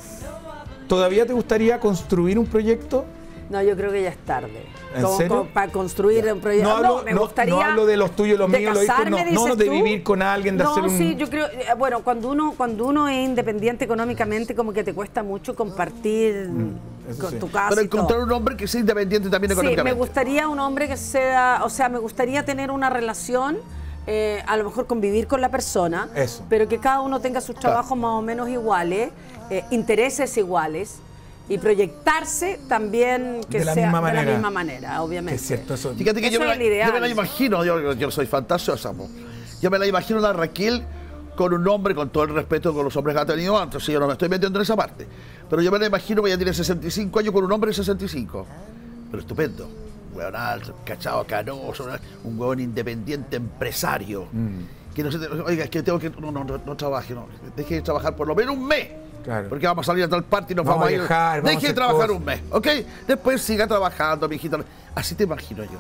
Speaker 4: ¿Todavía te gustaría construir un proyecto?
Speaker 3: No, yo creo que ya es tarde.
Speaker 4: ¿En
Speaker 3: Como-
Speaker 4: serio?
Speaker 3: como para construir un proyecto.
Speaker 4: No hablo,
Speaker 3: me
Speaker 4: no-
Speaker 3: gustaría.
Speaker 4: no hablo de los tuyos, los
Speaker 3: de
Speaker 4: míos, los hijos,
Speaker 3: casarme,
Speaker 4: no. No,
Speaker 3: dices
Speaker 4: de
Speaker 3: tú.
Speaker 4: vivir con alguien, de
Speaker 3: no,
Speaker 4: hacer un...
Speaker 3: sí, yo creo. eh, Bueno, cuando uno, cuando uno es independiente económicamente, como que te cuesta mucho compartir
Speaker 4: eso
Speaker 3: con
Speaker 4: sí.
Speaker 3: tu casa.
Speaker 2: Pero
Speaker 3: y todo.
Speaker 2: encontrar un hombre que sea independiente también
Speaker 3: Sí, me
Speaker 2: económicamente.
Speaker 3: gustaría un hombre que sea, o sea, me gustaría tener una relación, eh, a lo mejor convivir con la persona,
Speaker 4: Eso.
Speaker 3: pero que cada uno tenga sus trabajos más o menos iguales, eh, intereses iguales y proyectarse también que
Speaker 4: De la
Speaker 3: sea
Speaker 4: misma
Speaker 3: de
Speaker 4: manera.
Speaker 3: la misma manera, obviamente.
Speaker 4: Es cierto, eso.
Speaker 2: Fíjate que
Speaker 3: Eso
Speaker 2: yo me,
Speaker 3: es
Speaker 2: la,
Speaker 3: el ideal.
Speaker 2: yo me la imagino, yo, yo soy fantasiosa, po. Yo me la imagino a Raquel con un hombre, con todo el respeto con los hombres que ha tenido antes, si yo no me estoy metiendo en esa parte. Pero yo me la imagino que ella tiene sesenta y cinco años con un hombre de sesenta y cinco. Pero estupendo. Un hueón alto, cachado, canoso, un hueón independiente, empresario. Que no se te- oiga, es que tengo que. No, no, no, no trabaje, no. Deje de trabajar por lo menos un mes.
Speaker 4: Claro.
Speaker 2: Porque vamos a salir a tal parte y nos
Speaker 4: Vamos
Speaker 2: vamos,
Speaker 4: a
Speaker 2: a ir.
Speaker 4: viajar, vamos a
Speaker 2: Deje de
Speaker 4: hacer
Speaker 2: trabajar
Speaker 4: cosas.
Speaker 2: un mes, ¿ok? Después siga trabajando, mi hijita. Así te imagino yo.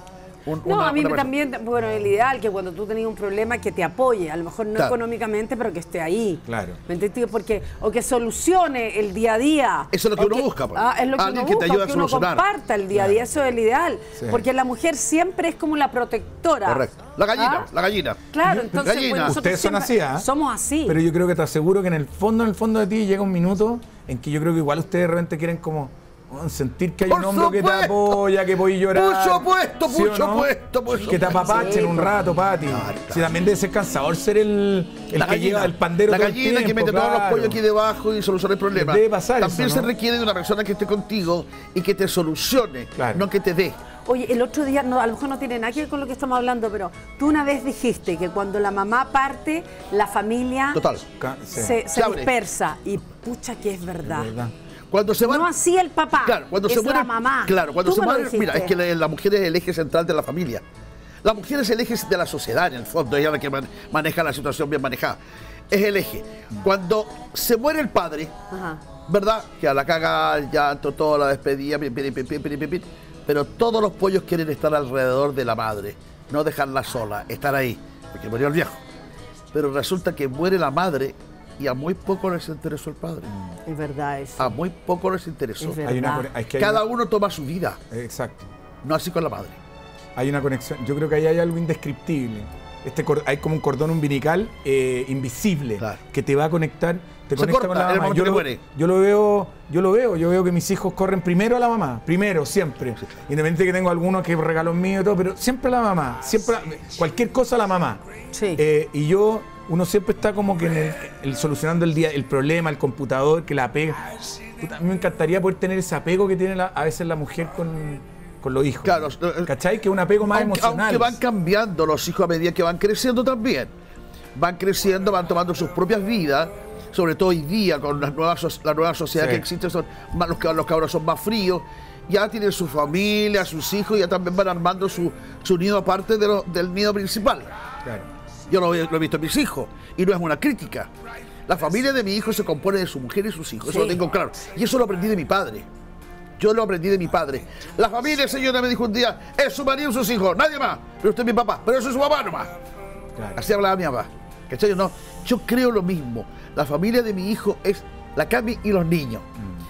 Speaker 2: un,
Speaker 3: No,
Speaker 2: una,
Speaker 3: a mí
Speaker 2: una
Speaker 3: también, bueno, el ideal que cuando tú tenías un problema que te apoye, a lo mejor no
Speaker 2: Claro.
Speaker 3: económicamente, pero que esté ahí.
Speaker 4: Claro.
Speaker 3: ¿Me entiendes? Porque, o que solucione el día a día.
Speaker 2: Eso es lo que
Speaker 3: O
Speaker 2: uno busca, pues.
Speaker 3: Ah, es lo que
Speaker 2: Alguien
Speaker 3: uno
Speaker 2: que te
Speaker 3: busca,
Speaker 2: ayude a
Speaker 3: que uno
Speaker 2: solucionar.
Speaker 3: comparta el día a día, eso es el ideal.
Speaker 4: Sí.
Speaker 3: Porque la mujer siempre es como la protectora.
Speaker 2: Correcto. La gallina,
Speaker 3: ¿Ah?
Speaker 2: la gallina.
Speaker 3: Claro, entonces
Speaker 2: Gallina.
Speaker 3: pues, nosotros
Speaker 4: Ustedes son
Speaker 3: siempre
Speaker 4: así, ¿ah?
Speaker 3: somos así.
Speaker 4: Pero yo creo que te aseguro que en el fondo, en el fondo de ti llega un minuto en que yo creo que igual ustedes de repente quieren como oh, sentir que hay
Speaker 2: Por
Speaker 4: un hombre que te
Speaker 2: supuesto.
Speaker 4: apoya, que podéis llorar.
Speaker 2: Por supuesto,
Speaker 4: ¿sí o
Speaker 2: por
Speaker 4: no?
Speaker 2: supuesto, por
Speaker 4: Que te
Speaker 2: supuesto.
Speaker 4: apapachen un rato, Pati.
Speaker 2: Claro,
Speaker 4: Si también debe ser cansador ser el, el
Speaker 2: La
Speaker 4: que
Speaker 2: gallina,
Speaker 4: lleva el pandero
Speaker 2: la
Speaker 4: todo el
Speaker 2: gallina que
Speaker 4: tiempo,
Speaker 2: mete todos los
Speaker 4: claro.
Speaker 2: pollos aquí debajo y soluciona el problema.
Speaker 4: Debe pasar
Speaker 2: También
Speaker 4: eso,
Speaker 2: se
Speaker 4: ¿no?
Speaker 2: requiere de una persona que esté contigo y que te solucione,
Speaker 4: Claro.
Speaker 2: no que te dé.
Speaker 3: Oye, el otro día, no, a lo mejor no tiene nada que ver con lo que estamos hablando, pero tú una vez dijiste que cuando la mamá parte, la familia
Speaker 2: Total.
Speaker 4: Ca- sí.
Speaker 3: se, se
Speaker 2: Se abre.
Speaker 3: dispersa. Y pucha que es verdad.
Speaker 4: Es verdad.
Speaker 2: Cuando se van,
Speaker 3: No así el papá,
Speaker 2: claro, cuando
Speaker 3: es
Speaker 2: se muere
Speaker 3: la mamá.
Speaker 2: Claro, cuando
Speaker 3: Tú
Speaker 2: se
Speaker 3: me lo
Speaker 2: muere, mira, es
Speaker 3: dijiste.
Speaker 2: que la, la mujer es el eje central de la familia. La mujer es el eje de la sociedad, en el fondo, ella es la que man- maneja la situación bien manejada. Es el eje. Cuando se muere el padre,
Speaker 3: Ajá.
Speaker 2: ¿verdad? Que a la caga, el llanto, toda la despedida, pi, pi, pi, pi, pi, pi, pi, pero todos los pollos quieren estar alrededor de la madre, no dejarla sola, estar ahí, porque murió el viejo. Pero resulta que muere la madre y a muy poco les interesó el padre.
Speaker 3: Es verdad eso.
Speaker 2: A muy poco les interesó.
Speaker 3: Es verdad.
Speaker 4: Hay una, cone- es que hay
Speaker 2: Cada
Speaker 4: una-
Speaker 2: uno toma su vida,
Speaker 4: Exacto.
Speaker 2: no así con la madre.
Speaker 4: Hay una conexión. Yo creo que ahí hay algo indescriptible. Este cor- hay como un cordón umbilical eh, invisible
Speaker 2: Claro.
Speaker 4: que te va a conectar, te
Speaker 2: Se
Speaker 4: conecta
Speaker 2: corta
Speaker 4: con la
Speaker 2: en el
Speaker 4: mamá.
Speaker 2: momento
Speaker 4: Yo
Speaker 2: que
Speaker 4: lo,
Speaker 2: muere.
Speaker 4: yo lo veo, yo lo veo, yo veo que mis hijos corren primero a la mamá, primero, siempre. Independientemente de que tengo algunos que regalos míos y todo, pero siempre la mamá, siempre la- cualquier cosa la mamá.
Speaker 3: Sí.
Speaker 4: Eh, y yo, uno siempre está como que en el, el solucionando el día, el problema, el computador, que la apega. Puta, a mí me encantaría poder tener ese apego que tiene la- a veces la mujer con, con los hijos.
Speaker 2: Claro, eh,
Speaker 4: ¿Cachai? Que es un apego más
Speaker 2: aunque,
Speaker 4: emocional.
Speaker 2: aunque van cambiando los hijos a medida que van creciendo también. Van creciendo, van tomando sus propias vidas, sobre todo hoy día con las nuevas, so- la nueva sociedad
Speaker 4: Sí.
Speaker 2: que existe, son más, los, cab- los cabros son más fríos, ya tienen su familia, sus hijos, ya también van armando su, su nido aparte de lo- del nido principal.
Speaker 4: Claro.
Speaker 2: Yo lo, he- lo he visto en mis hijos y no es una crítica. La familia de mi hijo se compone de su mujer y sus hijos, eso
Speaker 3: Sí.
Speaker 2: lo tengo claro. Y eso lo aprendí de mi padre. Yo lo aprendí de mi padre. La familia, señora, me dijo un día, es su marido y sus hijos, nadie más. Pero usted es mi papá, pero eso es su papá nomás.
Speaker 4: Claro.
Speaker 2: Así hablaba mi papá. ¿Cachai? No, yo creo lo mismo. La familia de mi hijo es la Cami y los niños.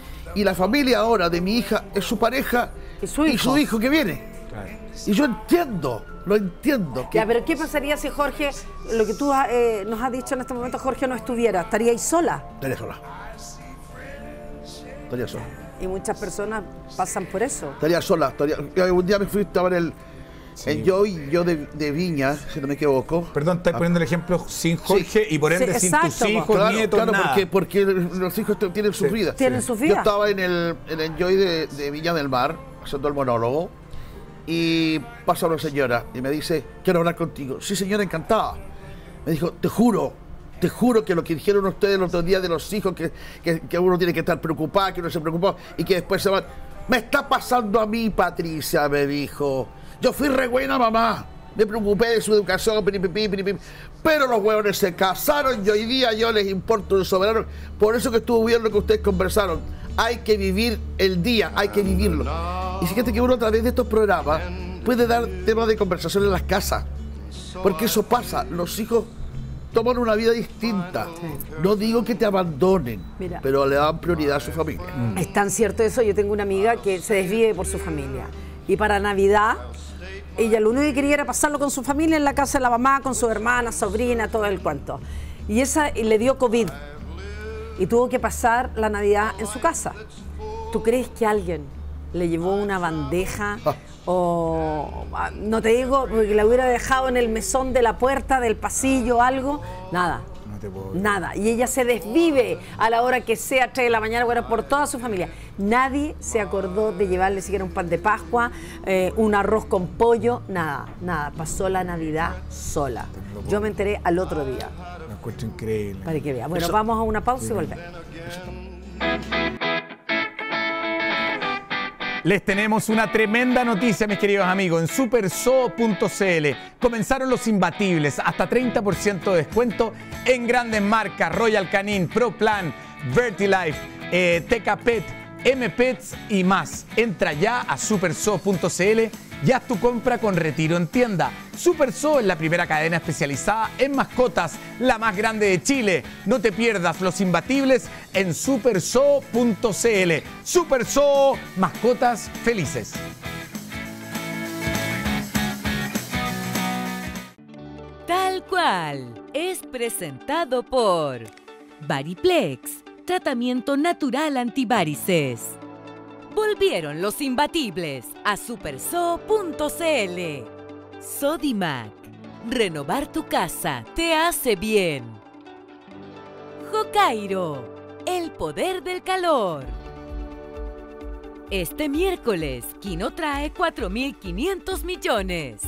Speaker 2: Y la familia ahora de mi hija es su pareja
Speaker 3: Y su hijo.
Speaker 2: hijo que viene.
Speaker 4: Claro.
Speaker 2: Y yo entiendo, lo entiendo. Que
Speaker 3: Ya, pero ¿qué pasaría si Jorge, lo que tú eh, nos has dicho en este momento, Jorge no estuviera? ¿Estaría ahí sola?
Speaker 2: Estaría sola. Estaría sola.
Speaker 3: Y muchas personas pasan por eso.
Speaker 2: Estaría sola. Estaría... yo Un día me fui, estaba en el... En yo y yo de, de Viña, si no me equivoco.
Speaker 4: Perdón, estás poniendo el ejemplo sin Jorge y por ende
Speaker 3: Sí,
Speaker 4: sin
Speaker 3: exacto,
Speaker 4: tus hijos,
Speaker 2: Claro,
Speaker 4: nietos,
Speaker 2: claro,
Speaker 4: nada.
Speaker 2: porque, porque los hijos t- tienen sus
Speaker 4: Sí.
Speaker 2: vidas.
Speaker 3: Tienen sus
Speaker 2: Yo
Speaker 3: vidas.
Speaker 2: estaba en el, en el Enjoy de, de Viña del Mar, haciendo el monólogo, y pasa una señora y me dice, quiero hablar contigo. Sí, señora, encantada. Me dijo, te juro, te juro que lo que dijeron ustedes los otros días de los hijos, que, que, que uno tiene que estar preocupado, que uno se preocupó, y que después se van. Me está pasando a mí, Patricia, me dijo. Yo fui re buena mamá. Me preocupé de su educación, piripipi, piripipi, pero los huevones se casaron y hoy día yo les importo un soberano. Por eso que estuvo bien lo que ustedes conversaron. Hay que vivir el día, hay que vivirlo. Y fíjate que uno a través de estos programas puede dar temas de conversación en las casas. Porque eso pasa, los hijos toman una vida distinta. No digo que te abandonen,
Speaker 3: Mira.
Speaker 2: pero le dan prioridad a su familia.
Speaker 3: Es tan cierto eso. Yo tengo una amiga que se desvive por su familia. Y para Navidad, ella lo único que quería era pasarlo con su familia en la casa de la mamá, con su hermana, sobrina, todo el cuento. Y esa y le dio COVID. Y tuvo que pasar la Navidad en su casa. ¿Tú crees que alguien le llevó una bandeja
Speaker 2: Ah.
Speaker 3: o, no te digo, porque la hubiera dejado en el mesón de la puerta, del pasillo, algo? Nada.
Speaker 4: No te puedo-
Speaker 3: Nada. Y ella se desvive a la hora que sea, tres de la mañana, bueno, por toda su familia. Nadie se acordó de llevarle siquiera un pan de Pascua, eh, un arroz con pollo, nada, nada. Pasó la Navidad sola. Yo me enteré al otro día,
Speaker 4: Lo encuentro increíble.
Speaker 3: para que vea. Bueno, vamos a una pausa y volvemos.
Speaker 4: Les tenemos una tremenda noticia, mis queridos amigos. En supersoo punto cl comenzaron los imbatibles. Hasta treinta por ciento de descuento en grandes marcas. Royal Canin, ProPlan, Vertilife, eh, Tecapet, M Pets y más. Entra ya a supersoo punto cl y haz tu compra con retiro en tienda. Super Zoo es la primera cadena especializada en mascotas, la más grande de Chile. No te pierdas los imbatibles en super zoo punto c l. Super Zoo, mascotas felices.
Speaker 8: Tal cual es presentado por Variplex, tratamiento natural antivarices. Volvieron los imbatibles a super zoo punto c l. Sodimac, renovar tu casa te hace bien. Hokkaido, el poder del calor. Este miércoles, Kino trae cuatro mil quinientos millones.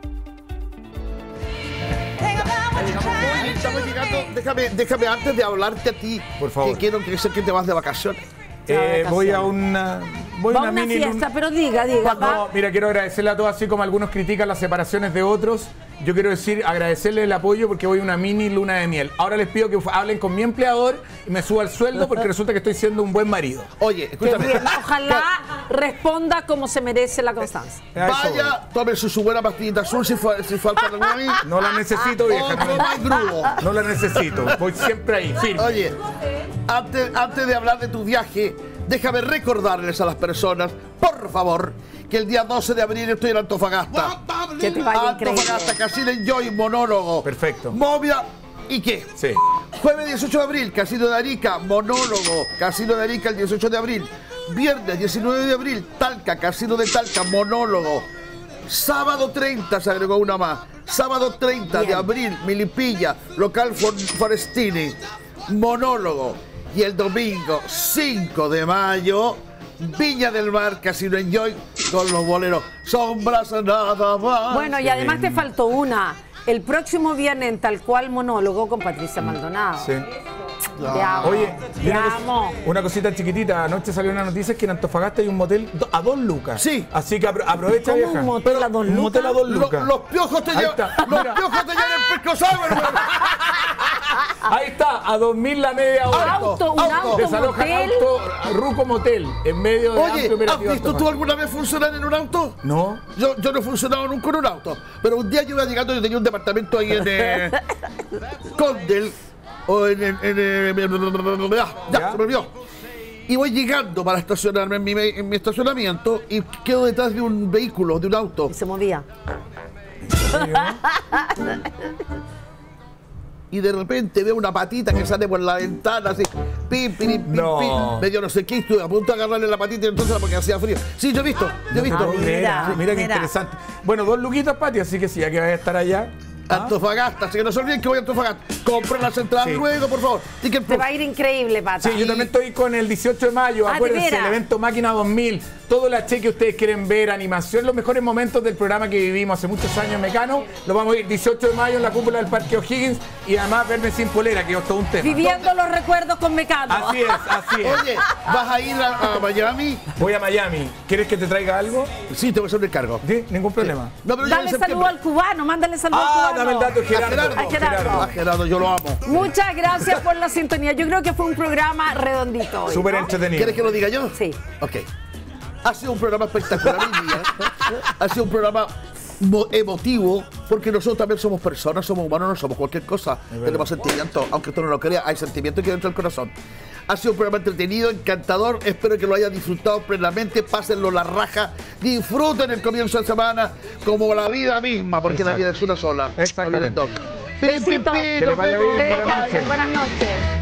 Speaker 2: Estamos llegando, déjame, déjame antes de hablarte a ti,
Speaker 4: por favor,
Speaker 2: que quiero que sé que te vas de vacaciones.
Speaker 4: Eh, voy a una, voy
Speaker 3: Va
Speaker 4: a
Speaker 3: a
Speaker 4: una
Speaker 3: una
Speaker 4: mini
Speaker 3: fiesta, pero diga, diga. va.
Speaker 4: No, mira, quiero agradecerle a todos, así como algunos critican las separaciones de otros. Yo quiero decir, agradecerle el apoyo porque voy a una mini luna de miel. Ahora les pido que hablen con mi empleador y me suba el sueldo porque resulta que estoy siendo un buen marido.
Speaker 2: Oye,
Speaker 3: Qué
Speaker 2: escúchame.
Speaker 3: bien. Ojalá responda como se merece la Constanza.
Speaker 2: Vaya, tome su, su buena pastillita azul si, fa- si falta alguna ahí.
Speaker 4: No la necesito, vieja.
Speaker 2: Otro más grudo.
Speaker 4: No la necesito. Voy siempre ahí, firme.
Speaker 2: Oye, antes, antes de hablar de tu viaje, déjame recordarles a las personas, por favor, que el día doce de abril estoy en Antofagasta.
Speaker 3: Que te vaya increíble.
Speaker 2: Antofagasta, Casino Enjoy, monólogo.
Speaker 4: Perfecto.
Speaker 2: Movia, ¿y qué?
Speaker 4: Sí.
Speaker 2: Jueves dieciocho de abril, Casino de Arica, monólogo. Casino de Arica el dieciocho de abril. Viernes diecinueve de abril, Talca, Casino de Talca, monólogo. Sábado treinta, se agregó una más. Sábado treinta de abril, Milipilla, local For- Forestini, monólogo. Y el domingo cinco de mayo, Viña del Mar, Casino Enjoy, con los boleros Sombras nada más.
Speaker 3: Bueno, y además te faltó una. El próximo viernes en Tal Cual monólogo con Patricia Maldonado.
Speaker 4: Sí.
Speaker 3: Te amo.
Speaker 4: Oye, y
Speaker 3: te
Speaker 4: una, cos-
Speaker 3: amo.
Speaker 4: una cosita chiquitita. Anoche salió una noticia que en Antofagasta hay un motel do- a dos lucas.
Speaker 2: Sí.
Speaker 4: Así que apro- aprovecha,
Speaker 3: ¿Cómo
Speaker 4: vieja.
Speaker 3: un motel a dos
Speaker 4: Un motel a
Speaker 3: lucas?
Speaker 4: dos
Speaker 2: Lo-
Speaker 4: lucas.
Speaker 2: los piojos te
Speaker 4: Ahí
Speaker 2: llevan.
Speaker 4: está,
Speaker 2: Los
Speaker 4: mira.
Speaker 2: piojos te llevan el pisco sour, hermano.
Speaker 4: Ahí está, a dos mil la media hora.
Speaker 3: Auto, un auto,
Speaker 4: Desalojan
Speaker 3: motel.
Speaker 4: auto, Ruco Motel, en medio de
Speaker 2: Oye,
Speaker 4: amplio
Speaker 2: ¿has
Speaker 4: operativo
Speaker 2: visto tú
Speaker 4: Antofagasta.
Speaker 2: alguna vez funcionar en un auto?
Speaker 4: No.
Speaker 2: Yo, yo no he funcionado nunca en un auto, pero un día yo iba llegando, yo tenía un departamento ahí en eh, Condel, o en, en, en, eh, ya, ya,
Speaker 4: ¿Ya?
Speaker 2: se me olvidó. Y voy llegando para estacionarme en mi, en mi estacionamiento y quedo detrás de un vehículo, de un auto.
Speaker 3: Y se movía.
Speaker 2: Y de repente veo una patita que sale por la ventana, así, pim, pim, pim,
Speaker 4: No.
Speaker 2: pim. Medio no sé qué, estuve a punto de agarrarle la patita y entonces porque hacía frío. Sí, yo he visto, yo he visto.
Speaker 4: No, mira,
Speaker 3: mira,
Speaker 4: mira qué
Speaker 3: mira.
Speaker 4: interesante. Bueno, dos luquitas, Pati, así que sí, ya que vaya a estar allá. ¿Ah?
Speaker 2: Antofagasta, así que no se olviden que voy a Antofagasta. Compren las entradas
Speaker 4: Sí.
Speaker 2: luego, por favor. Ticket
Speaker 3: Te
Speaker 2: Plus.
Speaker 3: va a ir increíble, Pata.
Speaker 4: Sí, yo también estoy con el dieciocho de mayo,
Speaker 3: Ah, ¿de
Speaker 4: acuérdense,
Speaker 3: veras?
Speaker 4: el evento Máquina dos mil, todo el H que ustedes quieren ver, animación, los mejores momentos del programa que vivimos hace muchos años en Mecano, lo vamos a ir dieciocho de mayo en la cúpula del Parque O'Higgins y además verme sin polera, que es todo un tema.
Speaker 3: Viviendo los recuerdos con Mecano.
Speaker 4: Así es, así es.
Speaker 2: Oye, ¿vas a ir a, a Miami?
Speaker 4: Voy a Miami, ¿quieres que te traiga algo?
Speaker 2: Sí, te voy a hacer un encargo.
Speaker 4: Sí, ningún problema.
Speaker 2: No, pero ya
Speaker 3: Dale
Speaker 2: en
Speaker 3: saludo
Speaker 2: septiembre.
Speaker 3: al cubano, mándale saludo
Speaker 4: Ah,
Speaker 3: al cubano.
Speaker 4: dame el dato,
Speaker 2: A
Speaker 4: Gerardo.
Speaker 2: Gerardo.
Speaker 3: A Gerardo.
Speaker 2: A Gerardo, yo lo amo.
Speaker 3: Muchas gracias por la sintonía. Yo creo que fue un programa redondito hoy,
Speaker 4: Súper
Speaker 3: ¿no?
Speaker 4: entretenido.
Speaker 2: ¿Quieres que lo diga yo?
Speaker 3: Sí.
Speaker 2: Ok. Ha sido un programa espectacular hoy día. Ha sido un programa mo- emotivo, porque nosotros también somos personas, somos humanos, no somos cualquier cosa. Tenemos sentimientos, aunque tú no lo creas, hay sentimientos que hay dentro del corazón. Ha sido un programa entretenido, encantador. Espero que lo hayan disfrutado plenamente. Pásenlo la raja. Disfruten el comienzo de semana como la vida misma, porque la vida es una sola.
Speaker 4: Exactamente.
Speaker 2: Pim, pim, pim,
Speaker 3: Besitos.
Speaker 4: Que le vaya bien, buenas noches.
Speaker 3: Buenas noches.